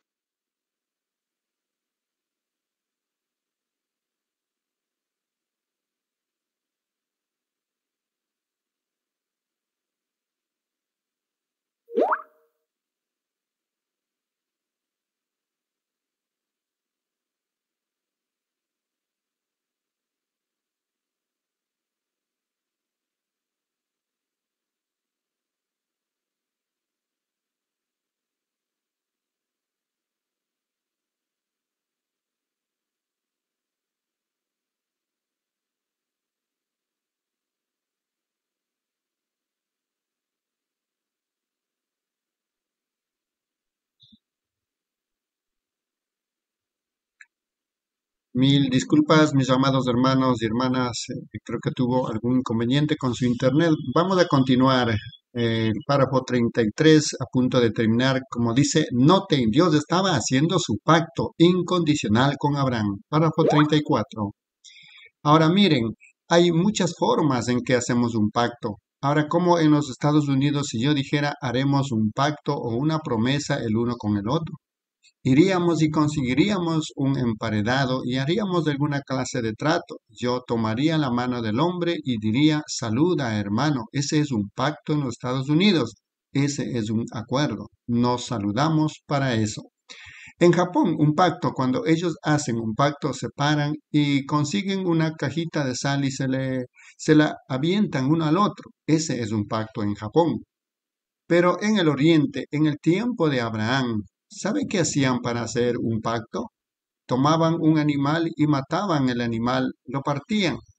Mil disculpas, mis amados hermanos y hermanas. Creo que tuvo algún inconveniente con su internet. Vamos a continuar. El párrafo 33, a punto de terminar, como dice, noten, Dios estaba haciendo su pacto incondicional con Abraham. Párrafo 34. Ahora miren, hay muchas formas en que hacemos un pacto. Ahora, como en los Estados Unidos, si yo dijera haremos un pacto o una promesa el uno con el otro, iríamos y conseguiríamos un emparedado y haríamos alguna clase de trato. Yo tomaría la mano del hombre y diría, saluda, hermano. Ese es un pacto en los Estados Unidos. Ese es un acuerdo. Nos saludamos para eso. En Japón, un pacto, cuando ellos hacen un pacto, se paran y consiguen una cajita de sal y se la avientan uno al otro. Ese es un pacto en Japón. Pero en el Oriente, en el tiempo de Abraham, ¿sabe qué hacían para hacer un pacto? Tomaban un animal y mataban el animal, lo partían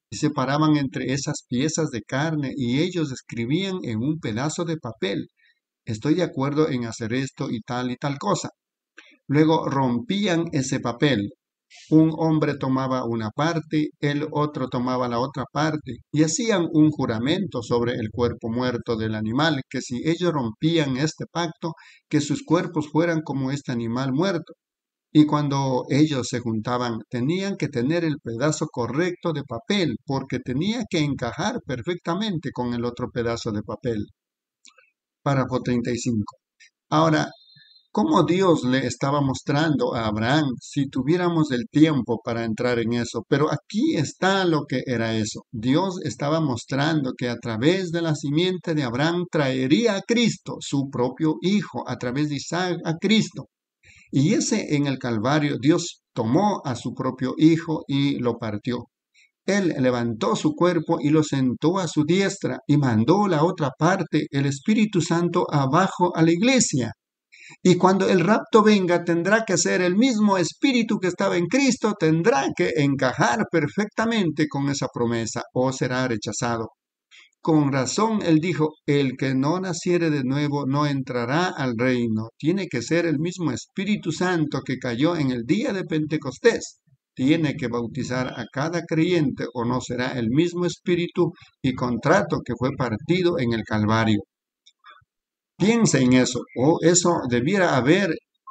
y separaban entre esas piezas de carne y ellos escribían en un pedazo de papel: estoy de acuerdo en hacer esto y tal cosa. Luego rompían ese papel. Un hombre tomaba una parte, el otro tomaba la otra parte, y hacían un juramento sobre el cuerpo muerto del animal, que si ellos rompían este pacto, que sus cuerpos fueran como este animal muerto. Y cuando ellos se juntaban, tenían que tener el pedazo correcto de papel, porque tenía que encajar perfectamente con el otro pedazo de papel. Párrafo 35. Ahora, ¿cómo Dios le estaba mostrando a Abraham? Si tuviéramos el tiempo para entrar en eso, pero aquí está lo que era eso. Dios estaba mostrando que a través de la simiente de Abraham traería a Cristo, su propio hijo, a través de Isaac a Cristo. Y ese en el Calvario, Dios tomó a su propio hijo y lo partió. Él levantó su cuerpo y lo sentó a su diestra y mandó la otra parte, el Espíritu Santo, abajo a la iglesia. Y cuando el rapto venga, tendrá que ser el mismo espíritu que estaba en Cristo, tendrá que encajar perfectamente con esa promesa o será rechazado. Con razón él dijo: el que no naciere de nuevo no entrará al reino. Tiene que ser el mismo Espíritu Santo que cayó en el día de Pentecostés. Tiene que bautizar a cada creyente o no será el mismo espíritu y contrato que fue partido en el Calvario. Piense en eso, o eso debiera haber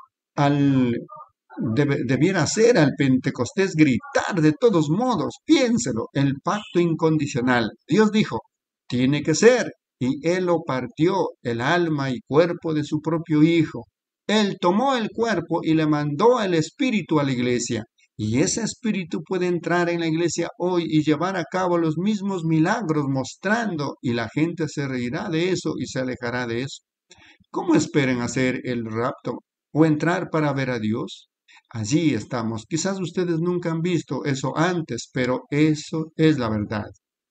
debiera hacer al Pentecostés gritar de todos modos. Piénselo, el pacto incondicional. Dios dijo: tiene que ser, y Él lo partió, el alma y cuerpo de su propio Hijo. Él tomó el cuerpo y le mandó el Espíritu a la iglesia. Y ese Espíritu puede entrar en la iglesia hoy y llevar a cabo los mismos milagros mostrando, y la gente se reirá de eso y se alejará de eso. ¿Cómo esperan hacer el rapto o entrar para ver a Dios? Allí estamos. Quizás ustedes nunca han visto eso antes, pero eso es la verdad.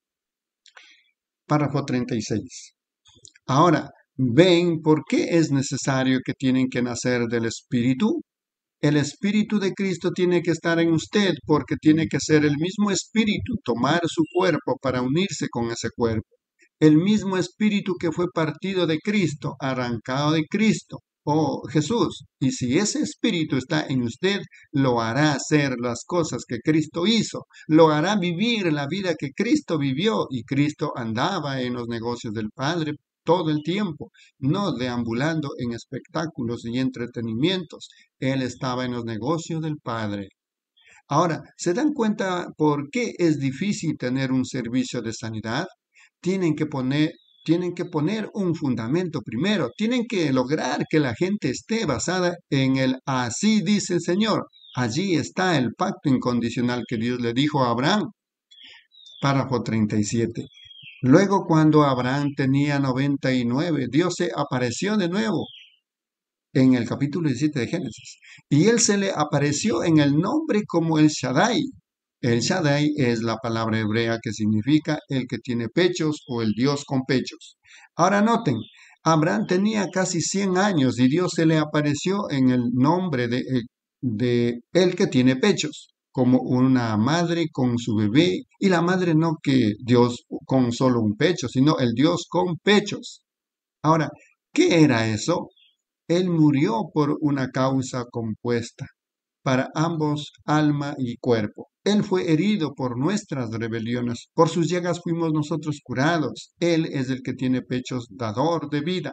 Párrafo 36. Ahora, ¿ven por qué es necesario que tienen que nacer del Espíritu? El Espíritu de Cristo tiene que estar en usted porque tiene que ser el mismo Espíritu, tomar su cuerpo para unirse con ese cuerpo. El mismo Espíritu que fue partido de Cristo, arrancado de Cristo, Jesús. Y si ese Espíritu está en usted, lo hará hacer las cosas que Cristo hizo, lo hará vivir la vida que Cristo vivió, y Cristo andaba en los negocios del Padre todo el tiempo, no deambulando en espectáculos y entretenimientos. Él estaba en los negocios del Padre. Ahora, ¿se dan cuenta por qué es difícil tener un servicio de sanidad? Tienen que poner un fundamento primero. Tienen que lograr que la gente esté basada en el así dice el Señor. Allí está el pacto incondicional que Dios le dijo a Abraham. Párrafo 37. Luego, cuando Abraham tenía 99, Dios se apareció de nuevo en el capítulo 17 de Génesis. Y él se le apareció en el nombre como el Shaddai. El Shaddai es la palabra hebrea que significa el que tiene pechos o el Dios con pechos. Ahora noten, Abraham tenía casi 100 años y Dios se le apareció en el nombre de el que tiene pechos, como una madre con su bebé, y la madre no que Dios con solo un pecho, sino el Dios con pechos. Ahora, ¿qué era eso? Él murió por una causa compuesta, para ambos alma y cuerpo. Él fue herido por nuestras rebeliones, por sus llagas fuimos nosotros curados. Él es el que tiene pechos, dador de vida.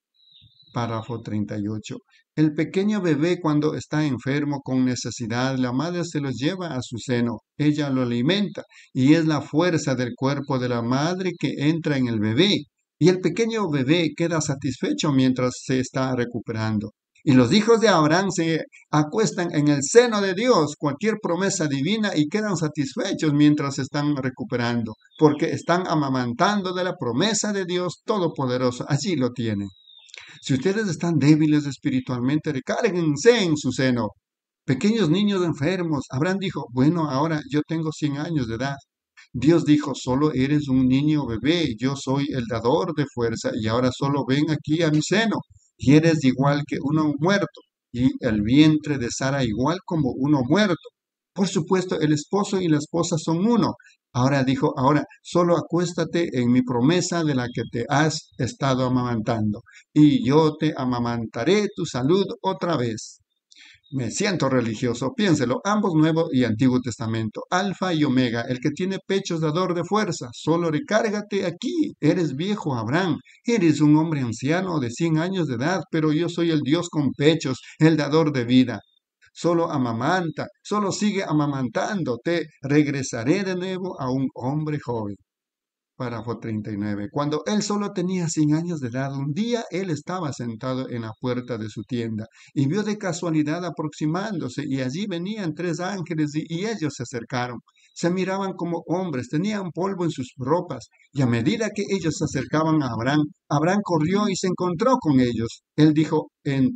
Párrafo 38. El pequeño bebé, cuando está enfermo con necesidad, la madre se lo lleva a su seno, ella lo alimenta, y es la fuerza del cuerpo de la madre que entra en el bebé, y el pequeño bebé queda satisfecho mientras se está recuperando. Y los hijos de Abraham se acuestan en el seno de Dios, cualquier promesa divina, y quedan satisfechos mientras se están recuperando, porque están amamantando de la promesa de Dios Todopoderoso. Allí lo tienen. Si ustedes están débiles espiritualmente, recárguense en su seno. Pequeños niños enfermos, Abraham dijo: bueno, ahora yo tengo 100 años de edad. Dios dijo: solo eres un niño bebé, yo soy el dador de fuerza, y ahora solo ven aquí a mi seno. Y eres igual que uno muerto, y el vientre de Sara igual como uno muerto. Por supuesto, el esposo y la esposa son uno. Ahora dijo, ahora solo acuéstate en mi promesa de la que te has estado amamantando, y yo te amamantaré tu salud otra vez. Me siento religioso, piénselo, ambos Nuevo y Antiguo Testamento, Alfa y Omega, el que tiene pechos dador de fuerza, solo recárgate aquí, eres viejo Abraham, eres un hombre anciano de 100 años de edad, pero yo soy el Dios con pechos, el dador de vida. Solo amamanta, solo sigue amamantándote, regresaré de nuevo a un hombre joven. Párrafo 39. Cuando él solo tenía 100 años de edad, un día él estaba sentado en la puerta de su tienda y vio de casualidad aproximándose y allí venían 3 ángeles y ellos se acercaron. Se miraban como hombres, tenían polvo en sus ropas y a medida que ellos se acercaban a Abraham, Abraham corrió y se encontró con ellos. Él dijo,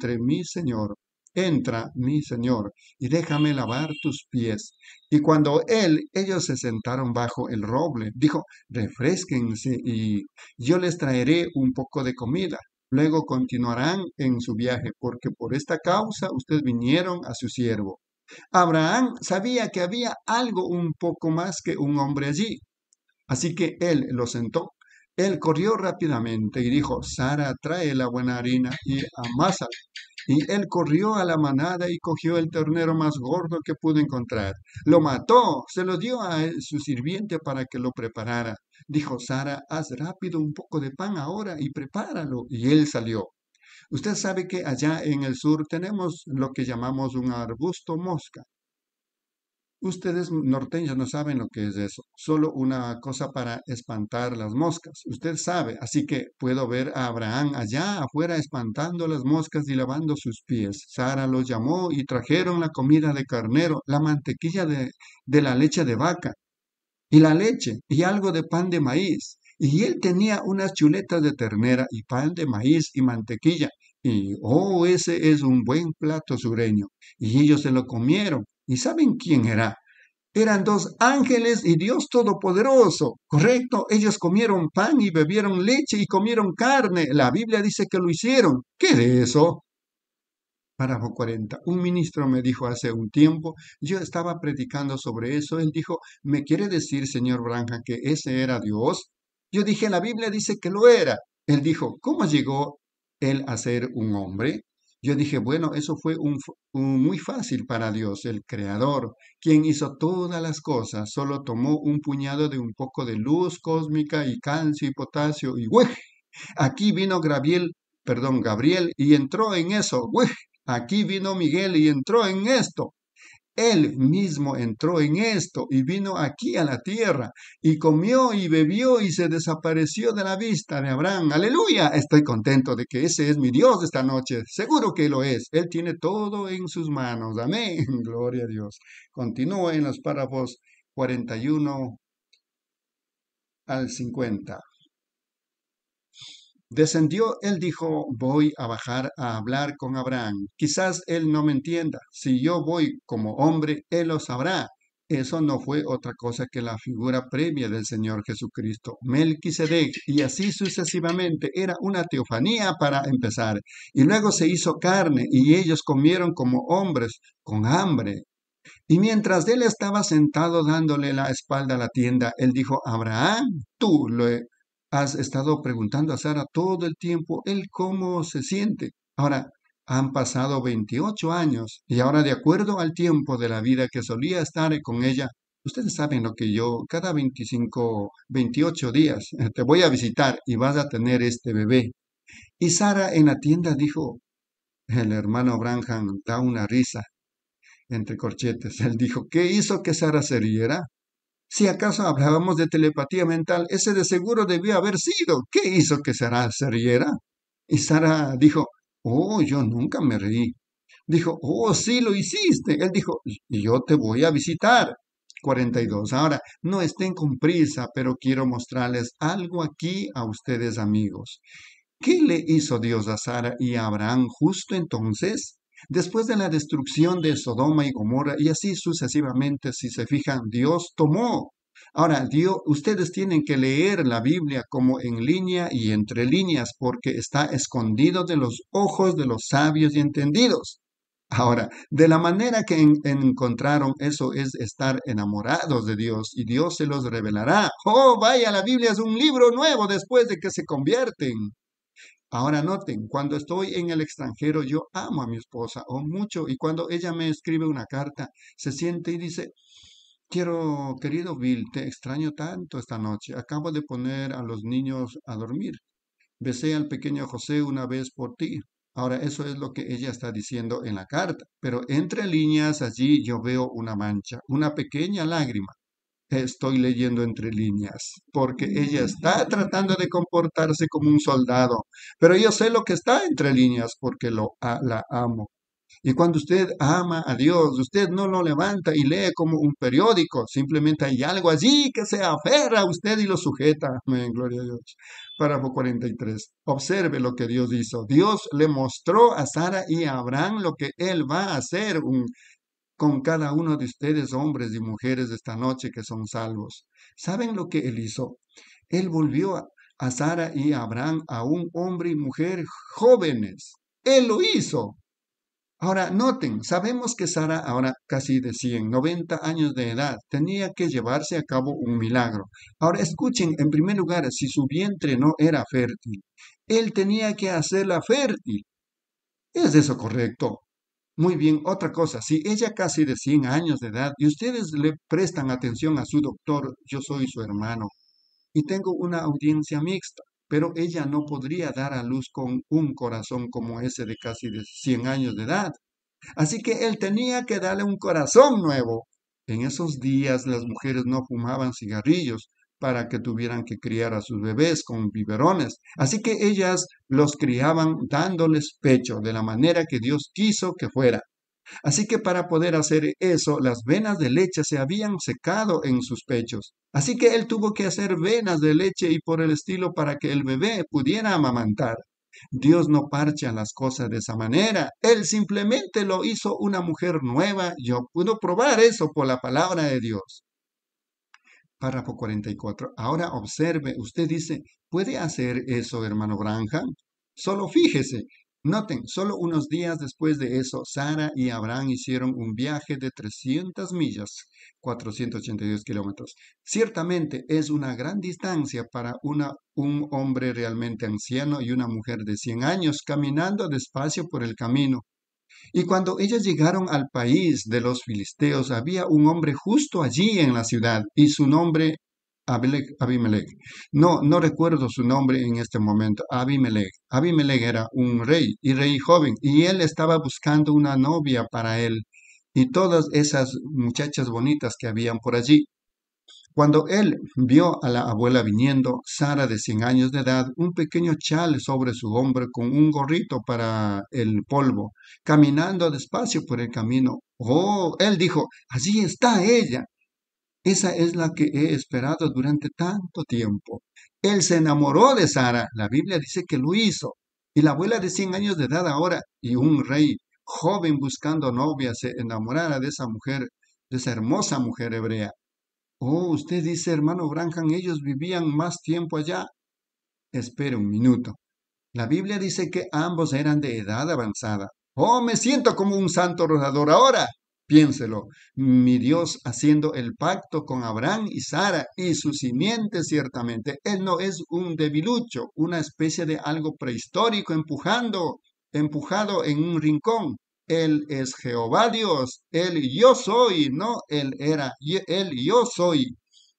entra, mi señor, y déjame lavar tus pies. Y cuando ellos se sentaron bajo el roble, dijo, refrésquense y yo les traeré un poco de comida. Luego continuarán en su viaje, porque por esta causa ustedes vinieron a su siervo. Abraham sabía que había algo un poco más que un hombre allí, así que él lo sentó. Él corrió rápidamente y dijo, Sara, trae la buena harina y amásala. Y él corrió a la manada y cogió el ternero más gordo que pudo encontrar. Lo mató, se lo dio a su sirviente para que lo preparara. Dijo Sara, haz rápido un poco de pan ahora y prepáralo. Y él salió. Usted sabe que allá en el sur tenemos lo que llamamos un arbusto mosca. Ustedes norteños no saben lo que es eso, solo una cosa para espantar las moscas. Usted sabe, así que puedo ver a Abraham allá afuera espantando las moscas y lavando sus pies. Sara los llamó y trajeron la comida de carnero, la mantequilla de la leche de vaca y la leche y algo de pan de maíz. Y él tenía unas chuletas de ternera y pan de maíz y mantequilla. Y, oh, ese es un buen plato sureño. Y ellos se lo comieron. ¿Y saben quién era? Eran 2 ángeles y Dios Todopoderoso. Correcto, ellos comieron pan y bebieron leche y comieron carne. La Biblia dice que lo hicieron. ¿Qué de eso? Párrafo 40. Un ministro me dijo hace un tiempo, yo estaba predicando sobre eso, él dijo, ¿me quiere decir, señor Branham, que ese era Dios? Yo dije, la Biblia dice que lo era. Él dijo, ¿cómo llegó él a ser un hombre? Yo dije, bueno, eso fue muy fácil para Dios, el Creador, quien hizo todas las cosas, solo tomó un puñado de un poco de luz cósmica y calcio y potasio y ¡uy! Aquí vino Gabriel y entró en eso, ¡uy! Aquí vino Miguel y entró en esto. Él mismo entró en esto y vino aquí a la tierra y comió y bebió y se desapareció de la vista de Abraham. Aleluya, estoy contento de que ese es mi Dios esta noche. Seguro que lo es. Él tiene todo en sus manos. Amén. Gloria a Dios. Continúo en los párrafos 41 al 50. Descendió, él dijo, voy a bajar a hablar con Abraham. Quizás él no me entienda. Si yo voy como hombre, él lo sabrá. Eso no fue otra cosa que la figura previa del Señor Jesucristo, Melquisedec, y así sucesivamente. Era una teofanía para empezar. Y luego se hizo carne, y ellos comieron como hombres, con hambre. Y mientras él estaba sentado dándole la espalda a la tienda, él dijo, Abraham, tú le has estado preguntando a Sara todo el tiempo, él cómo se siente. Ahora, han pasado 28 años y ahora de acuerdo al tiempo de la vida que solía estar con ella, ustedes saben lo que yo, cada 28 días te voy a visitar y vas a tener este bebé. Y Sara en la tienda dijo, el hermano Branham da una risa entre corchetes. Él dijo, ¿qué hizo que Sara se riera? Si acaso hablábamos de telepatía mental, ese de seguro debió haber sido. ¿Qué hizo que Sara se riera? Y Sara dijo, oh, yo nunca me reí. Dijo, oh, sí lo hiciste. Él dijo, y yo te voy a visitar. 42. Ahora, no estén con prisa, pero quiero mostrarles algo aquí a ustedes, amigos. ¿Qué le hizo Dios a Sara y a Abraham justo entonces? Después de la destrucción de Sodoma y Gomorra, y así sucesivamente, si se fijan, Dios tomó. Ahora, ustedes tienen que leer la Biblia como en línea y entre líneas, porque está escondido de los ojos de los sabios y entendidos. Ahora, de la manera que encontraron, eso es estar enamorados de Dios y Dios se los revelará. Oh, vaya, la Biblia es un libro nuevo después de que se convierten. Ahora noten, cuando estoy en el extranjero, yo amo a mi esposa, o mucho, y cuando ella me escribe una carta, se siente y dice, querido Bill, te extraño tanto esta noche. Acabo de poner a los niños a dormir. Besé al pequeño José una vez por ti. Ahora, eso es lo que ella está diciendo en la carta, pero entre líneas allí yo veo una mancha, una pequeña lágrima. Estoy leyendo entre líneas, porque ella está tratando de comportarse como un soldado, pero yo sé lo que está entre líneas porque la amo. Y cuando usted ama a Dios, usted no lo levanta y lee como un periódico, simplemente hay algo allí que se aferra a usted y lo sujeta. Amén, gloria a Dios. Párrafo 43. Observe lo que Dios hizo. Dios le mostró a Sara y a Abraham lo que él va a hacer con cada uno de ustedes, hombres y mujeres de esta noche que son salvos. ¿Saben lo que él hizo? Él volvió a Sara y a Abraham a un hombre y mujer jóvenes. Él lo hizo. Ahora, noten, sabemos que Sara, ahora casi de 90 años de edad, tenía que llevarse a cabo un milagro. Ahora, escuchen, en primer lugar, si su vientre no era fértil, él tenía que hacerla fértil. ¿Es eso correcto? Muy bien, otra cosa, si ella casi de 100 años de edad y ustedes le prestan atención a su doctor, yo soy su hermano y tengo una audiencia mixta, pero ella no podría dar a luz con un corazón como ese de casi de 100 años de edad. Así que él tenía que darle un corazón nuevo. En esos días las mujeres no fumaban cigarrillos para que tuvieran que criar a sus bebés con biberones. Así que ellas los criaban dándoles pecho de la manera que Dios quiso que fuera. Así que para poder hacer eso, las venas de leche se habían secado en sus pechos. Así que él tuvo que hacer venas de leche y por el estilo para que el bebé pudiera amamantar. Dios no parcha las cosas de esa manera. Él simplemente lo hizo una mujer nueva. Yo puedo probar eso por la palabra de Dios. Párrafo 44. Ahora observe, usted dice, ¿puede hacer eso, hermano Branham? Solo fíjese. Noten, solo unos días después de eso, Sara y Abraham hicieron un viaje de 300 millas, 482 kilómetros. Ciertamente es una gran distancia para un hombre realmente anciano y una mujer de 100 años caminando despacio por el camino. Y cuando ellos llegaron al país de los filisteos, había un hombre justo allí en la ciudad, y su nombre Abimelech. No recuerdo su nombre en este momento. Abimelech. Abimelech era un rey, y rey joven, y él estaba buscando una novia para él, y todas esas muchachas bonitas que habían por allí. Cuando él vio a la abuela viniendo, Sara de 100 años de edad, un pequeño chal sobre su hombro con un gorrito para el polvo, caminando despacio por el camino. Oh, él dijo, allí está ella. Esa es la que he esperado durante tanto tiempo. Él se enamoró de Sara. La Biblia dice que lo hizo. Y la abuela de 100 años de edad ahora, y un rey joven buscando novia, se enamorara de esa mujer, de esa hermosa mujer hebrea. Oh, usted dice, hermano Branham, ellos vivían más tiempo allá. Espere un minuto. La Biblia dice que ambos eran de edad avanzada. Oh, me siento como un santo rodador ahora. Piénselo, mi Dios haciendo el pacto con Abraham y Sara y su simiente ciertamente. Él no es un debilucho, una especie de algo prehistórico empujado en un rincón. Él es Jehová Dios, Él yo soy, no Él era, Él yo soy.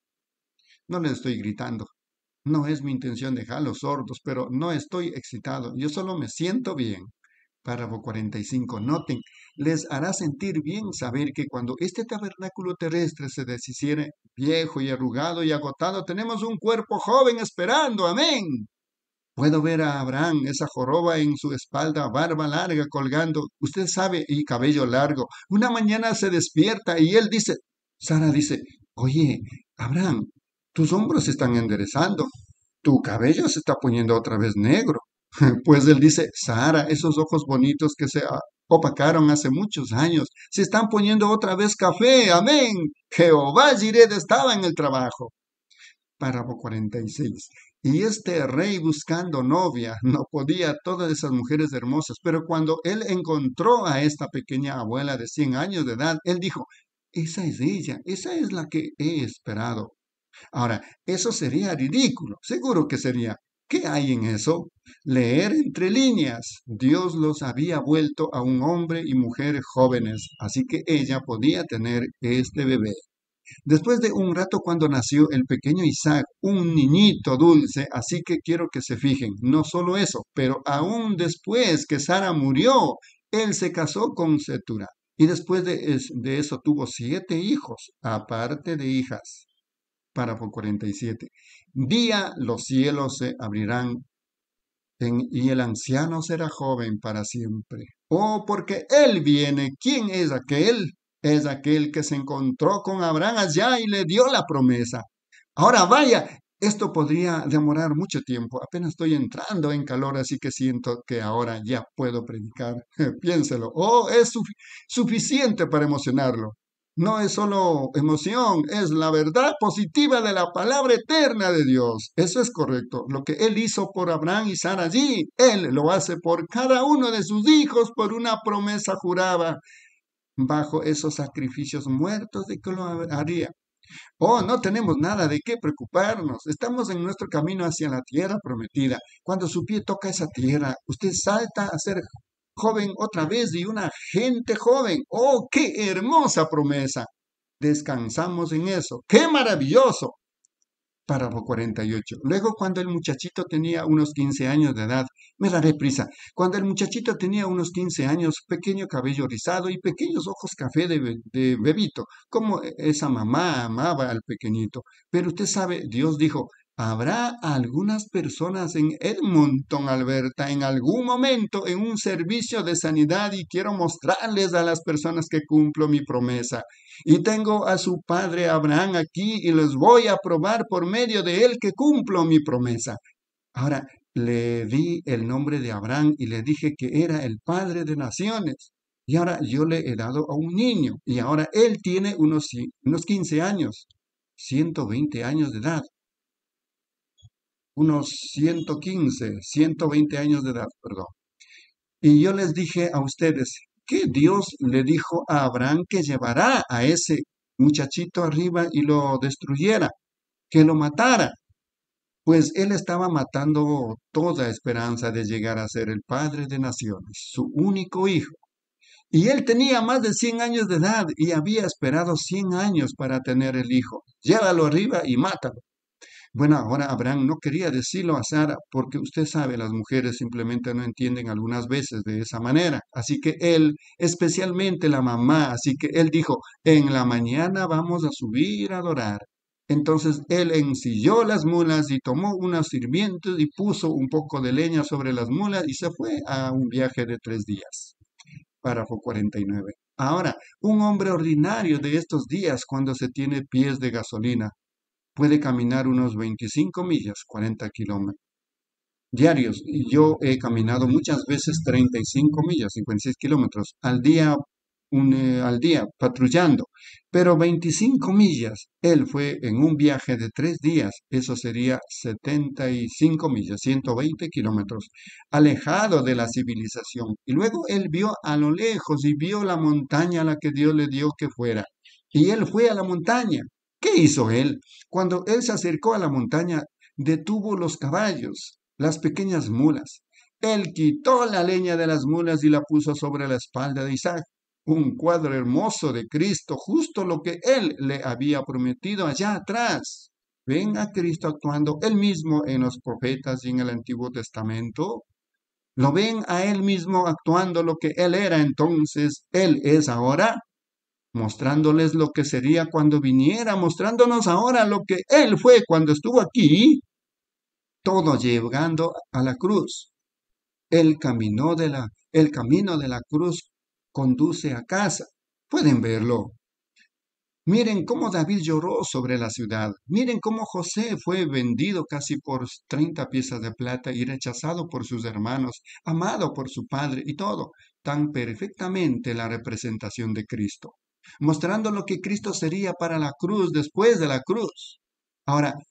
No le estoy gritando, no es mi intención dejarlos sordos, pero no estoy excitado, yo solo me siento bien. Párrafo 45. Noten, les hará sentir bien saber que cuando este tabernáculo terrestre se deshiciere, viejo y arrugado y agotado, tenemos un cuerpo joven esperando. Amén. Puedo ver a Abraham, esa joroba en su espalda, barba larga colgando, usted sabe, y cabello largo. Una mañana se despierta y él dice, Sara dice, oye, Abraham, tus hombros se están enderezando, tu cabello se está poniendo otra vez negro. Pues él dice, Sara, esos ojos bonitos que se opacaron hace muchos años, se están poniendo otra vez café. Amén. Jehová Jireh estaba en el trabajo. Párrafo 46. Y este rey buscando novia, no podía todas esas mujeres hermosas, pero cuando él encontró a esta pequeña abuela de 100 años de edad, él dijo, esa es ella, esa es la que he esperado. Ahora, eso sería ridículo, seguro que sería. ¿Qué hay en eso? Leer entre líneas. Dios los había vuelto a un hombre y mujer jóvenes, así que ella podía tener este bebé. Después de un rato cuando nació el pequeño Isaac, un niñito dulce, así que quiero que se fijen, no solo eso, pero aún después que Sara murió, él se casó con Setura. Y después de eso tuvo 7 hijos, aparte de hijas. Párrafo 47. Día los cielos se abrirán y el anciano será joven para siempre. Oh, porque él viene. ¿Quién es aquel? Es aquel que se encontró con Abraham allá y le dio la promesa. Ahora vaya, esto podría demorar mucho tiempo. Apenas estoy entrando en calor, así que siento que ahora ya puedo predicar. Piénselo. Oh, es suficiente para emocionarlo. No es solo emoción, es la verdad positiva de la palabra eterna de Dios. Eso es correcto. Lo que Él hizo por Abraham y Sara allí, Él lo hace por cada uno de sus hijos por una promesa jurada bajo esos sacrificios muertos de que lo haría. Oh, no tenemos nada de qué preocuparnos. Estamos en nuestro camino hacia la tierra prometida. Cuando su pie toca esa tierra, usted salta a ser joven otra vez y una gente joven. ¡Oh, qué hermosa promesa! Descansamos en eso. ¡Qué maravilloso! Párrafo 48. Luego, cuando el muchachito tenía unos 15 años de edad, me daré prisa. Cuando el muchachito tenía unos 15 años, pequeño cabello rizado y pequeños ojos café de bebito, como esa mamá amaba al pequeñito. Pero usted sabe, Dios dijo, habrá algunas personas en Edmonton, Alberta, en algún momento en un servicio de sanidad y quiero mostrarles a las personas que cumplo mi promesa. Y tengo a su padre Abraham aquí y les voy a probar por medio de él que cumplo mi promesa. Ahora, le di el nombre de Abraham y le dije que era el padre de naciones. Y ahora yo le he dado a un niño y ahora él tiene unos 15 años, 120 años de edad. Unos 115, 120 años de edad, perdón. Y yo les dije a ustedes que Dios le dijo a Abraham que llevará a ese muchachito arriba y lo destruyera, que lo matara. Pues él estaba matando toda esperanza de llegar a ser el padre de naciones, su único hijo. Y él tenía más de 100 años de edad y había esperado 100 años para tener el hijo. Llévalo arriba y mátalo. Bueno, ahora Abraham no quería decirlo a Sara porque usted sabe, las mujeres simplemente no entienden algunas veces de esa manera. Así que él, especialmente la mamá, así que él dijo, en la mañana vamos a subir a adorar. Entonces él ensilló las mulas y tomó unos sirvientes y puso un poco de leña sobre las mulas y se fue a un viaje de 3 días. Párrafo 49. Ahora, un hombre ordinario de estos días cuando se tiene pies de gasolina, puede caminar unos 25 millas, 40 kilómetros diarios. Y yo he caminado muchas veces 35 millas, 56 kilómetros al día, al día, patrullando. Pero 25 millas, él fue en un viaje de 3 días, eso sería 75 millas, 120 kilómetros, alejado de la civilización. Y luego él vio a lo lejos y vio la montaña a la que Dios le dio que fuera. Y él fue a la montaña. ¿Qué hizo él? Cuando él se acercó a la montaña, detuvo los caballos, las pequeñas mulas. Él quitó la leña de las mulas y la puso sobre la espalda de Isaac. Un cuadro hermoso de Cristo, justo lo que él le había prometido allá atrás. ¿Ven a Cristo actuando él mismo en los profetas y en el Antiguo Testamento? ¿Lo ven a él mismo actuando lo que él era entonces, él es ahora? Mostrándoles lo que sería cuando viniera, mostrándonos ahora lo que él fue cuando estuvo aquí, todo llegando a la cruz. El camino de la cruz conduce a casa. Pueden verlo. Miren cómo David lloró sobre la ciudad. Miren cómo José fue vendido casi por 30 piezas de plata y rechazado por sus hermanos, amado por su padre y todo, tan perfectamente la representación de Cristo, mostrando lo que Cristo sería para la cruz después de la cruz. Ahora,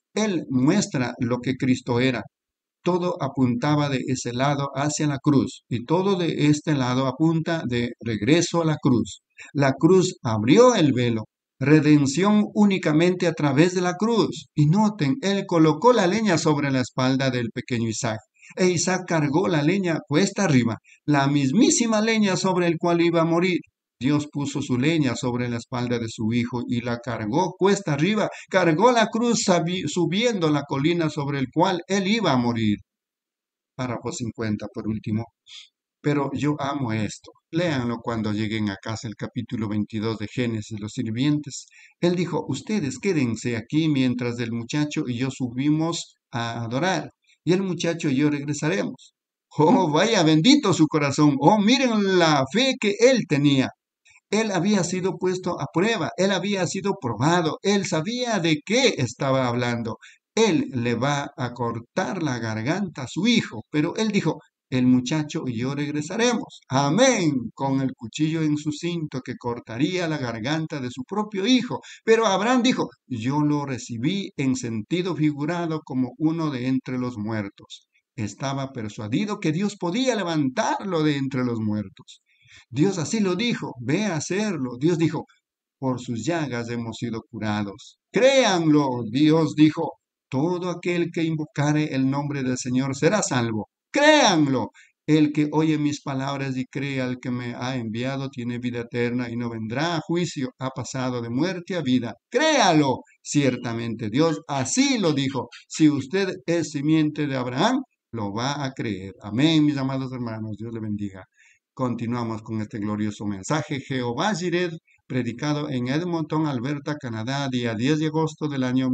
Él muestra lo que Cristo era. Todo apuntaba de ese lado hacia la cruz y todo de este lado apunta de regreso a la cruz. La cruz abrió el velo. Redención únicamente a través de la cruz. Y noten, él colocó la leña sobre la espalda del pequeño Isaac. E Isaac cargó la leña cuesta arriba, la mismísima leña sobre el cual iba a morir. Dios puso su leña sobre la espalda de su hijo y la cargó cuesta arriba, cargó la cruz subiendo la colina sobre el cual él iba a morir. Párrafo 50 por último. Pero yo amo esto. Léanlo cuando lleguen a casa el capítulo 22 de Génesis, los sirvientes. Él dijo, ustedes quédense aquí mientras el muchacho y yo subimos a adorar. Y el muchacho y yo regresaremos. Oh, vaya bendito su corazón. Oh, miren la fe que él tenía. Él había sido puesto a prueba, él había sido probado, él sabía de qué estaba hablando. Él le va a cortar la garganta a su hijo, pero él dijo, el muchacho y yo regresaremos. Amén, con el cuchillo en su cinto que cortaría la garganta de su propio hijo. Pero Abraham dijo, yo lo recibí en sentido figurado como uno de entre los muertos. Estaba persuadido que Dios podía levantarlo de entre los muertos. Dios así lo dijo, ve a hacerlo. Dios dijo, por sus llagas hemos sido curados. Créanlo, Dios dijo, todo aquel que invocare el nombre del Señor será salvo. Créanlo, el que oye mis palabras y cree al que me ha enviado tiene vida eterna y no vendrá a juicio, ha pasado de muerte a vida. Créalo, ciertamente Dios así lo dijo. Si usted es simiente de Abraham, lo va a creer. Amén, mis amados hermanos, Dios le bendiga. Continuamos con este glorioso mensaje. Jehová Jireh, predicado en Edmonton, Alberta, Canadá, día 10 de agosto del año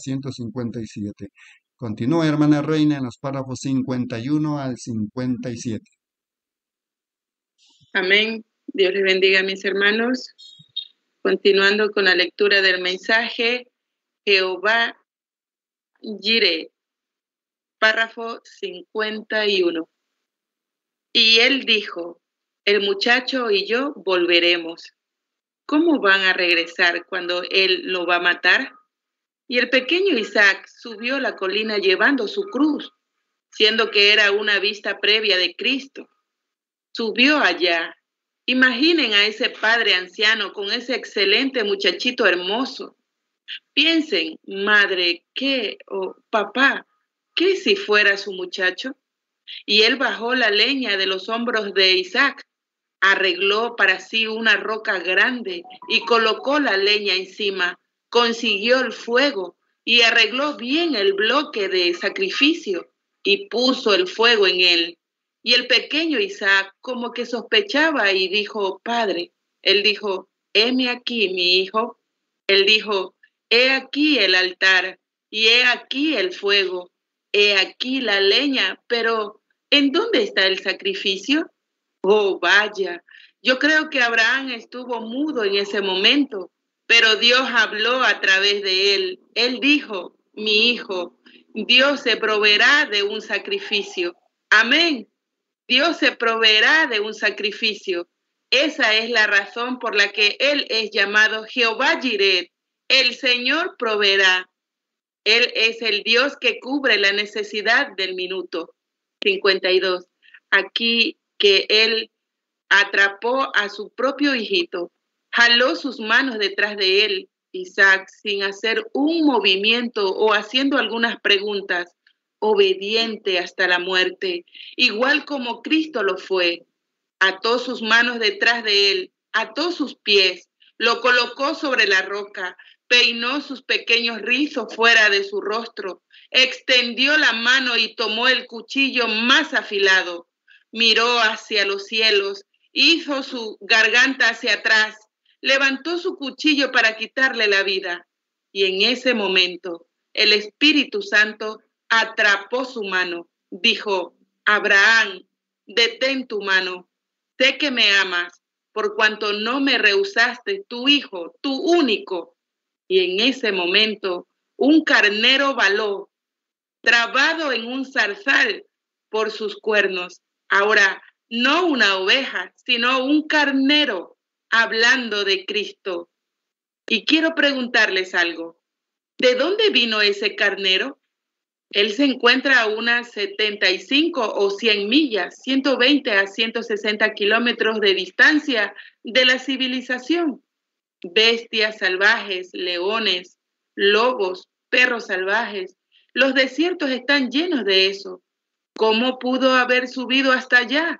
1957. Continúa, hermana Reina, en los párrafos 51 al 57. Amén. Dios les bendiga, mis hermanos. Continuando con la lectura del mensaje, Jehová Jireh, párrafo 51. Y él dijo, el muchacho y yo volveremos. ¿Cómo van a regresar cuando él lo va a matar? Y el pequeño Isaac subió la colina llevando su cruz, siendo que era una vista previa de Cristo. Subió allá. Imaginen a ese padre anciano con ese excelente muchachito hermoso. Piensen, madre, ¿qué? O papá, ¿qué si fuera su muchacho? Y él bajó la leña de los hombros de Isaac, arregló para sí una roca grande y colocó la leña encima, consiguió el fuego y arregló bien el bloque de sacrificio y puso el fuego en él. Y el pequeño Isaac como que sospechaba y dijo, Padre, él dijo, heme aquí, mi hijo. Él dijo, he aquí el altar y he aquí el fuego, he aquí la leña, pero ¿en dónde está el sacrificio? Oh, vaya, yo creo que Abraham estuvo mudo en ese momento, pero Dios habló a través de él. Él dijo, mi hijo, Dios se proveerá de un sacrificio. Amén. Dios se proveerá de un sacrificio. Esa es la razón por la que Él es llamado Jehová Jireh. El Señor proveerá. Él es el Dios que cubre la necesidad del minuto. 52. Aquí que Él atrapó a su propio hijito, jaló sus manos detrás de él, Isaac, sin hacer un movimiento o haciendo algunas preguntas, obediente hasta la muerte, igual como Cristo lo fue. Ató sus manos detrás de él, ató sus pies, lo colocó sobre la roca, peinó sus pequeños rizos fuera de su rostro, extendió la mano y tomó el cuchillo más afilado, miró hacia los cielos, hizo su garganta hacia atrás, levantó su cuchillo para quitarle la vida. Y en ese momento, el Espíritu Santo atrapó su mano. Dijo, Abraham, detén tu mano. Sé que me amas, por cuanto no me rehusaste tu hijo, tu único. Y en ese momento, un carnero baló, trabado en un zarzal por sus cuernos. Ahora, no una oveja, sino un carnero, hablando de Cristo. Y quiero preguntarles algo. ¿De dónde vino ese carnero? Él se encuentra a unas 75 o 100 millas, 120 a 160 kilómetros de distancia de la civilización. Bestias salvajes, leones, lobos, perros salvajes. Los desiertos están llenos de eso. ¿Cómo pudo haber subido hasta allá?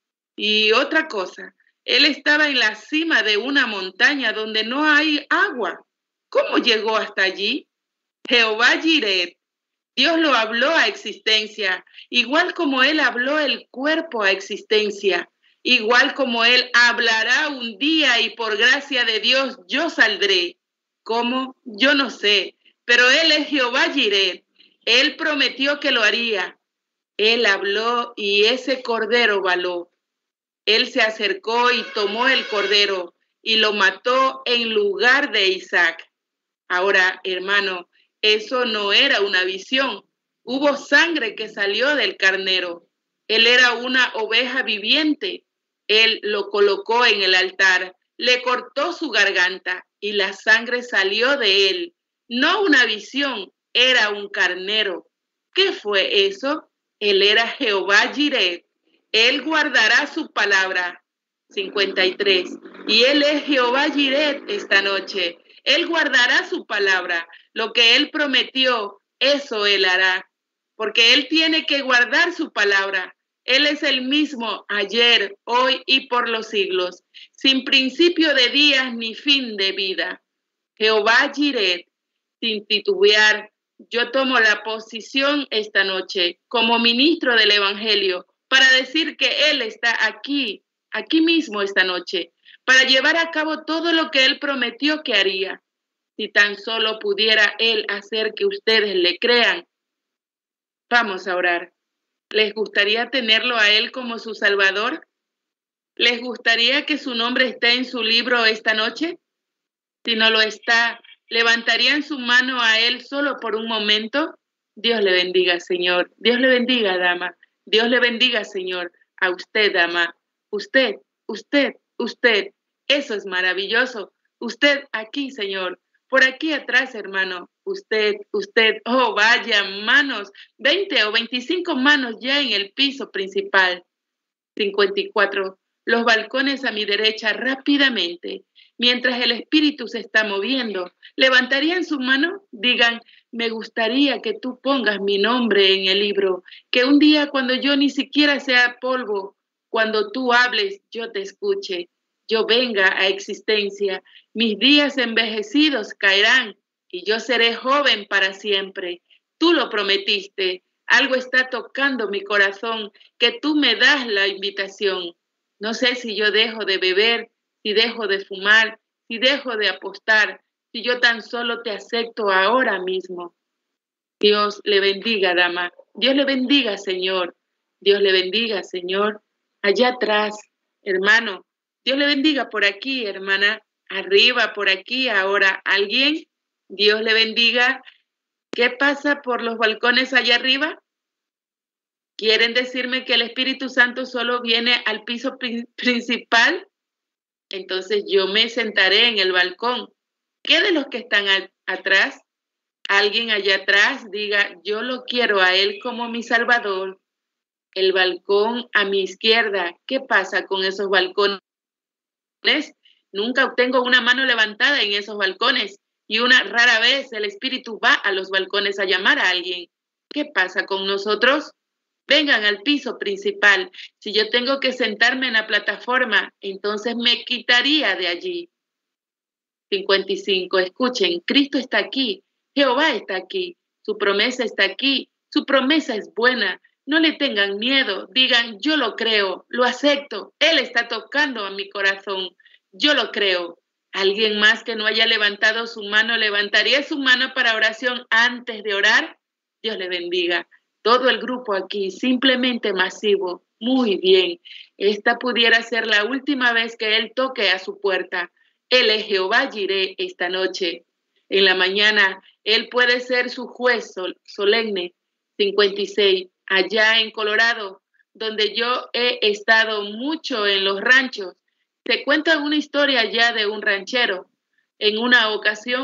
Y otra cosa, él estaba en la cima de una montaña donde no hay agua. ¿Cómo llegó hasta allí? Jehová Jireh, Dios lo habló a existencia, igual como Él habló el cuerpo a existencia, igual como Él hablará un día y por gracia de Dios yo saldré. ¿Cómo? Yo no sé, pero Él es Jehová Jireh. Él prometió que lo haría. Él habló y ese cordero baló. Él se acercó y tomó el cordero y lo mató en lugar de Isaac. Ahora, hermano, eso no era una visión. Hubo sangre que salió del carnero. Él era una oveja viviente. Él lo colocó en el altar, le cortó su garganta y la sangre salió de él. No una visión, era un carnero. ¿Qué fue eso? Él era Jehová Jireh. Él guardará su palabra. 53. Y Él es Jehová Jireh esta noche. Él guardará su palabra. Lo que Él prometió, eso Él hará. Porque Él tiene que guardar su palabra. Él es el mismo ayer, hoy y por los siglos, sin principio de días ni fin de vida. Jehová Jireh, sin titubear, yo tomo la posición esta noche como ministro del Evangelio para decir que Él está aquí mismo esta noche, para llevar a cabo todo lo que Él prometió que haría. Si tan solo pudiera Él hacer que ustedes le crean. Vamos a orar. ¿Les gustaría tenerlo a Él como su Salvador? ¿Les gustaría que su nombre esté en su libro esta noche? Si no lo está, ¿levantarían su mano a Él solo por un momento? Dios le bendiga, Señor. Dios le bendiga, dama. Dios le bendiga, Señor. A usted, dama. Usted. Eso es maravilloso. Usted aquí, Señor. Por aquí atrás, hermano. Usted. Oh, vaya, manos. 20 o 25 manos ya en el piso principal. 54. Los balcones a mi derecha rápidamente. Mientras el espíritu se está moviendo, levantarían su mano, digan, me gustaría que tú pongas mi nombre en el libro, que un día cuando yo ni siquiera sea polvo, cuando tú hables, yo te escuche, yo venga a existencia, mis días envejecidos caerán y yo seré joven para siempre. Tú lo prometiste, algo está tocando mi corazón, que tú me das la invitación. No sé si yo dejo de beber, si dejo de fumar, si dejo de apostar, si yo tan solo te acepto ahora mismo. Dios le bendiga, dama. Dios le bendiga, Señor. Dios le bendiga, Señor. Allá atrás, hermano. Dios le bendiga por aquí, hermana. Arriba, por aquí, ahora. ¿Alguien? Dios le bendiga. ¿Qué pasa por los balcones allá arriba? ¿Quieren decirme que el Espíritu Santo solo viene al piso principal? Entonces yo me sentaré en el balcón. ¿Qué de los que están atrás? Alguien allá atrás diga, yo lo quiero a Él como mi Salvador. El balcón a mi izquierda. ¿Qué pasa con esos balcones? Nunca tengo una mano levantada en esos balcones y una rara vez el Espíritu va a los balcones a llamar a alguien. ¿Qué pasa con nosotros? Vengan al piso principal. Si yo tengo que sentarme en la plataforma, entonces me quitaría de allí. 55. Escuchen, Cristo está aquí. Jehová está aquí. Su promesa está aquí. Su promesa es buena. No le tengan miedo. Digan, yo lo creo, lo acepto. Él está tocando a mi corazón. Yo lo creo. ¿Alguien más que no haya levantado su mano, levantaría su mano para oración antes de orar? Dios le bendiga. Todo el grupo aquí, simplemente masivo. Muy bien. Esta pudiera ser la última vez que Él toque a su puerta. Él es Jehová Jireh esta noche. En la mañana, Él puede ser su juez solemne. 56. Allá en Colorado, donde yo he estado mucho en los ranchos, se cuenta una historia ya de un ranchero. En una ocasión,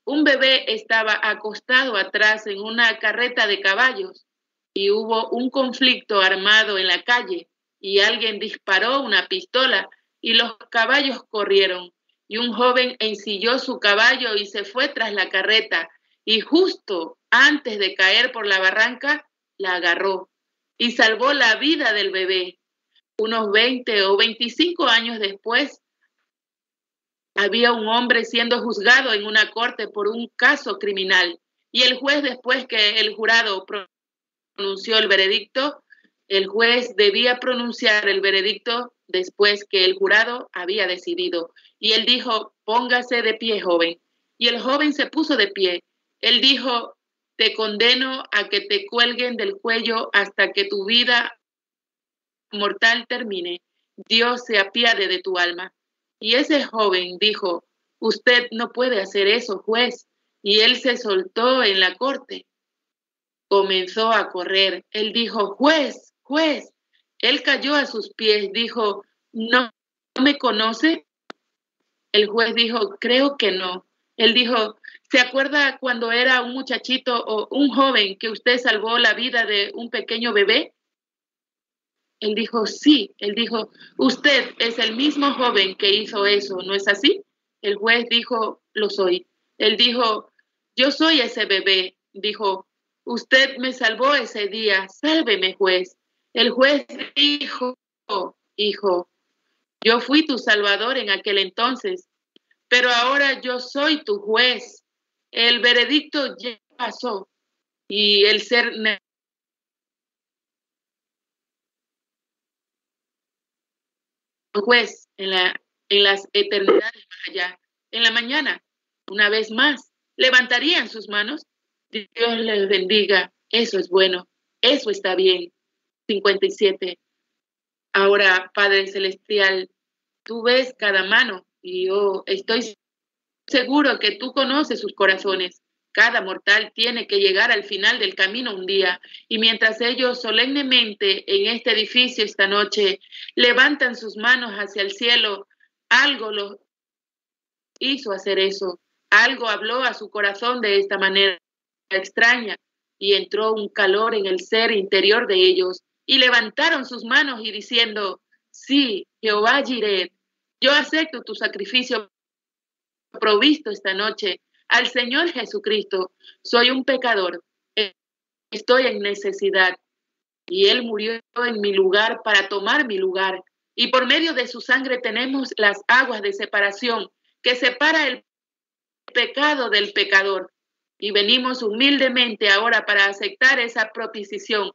un bebé estaba acostado atrás en una carreta de caballos y hubo un conflicto armado en la calle y alguien disparó una pistola y los caballos corrieron y un joven ensilló su caballo y se fue tras la carreta y justo antes de caer por la barranca la agarró y salvó la vida del bebé. Unos 20 o 25 años después, había un hombre siendo juzgado en una corte por un caso criminal y el juez, después que el jurado pronunció el veredicto, el juez debía pronunciar el veredicto después que el jurado había decidido. Y él dijo, póngase de pie, joven. Y el joven se puso de pie. Él dijo, te condeno a que te cuelguen del cuello hasta que tu vida mortal termine. Dios se apiade de tu alma. Y ese joven dijo, usted no puede hacer eso, juez. Y él se soltó en la corte. Comenzó a correr. Él dijo, juez, juez. Él cayó a sus pies, dijo, ¿no me conoce? El juez dijo, creo que no. Él dijo, ¿se acuerda cuando era un muchachito o un joven que usted salvó la vida de un pequeño bebé? Él dijo, sí. Él dijo, usted es el mismo joven que hizo eso, ¿no es así? El juez dijo, lo soy. Él dijo, yo soy ese bebé. Dijo, usted me salvó ese día, sálveme, juez. El juez dijo, hijo, yo fui tu salvador en aquel entonces, pero ahora yo soy tu juez. El veredicto ya pasó y el ser juez en las eternidades más allá, en la mañana, una vez más, levantarían sus manos. Dios les bendiga, eso es bueno, eso está bien. 57. Ahora, Padre Celestial, tú ves cada mano y yo estoy seguro que tú conoces sus corazones. Cada mortal tiene que llegar al final del camino un día, y mientras ellos solemnemente en este edificio esta noche levantan sus manos hacia el cielo, algo los hizo hacer eso, algo habló a su corazón de esta manera extraña, y entró un calor en el ser interior de ellos, y levantaron sus manos y diciendo, sí, Jehová Jireh, yo acepto tu sacrificio provisto esta noche al Señor Jesucristo. Soy un pecador, estoy en necesidad y Él murió en mi lugar para tomar mi lugar, y por medio de su sangre tenemos las aguas de separación que separa el pecado del pecador, y venimos humildemente ahora para aceptar esa propiciación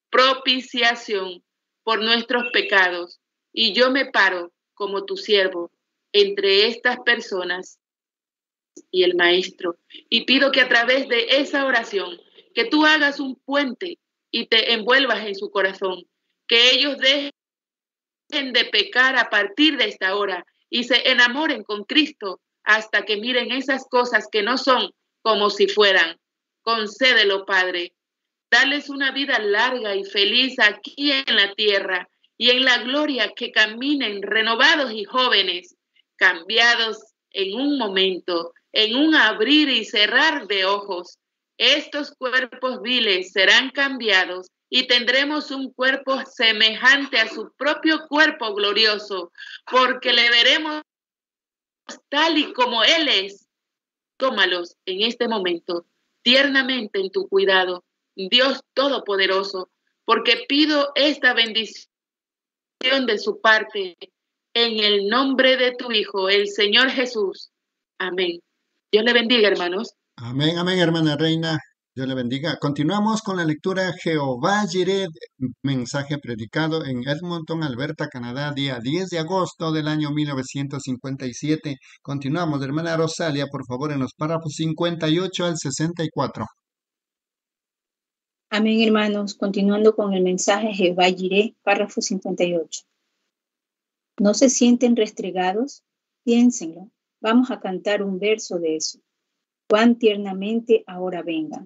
por nuestros pecados, y yo me paro como tu siervo entre estas personas y el Maestro, y pido que a través de esa oración, que tú hagas un puente y te envuelvas en su corazón, que ellos dejen de pecar a partir de esta hora y se enamoren con Cristo hasta que miren esas cosas que no son como si fueran. Concédelo, Padre. Dales una vida larga y feliz aquí en la tierra y en la gloria, que caminen renovados y jóvenes, cambiados en un momento, en un abrir y cerrar de ojos. Estos cuerpos viles serán cambiados y tendremos un cuerpo semejante a su propio cuerpo glorioso, porque le veremos tal y como Él es. Tómalos en este momento tiernamente en tu cuidado, Dios Todopoderoso, porque pido esta bendición de su parte en el nombre de tu Hijo, el Señor Jesús. Amén. Dios le bendiga, hermanos. Amén, amén, hermana Reina. Dios le bendiga. Continuamos con la lectura Jehová Jireh, mensaje predicado en Edmonton, Alberta, Canadá, día 10 de agosto del año 1957. Continuamos, hermana Rosalia, por favor, en los párrafos 58 al 64. Amén, hermanos. Continuando con el mensaje Jehová Jireh, párrafo 58. ¿No se sienten restregados? Piénsenlo. Vamos a cantar un verso de eso. Cuán tiernamente ahora venga.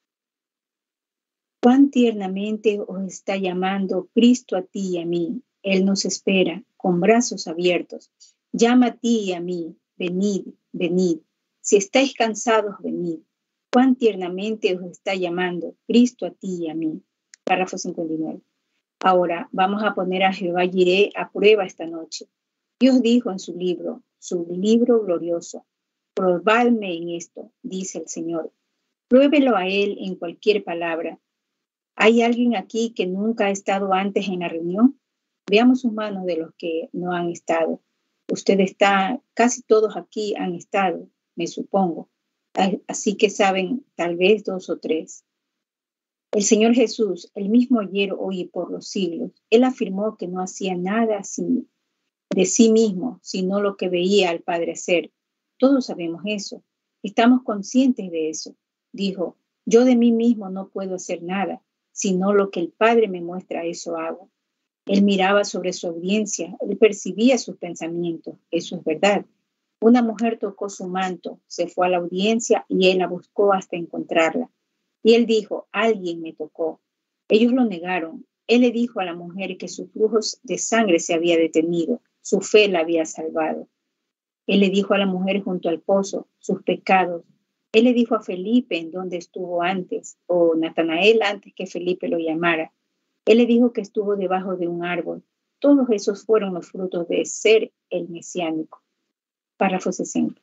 Cuán tiernamente os está llamando Cristo a ti y a mí. Él nos espera con brazos abiertos. Llama a ti y a mí. Venid, venid. Si estáis cansados, venid. Cuán tiernamente os está llamando Cristo a ti y a mí. Párrafo 59. Ahora vamos a poner a Jehová Jireh a prueba esta noche. Dios dijo en su libro glorioso, probadme en esto, dice el Señor. Pruébelo a Él en cualquier palabra. ¿Hay alguien aquí que nunca ha estado antes en la reunión? Veamos sus manos de los que no han estado. Usted está, casi todos aquí han estado, me supongo. Así que saben, tal vez 2 o 3. El Señor Jesús, el mismo ayer, hoy y por los siglos, Él afirmó que no hacía nada de sí mismo, sino lo que veía al Padre hacer. Todos sabemos eso. Estamos conscientes de eso. Dijo, yo de mí mismo no puedo hacer nada, sino lo que el Padre me muestra, eso hago. Él miraba sobre su audiencia, él percibía sus pensamientos, eso es verdad. Una mujer tocó su manto, se fue a la audiencia y él la buscó hasta encontrarla. Y él dijo, alguien me tocó. Ellos lo negaron. Él le dijo a la mujer que su flujo de sangre se había detenido, su fe la había salvado. Él le dijo a la mujer junto al pozo, sus pecados. Él le dijo a Felipe en donde estuvo antes, o Natanael antes que Felipe lo llamara. Él le dijo que estuvo debajo de un árbol. Todos esos fueron los frutos de ser el mesiánico. Párrafo 60.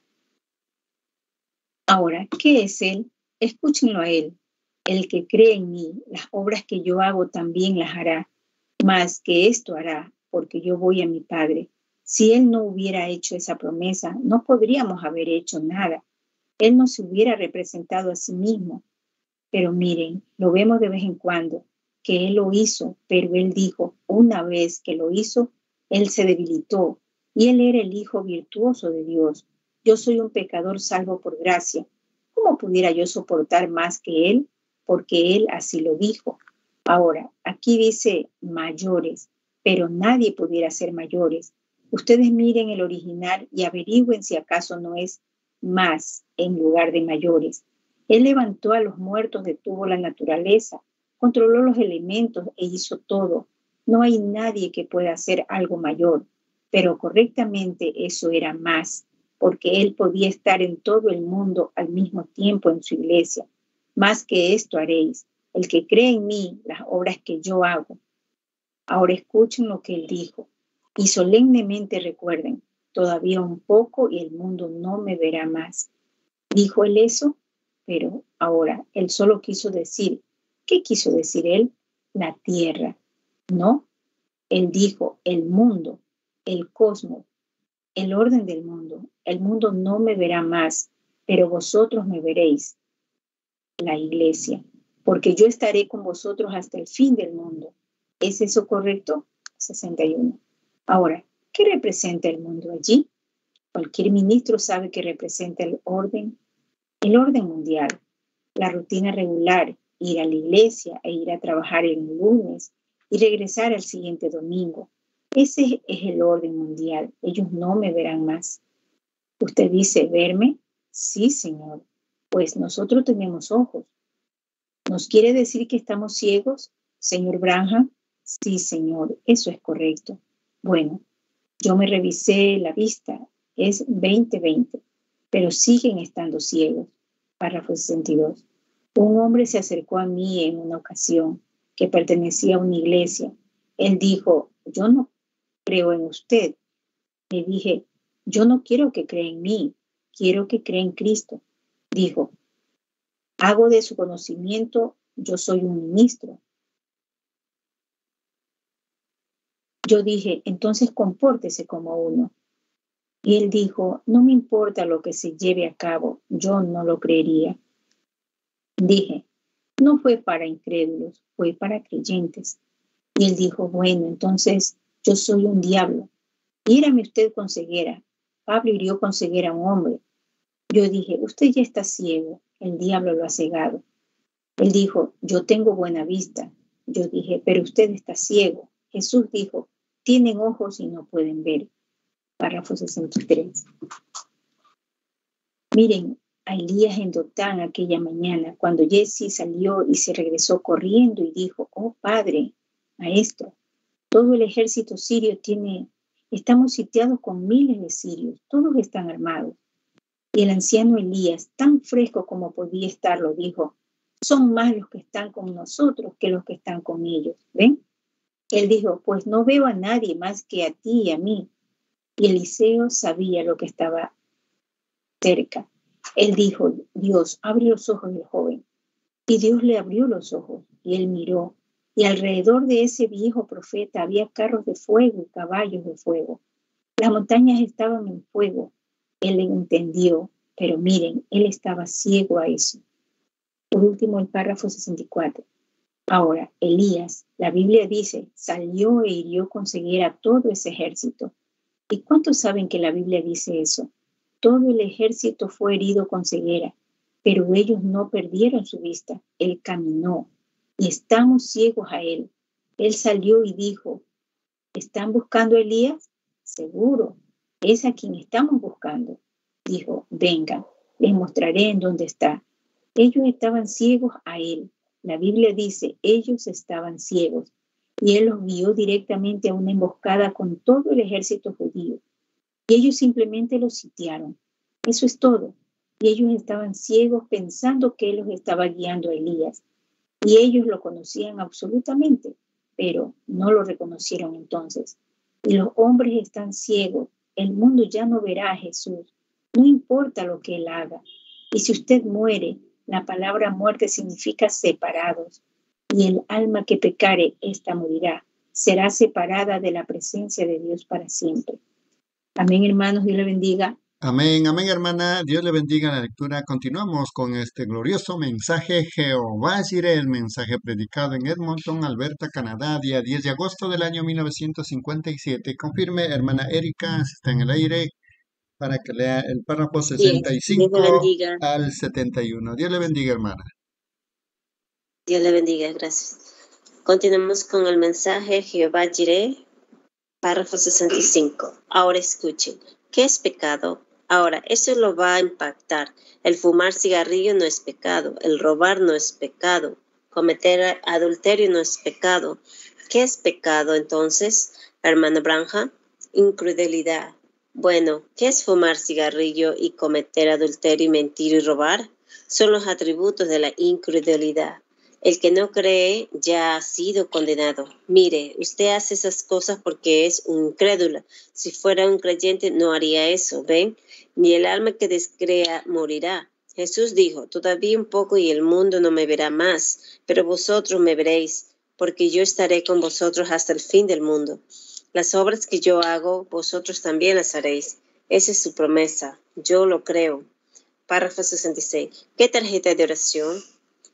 Ahora, ¿qué es Él? Escúchenlo a Él. El que cree en mí, las obras que yo hago también las hará, más que esto hará, porque yo voy a mi Padre. Si Él no hubiera hecho esa promesa, no podríamos haber hecho nada. Él no se hubiera representado a sí mismo. Pero miren, lo vemos de vez en cuando, que Él lo hizo, pero Él dijo, una vez que lo hizo, Él se debilitó, y Él era el Hijo virtuoso de Dios. Yo soy un pecador salvo por gracia. ¿Cómo pudiera yo soportar más que Él? Porque Él así lo dijo. Ahora, aquí dice mayores, pero nadie pudiera ser mayores. Ustedes miren el original y averigüen si acaso no es más en lugar de mayores. Él levantó a los muertos, detuvo la naturaleza, controló los elementos e hizo todo. No hay nadie que pueda hacer algo mayor, pero correctamente eso era más, porque Él podía estar en todo el mundo al mismo tiempo en su iglesia. Más que esto haréis, el que cree en mí, las obras que yo hago. Ahora escuchen lo que Él dijo, y solemnemente recuerden, todavía un poco y el mundo no me verá más. ¿Dijo Él eso? Pero ahora Él solo quiso decir, ¿qué quiso decir Él? La tierra. No, Él dijo el mundo, el cosmos, el orden del mundo. El mundo no me verá más, pero vosotros me veréis, la iglesia, porque yo estaré con vosotros hasta el fin del mundo. ¿Es eso correcto? 61. Ahora, ¿qué representa el mundo allí? Cualquier ministro sabe que representa el orden mundial, la rutina regular, ir a la iglesia e ir a trabajar el lunes y regresar al siguiente domingo. Ese es el orden mundial. Ellos no me verán más. Usted dice, ¿verme? Sí, Señor. Pues nosotros tenemos ojos. ¿Nos quiere decir que estamos ciegos, señor Branham? Sí, Señor, eso es correcto. Bueno, yo me revisé la vista, es 20/20, pero siguen estando ciegos. Párrafo 62. Un hombre se acercó a mí en una ocasión que pertenecía a una iglesia. Él dijo, yo no creo en usted. Le dije, yo no quiero que crea en mí, quiero que crea en Cristo. Dijo, hago de su conocimiento, yo soy un ministro. Yo dije, entonces compórtese como uno. Y él dijo, no me importa lo que se lleve a cabo, yo no lo creería. Dije, no fue para incrédulos, fue para creyentes. Y él dijo, bueno, entonces yo soy un diablo. Hírame usted con ceguera. Pablo hirió con ceguera a un hombre. Yo dije, usted ya está ciego, el diablo lo ha cegado. Él dijo, yo tengo buena vista. Yo dije, pero usted está ciego. Jesús dijo, tienen ojos y no pueden ver. Párrafo 63. Miren a Elías en Dotán aquella mañana, cuando Jesse salió y se regresó corriendo y dijo, oh Padre, Maestro, todo el ejército sirio estamos sitiados con miles de sirios, todos están armados. Y el anciano Elías, tan fresco como podía estarlo, dijo, son más los que están con nosotros que los que están con ellos. ¿Ven? Él dijo, pues no veo a nadie más que a ti y a mí. Y Eliseo sabía lo que estaba cerca. Él dijo, Dios, abre los ojos del joven. Y Dios le abrió los ojos y él miró. Y alrededor de ese viejo profeta había carros de fuego y caballos de fuego. Las montañas estaban en fuego. Él entendió, pero miren, él estaba ciego a eso. Por último, el párrafo 64. Ahora, Elías, la Biblia dice, salió e hirió con ceguera a todo ese ejército. ¿Y cuántos saben que la Biblia dice eso? Todo el ejército fue herido con ceguera, pero ellos no perdieron su vista. Él caminó y estamos ciegos a él. Él salió y dijo, ¿están buscando a Elías? Seguro, es a quien estamos buscando. Dijo, vengan, les mostraré en dónde está. Ellos estaban ciegos a él. La Biblia dice, ellos estaban ciegos. Y él los guió directamente a una emboscada con todo el ejército judío. Y ellos simplemente los sitiaron. Eso es todo. Y ellos estaban ciegos pensando que él los estaba guiando a Elías. Y ellos lo conocían absolutamente, pero no lo reconocieron entonces. Y los hombres están ciegos. El mundo ya no verá a Jesús. No importa lo que él haga. Y si usted muere, la palabra muerte significa separados. Y el alma que pecare, ésta morirá. Será separada de la presencia de Dios para siempre. Amén, hermanos. Dios le bendiga. Amén, amén, hermana. Dios le bendiga la lectura. Continuamos con este glorioso mensaje Jehová Jireh, el mensaje predicado en Edmonton, Alberta, Canadá, día 10 de agosto del año 1957. Confirme, hermana Erika, si está en el aire, para que lea el párrafo Dios le 65 bendiga. al 71. Dios le bendiga, hermana. Dios le bendiga, gracias. Continuamos con el mensaje Jehová Jireh, párrafo 65. Ahora escuchen, ¿qué es pecado? Ahora, eso lo va a impactar. El fumar cigarrillo no es pecado, el robar no es pecado, cometer adulterio no es pecado. ¿Qué es pecado entonces, hermana Branham? Incredulidad. Bueno, ¿qué es fumar cigarrillo y cometer adulterio y mentir y robar? Son los atributos de la incredulidad. El que no cree ya ha sido condenado. Mire, usted hace esas cosas porque es un incrédulo. Si fuera un creyente no haría eso, ¿ven? Ni el alma que descrea morirá. Jesús dijo, todavía un poco y el mundo no me verá más, pero vosotros me veréis, porque yo estaré con vosotros hasta el fin del mundo. Las obras que yo hago, vosotros también las haréis. Esa es su promesa. Yo lo creo. Párrafo 66. ¿Qué tarjeta de oración?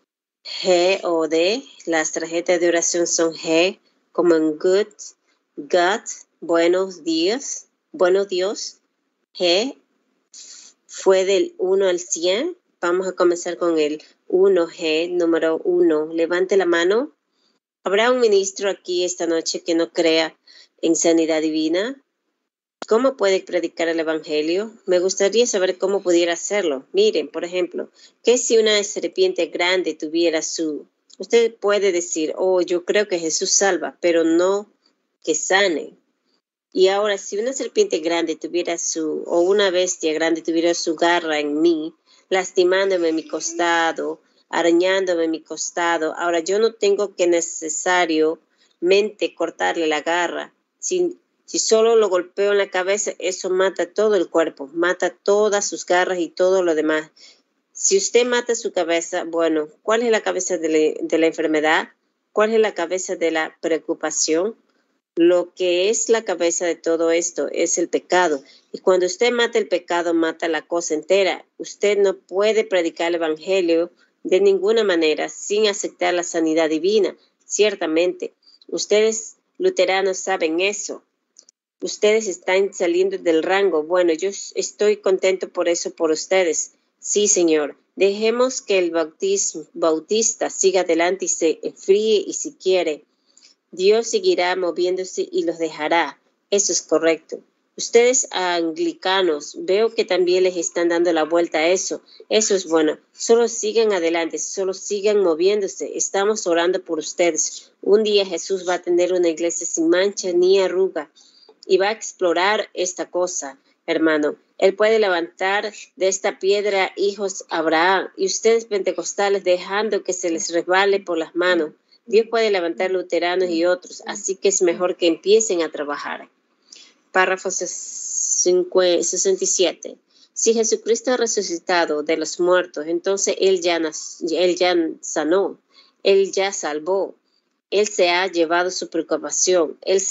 G o D. Las tarjetas de oración son G, como en good, God, buenos días, buenos Dios. G fue del 1 al 100. Vamos a comenzar con el 1G, número 1. Levante la mano. ¿Habrá un ministro aquí esta noche que no crea en sanidad divina? ¿Cómo puede predicar el evangelio? Me gustaría saber cómo pudiera hacerlo. Miren, por ejemplo, ¿qué si una serpiente grande tuviera su... Usted puede decir, oh, yo creo que Jesús salva, pero no que sane. Y ahora, si una serpiente grande tuviera su... o una bestia grande tuviera su garra en mí, lastimándome en mi costado, arañándome en mi costado, ahora yo no tengo que necesariamente cortarle la garra. Si solo lo golpeo en la cabeza, eso mata todo el cuerpo, mata todas sus garras y todo lo demás. Si usted mata su cabeza, bueno, ¿cuál es la cabeza de la enfermedad? ¿Cuál es la cabeza de la preocupación? Lo que es la cabeza de todo esto es el pecado. Y cuando usted mata el pecado, mata la cosa entera. Usted no puede predicar el evangelio de ninguna manera sin aceptar la sanidad divina. Ciertamente, ustedes luteranos saben eso. Ustedes están saliendo del rango. Bueno, yo estoy contento por eso, por ustedes. Sí, Señor. Dejemos que el bautista siga adelante y se enfríe y si quiere. Dios seguirá moviéndose y los dejará. Eso es correcto. Ustedes anglicanos, veo que también les están dando la vuelta a eso. Eso es bueno. Solo sigan adelante, solo sigan moviéndose. Estamos orando por ustedes. Un día Jesús va a tener una iglesia sin mancha ni arruga. Y va a explorar esta cosa. hermano. Él puede levantar de esta piedra hijos a Abraham, y ustedes pentecostales dejando que se les resbale por las manos. Dios puede levantar luteranos y otros, así que es mejor que empiecen a trabajar. Párrafo 67. Si Jesucristo ha resucitado de los muertos, entonces Él ya sanó, Él ya salvó, Él se ha llevado su preocupación, Él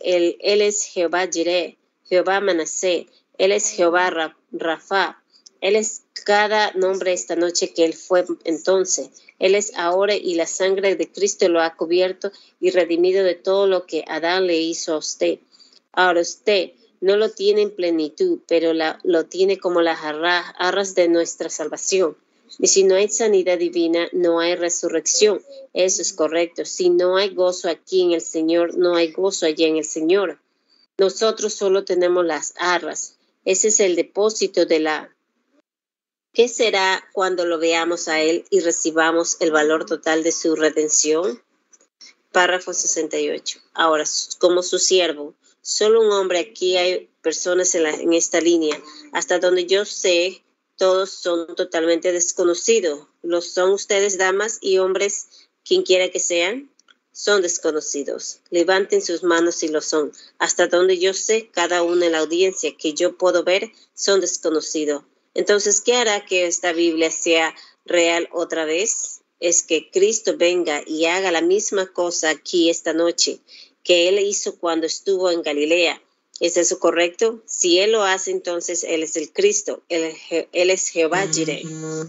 es Jehová Jireh, Jehová Manasé, Él es Jehová Rafa, Él es cada nombre esta noche que Él fue entonces, Él es ahora, y la sangre de Cristo lo ha cubierto y redimido de todo lo que Adán le hizo a usted. Ahora usted no lo tiene en plenitud, pero lo tiene como las arras de nuestra salvación. Y si no hay sanidad divina, no hay resurrección. Eso es correcto. Si no hay gozo aquí en el Señor, no hay gozo allá en el Señor. Nosotros solo tenemos las arras. Ese es el depósito de la... ¿Qué será cuando lo veamos a Él y recibamos el valor total de su redención? Párrafo 68. Ahora, como su siervo, solo un hombre, aquí hay personas en esta línea. Hasta donde yo sé, todos son totalmente desconocidos. ¿Lo son ustedes, damas y hombres, quien quiera que sean? Son desconocidos. Levanten sus manos si lo son. Hasta donde yo sé, cada uno en la audiencia que yo puedo ver son desconocidos. Entonces, ¿qué hará que esta Biblia sea real otra vez? Es que Cristo venga y haga la misma cosa aquí esta noche que Él hizo cuando estuvo en Galilea. ¿Es eso correcto? Si Él lo hace, entonces Él es el Cristo. Él es Jehová Jireh.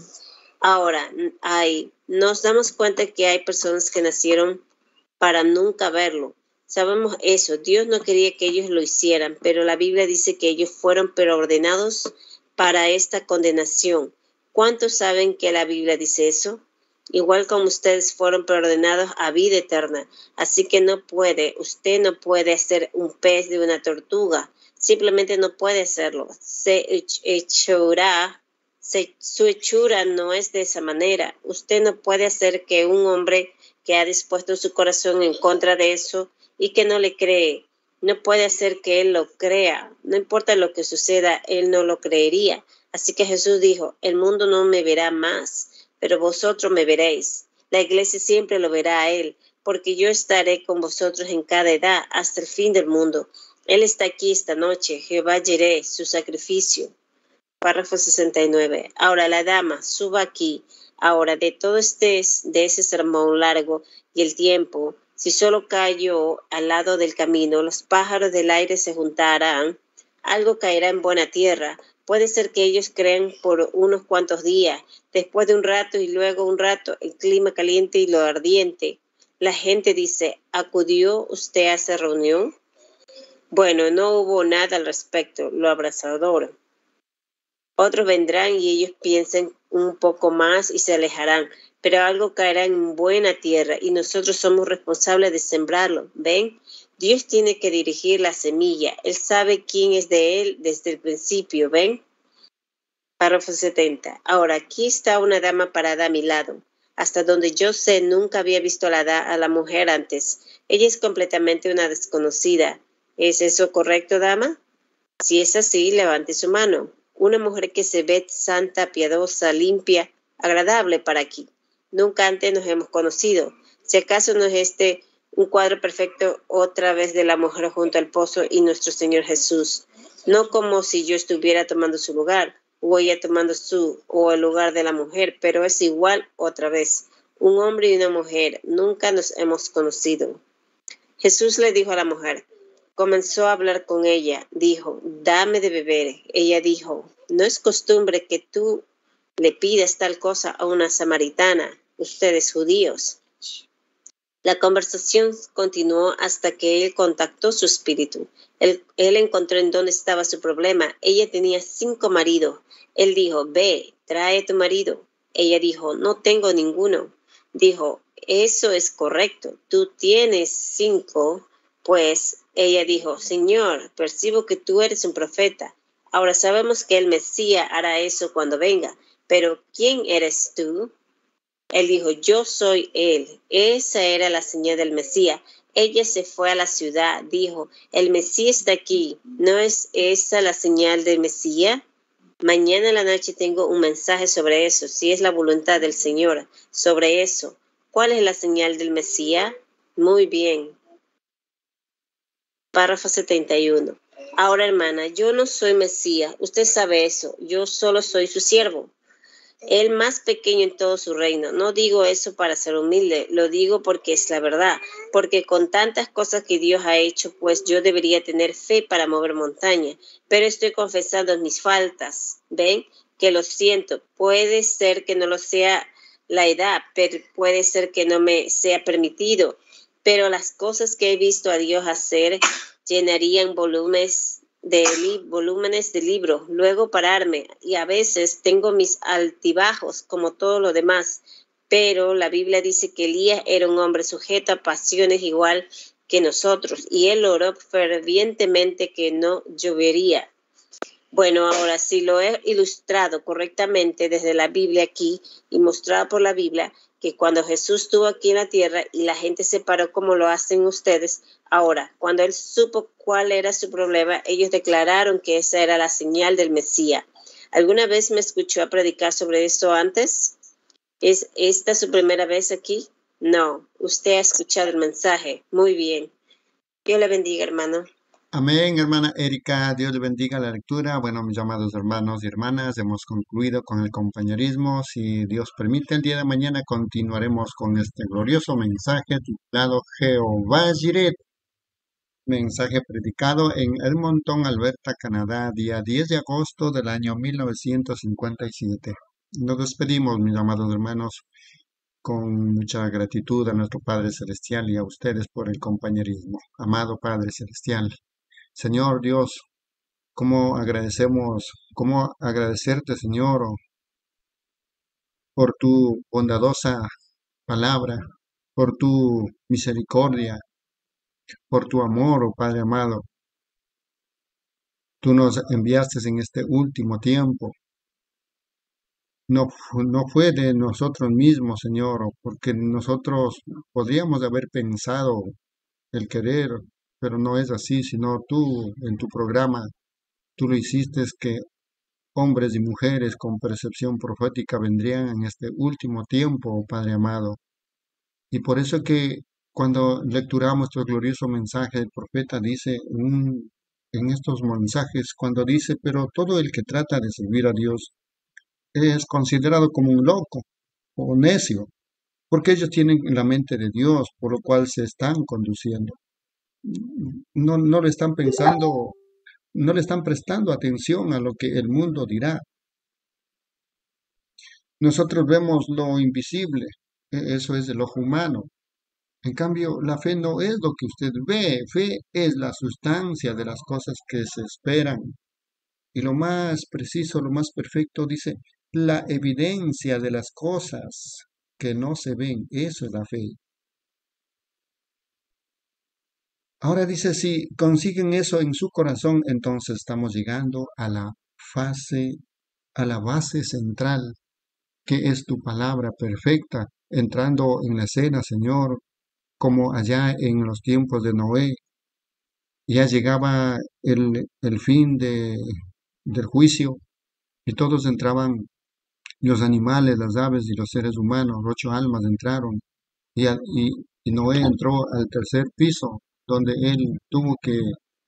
Ahora, nos damos cuenta que hay personas que nacieron para nunca verlo. Sabemos eso. Dios no quería que ellos lo hicieran, pero la Biblia dice que ellos fueron preordenados para esta condenación. ¿Cuántos saben que la Biblia dice eso? Igual como ustedes fueron preordenados a vida eterna. Así que usted no puede hacer un pez de una tortuga. Simplemente no puede hacerlo. Su hechura no es de esa manera. Usted no puede hacer que un hombre que ha dispuesto su corazón en contra de eso y que no le cree, no puede hacer que él lo crea. No importa lo que suceda, él no lo creería. Así que Jesús dijo, el mundo no me verá más, pero vosotros me veréis. La iglesia siempre lo verá a Él, porque yo estaré con vosotros en cada edad hasta el fin del mundo. Él está aquí esta noche, Jehová Jireh, su sacrificio. Párrafo 69. Ahora la dama, suba aquí. Ahora de ese sermón largo y el tiempo, si solo cayó al lado del camino, los pájaros del aire se juntarán, algo caerá en buena tierra. Puede ser que ellos crean por unos cuantos días, después de un rato y luego un rato, el clima caliente y lo ardiente. La gente dice, ¿acudió usted a esa reunión? Bueno, no hubo nada al respecto, lo abrasador. Otros vendrán y ellos piensan un poco más y se alejarán, pero algo caerá en buena tierra y nosotros somos responsables de sembrarlo. ¿Ven? Dios tiene que dirigir la semilla. Él sabe quién es de Él desde el principio. ¿Ven? Párrafo 70. Ahora, aquí está una dama parada a mi lado. Hasta donde yo sé, nunca había visto a la mujer antes. Ella es completamente una desconocida. ¿Es eso correcto, dama? Si es así, levante su mano. Una mujer que se ve santa, piadosa, limpia, agradable para aquí. Nunca antes nos hemos conocido. Si acaso no es un cuadro perfecto otra vez de la mujer junto al pozo y nuestro Señor Jesús. No como si yo estuviera tomando su lugar, o ella tomando o el lugar de la mujer, pero es igual otra vez. Un hombre y una mujer, nunca nos hemos conocido. Jesús le dijo a la mujer, comenzó a hablar con ella, dijo, dame de beber. Ella dijo, no es costumbre que tú le pidas tal cosa a una samaritana, ustedes judíos. La conversación continuó hasta que él contactó su espíritu. Él encontró en dónde estaba su problema. Ella tenía 5 maridos. Él dijo, ve, trae tu marido. Ella dijo, no tengo ninguno. Dijo, eso es correcto. Tú tienes 5, pues. Ella dijo, Señor, percibo que tú eres un profeta. Ahora sabemos que el Mesías hará eso cuando venga. Pero ¿quién eres tú? Él dijo, yo soy él. Esa era la señal del Mesías. Ella se fue a la ciudad, dijo, el Mesías está aquí. ¿No es esa la señal del Mesías? Mañana en la noche tengo un mensaje sobre eso, si es la voluntad del Señor, sobre eso. ¿Cuál es la señal del Mesías? Muy bien. Párrafo 71. Ahora, hermana, yo no soy Mesías, usted sabe eso, yo solo soy su siervo, el más pequeño en todo su reino. No digo eso para ser humilde, lo digo porque es la verdad, porque con tantas cosas que Dios ha hecho, pues yo debería tener fe para mover montaña, pero estoy confesando mis faltas, ¿ven? Que lo siento, puede ser que no lo sea la edad, pero puede ser que no me sea permitido, pero las cosas que he visto a Dios hacer llenarían volúmenes de libros, luego pararme, y a veces tengo mis altibajos como todo lo demás, pero la Biblia dice que Elías era un hombre sujeto a pasiones igual que nosotros, y él oró fervientemente que no llovería. Bueno, ahora si lo he ilustrado correctamente desde la Biblia aquí y mostrado por la Biblia, que cuando Jesús estuvo aquí en la tierra y la gente se paró como lo hacen ustedes, ahora, cuando él supo cuál era su problema, ellos declararon que esa era la señal del Mesías. ¿Alguna vez me escuchó a predicar sobre esto antes? ¿Es esta su primera vez aquí? No, usted ha escuchado el mensaje. Muy bien. Dios le bendiga, hermano. Amén, hermana Erika, Dios le bendiga la lectura. Bueno, mis amados hermanos y hermanas, hemos concluido con el compañerismo. Si Dios permite, el día de mañana continuaremos con este glorioso mensaje titulado Jehová Jireh, mensaje predicado en Edmonton, Alberta, Canadá, día 10 de agosto del año 1957. Nos despedimos, mis amados hermanos, con mucha gratitud a nuestro Padre Celestial y a ustedes por el compañerismo. Amado Padre Celestial, Señor Dios, cómo agradecerte, Señor, por tu bondadosa palabra, por tu misericordia, por tu amor, oh Padre amado. Tú nos enviaste en este último tiempo. No fue de nosotros mismos, Señor, porque nosotros podríamos haber pensado el querer, pero no es así, sino tú en tu programa, tú lo hiciste que hombres y mujeres con percepción profética vendrían en este último tiempo, oh Padre amado. Y por eso que cuando lecturamos tu glorioso mensaje, el profeta dice en estos mensajes, cuando dice, pero todo el que trata de servir a Dios es considerado como un loco o necio, porque ellos tienen la mente de Dios, por lo cual se están conduciendo. No le están pensando, no le están prestando atención a lo que el mundo dirá. Nosotros vemos lo invisible, eso es el ojo humano. En cambio, la fe no es lo que usted ve, fe es la sustancia de las cosas que se esperan. Y lo más preciso, lo más perfecto, dice, la evidencia de las cosas que no se ven, eso es la fe. Ahora dice, si consiguen eso en su corazón, entonces estamos llegando a la base central, que es tu palabra perfecta, entrando en la escena, Señor, como allá en los tiempos de Noé. Ya llegaba el fin del juicio y todos entraban, los animales, las aves y los seres humanos, 8 almas entraron y Noé entró al tercer piso, donde él tuvo que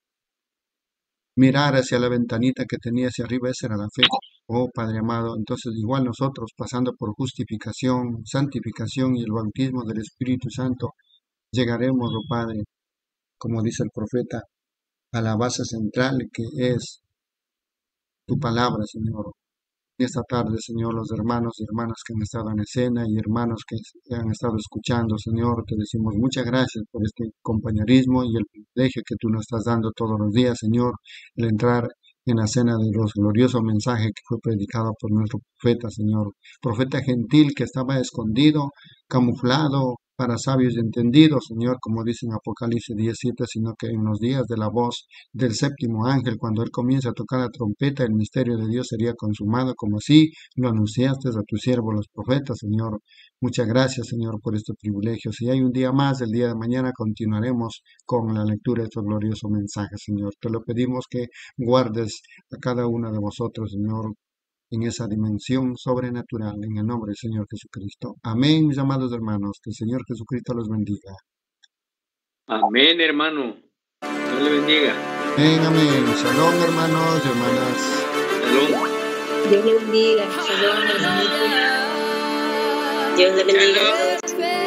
mirar hacia la ventanita que tenía hacia arriba, esa era la fe. Oh Padre amado, entonces igual nosotros pasando por justificación, santificación y el bautismo del Espíritu Santo, llegaremos, oh Padre, como dice el profeta, a la base central que es tu palabra, Señor. Y esta tarde, Señor, los hermanos y hermanas que han estado en escena y hermanos que han estado escuchando, Señor, te decimos muchas gracias por este compañerismo y el privilegio que tú nos estás dando todos los días, Señor, el entrar en la cena de los gloriosos mensajes que fue predicado por nuestro profeta, Señor. Profeta gentil que estaba escondido, camuflado para sabios y entendidos, Señor, como dice en Apocalipsis 17, sino que en los días de la voz del séptimo ángel, cuando él comienza a tocar la trompeta, el misterio de Dios sería consumado, como así lo anunciaste a tu siervo, los profetas, Señor. Muchas gracias, Señor, por este privilegio. Si hay un día más, el día de mañana continuaremos con la lectura de este glorioso mensaje, Señor. Te lo pedimos que guardes a cada uno de vosotros, Señor, en esa dimensión sobrenatural, en el nombre del Señor Jesucristo. Amén, mis amados hermanos, que el Señor Jesucristo los bendiga. Amén, hermano. Dios le bendiga. Amén, amén. Shalom, hermanos y hermanas. Shalom. Dios le bendiga. Shalom, hermanito. Dios le bendiga a todos.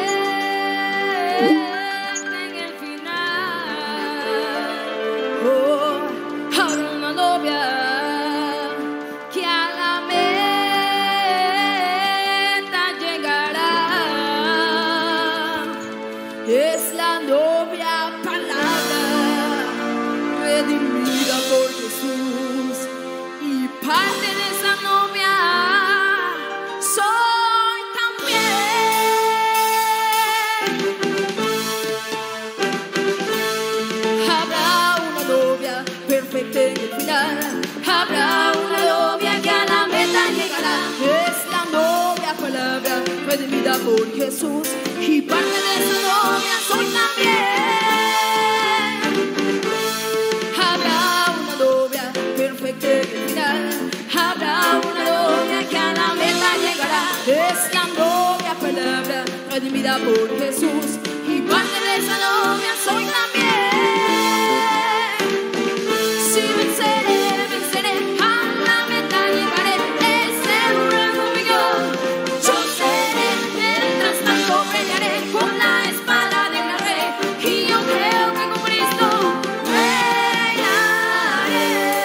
En el final, oh, habrá una novia que a la meta llegará. Es la novia palabra redimida por Jesús, y parte de esa novia soy también. Habrá una novia perfecta en el final. Habrá una novia que a la meta llegará. Es la novia palabra redimida por Jesús, y parte de esa novia soy también. Habrá una novia perfecta en el final. Habrá una novia que a la meta llegará. Es la novia palabra redimida por Jesús, y parte de esa novia soy también. Si venceré, venceré, a la meta llegaré. Ese es un rango millón. Yo seré, mientras tanto pelearé con la espada del rey, y yo creo que con Cristo reinaré.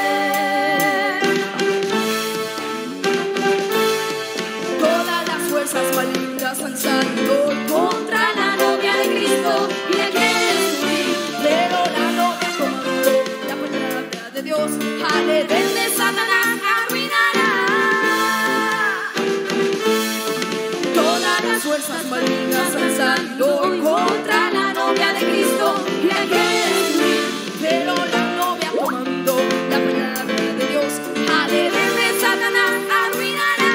Todas las fuerzas malignas han salido contra la novia de Cristo y le quieren destruir, pero la novia comandó la palabra de Dios, al Edén de Satanás arruinará. Todas las fuerzas malignas han salido contra la novia de Cristo y la quieren destruir, pero la novia comandó la palabra de Dios, al Edén de Satanás arruinará.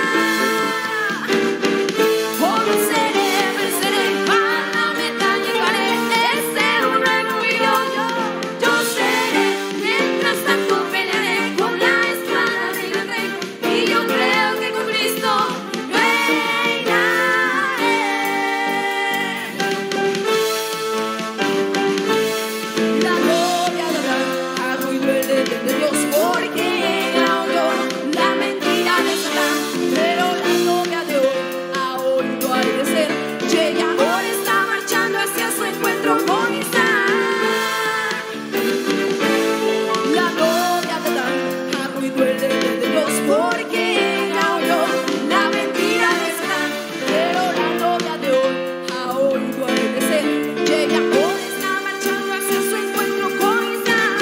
Oh, venceré, venceré, a la meta llegaré. Ese es un reino mío. Yo seré, mientras tanto pelearé con la espada del rey, y yo creo que con Cristo reinaré. La novia de Abraham arruinó el Edén de Dios, porque ella oyó la mentira de Satán, pero la novia de hoy ha oído al crecer, y ella ahora está marchando hacia su encuentro con Isaac. La novia de Adán arruinó el Edén de Dios, porque ella oyó la mentira de Satán, pero la novia de hoy ha oído al crecer, y ella ahora está marchando hacia su encuentro con Isaac.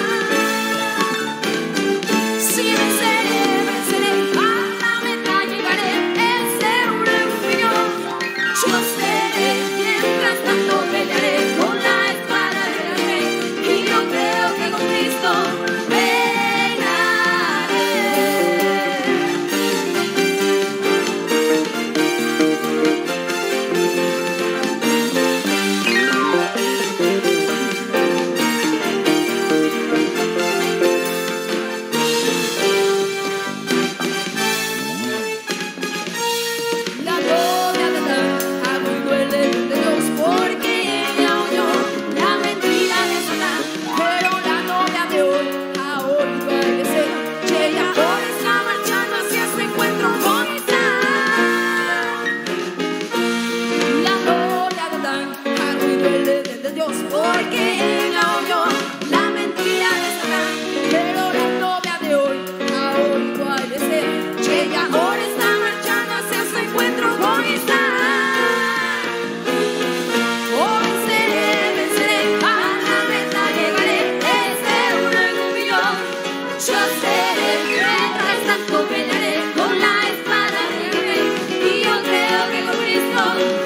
Si venceré, venceré, a la meta llegaré. Ese es un reino mío. Yo seré, mientras tanto pelearé con la espada del rey, y yo creo que con Cristo reinaré. La novia de Adán arruinó el Edén de Dios, porque ella oyó la mentira de Satán, pero la novia de hoy ha oído al crecer, y ella ahora está marchando hacia su encuentro con Isaac. La novia de Adán arruinó el Edén de Dios, porque ella oyó la mentira de Satán, pero la novia de hoy ha oído al crecer, y ella ahora está marchando hacia su encuentro con Isaac. Oh, venceré, venceré, a la meta llegaré. Ese es un reino mío. Yo seré, mientras tanto pelearé con la espada del rey, y yo creo que con Cristo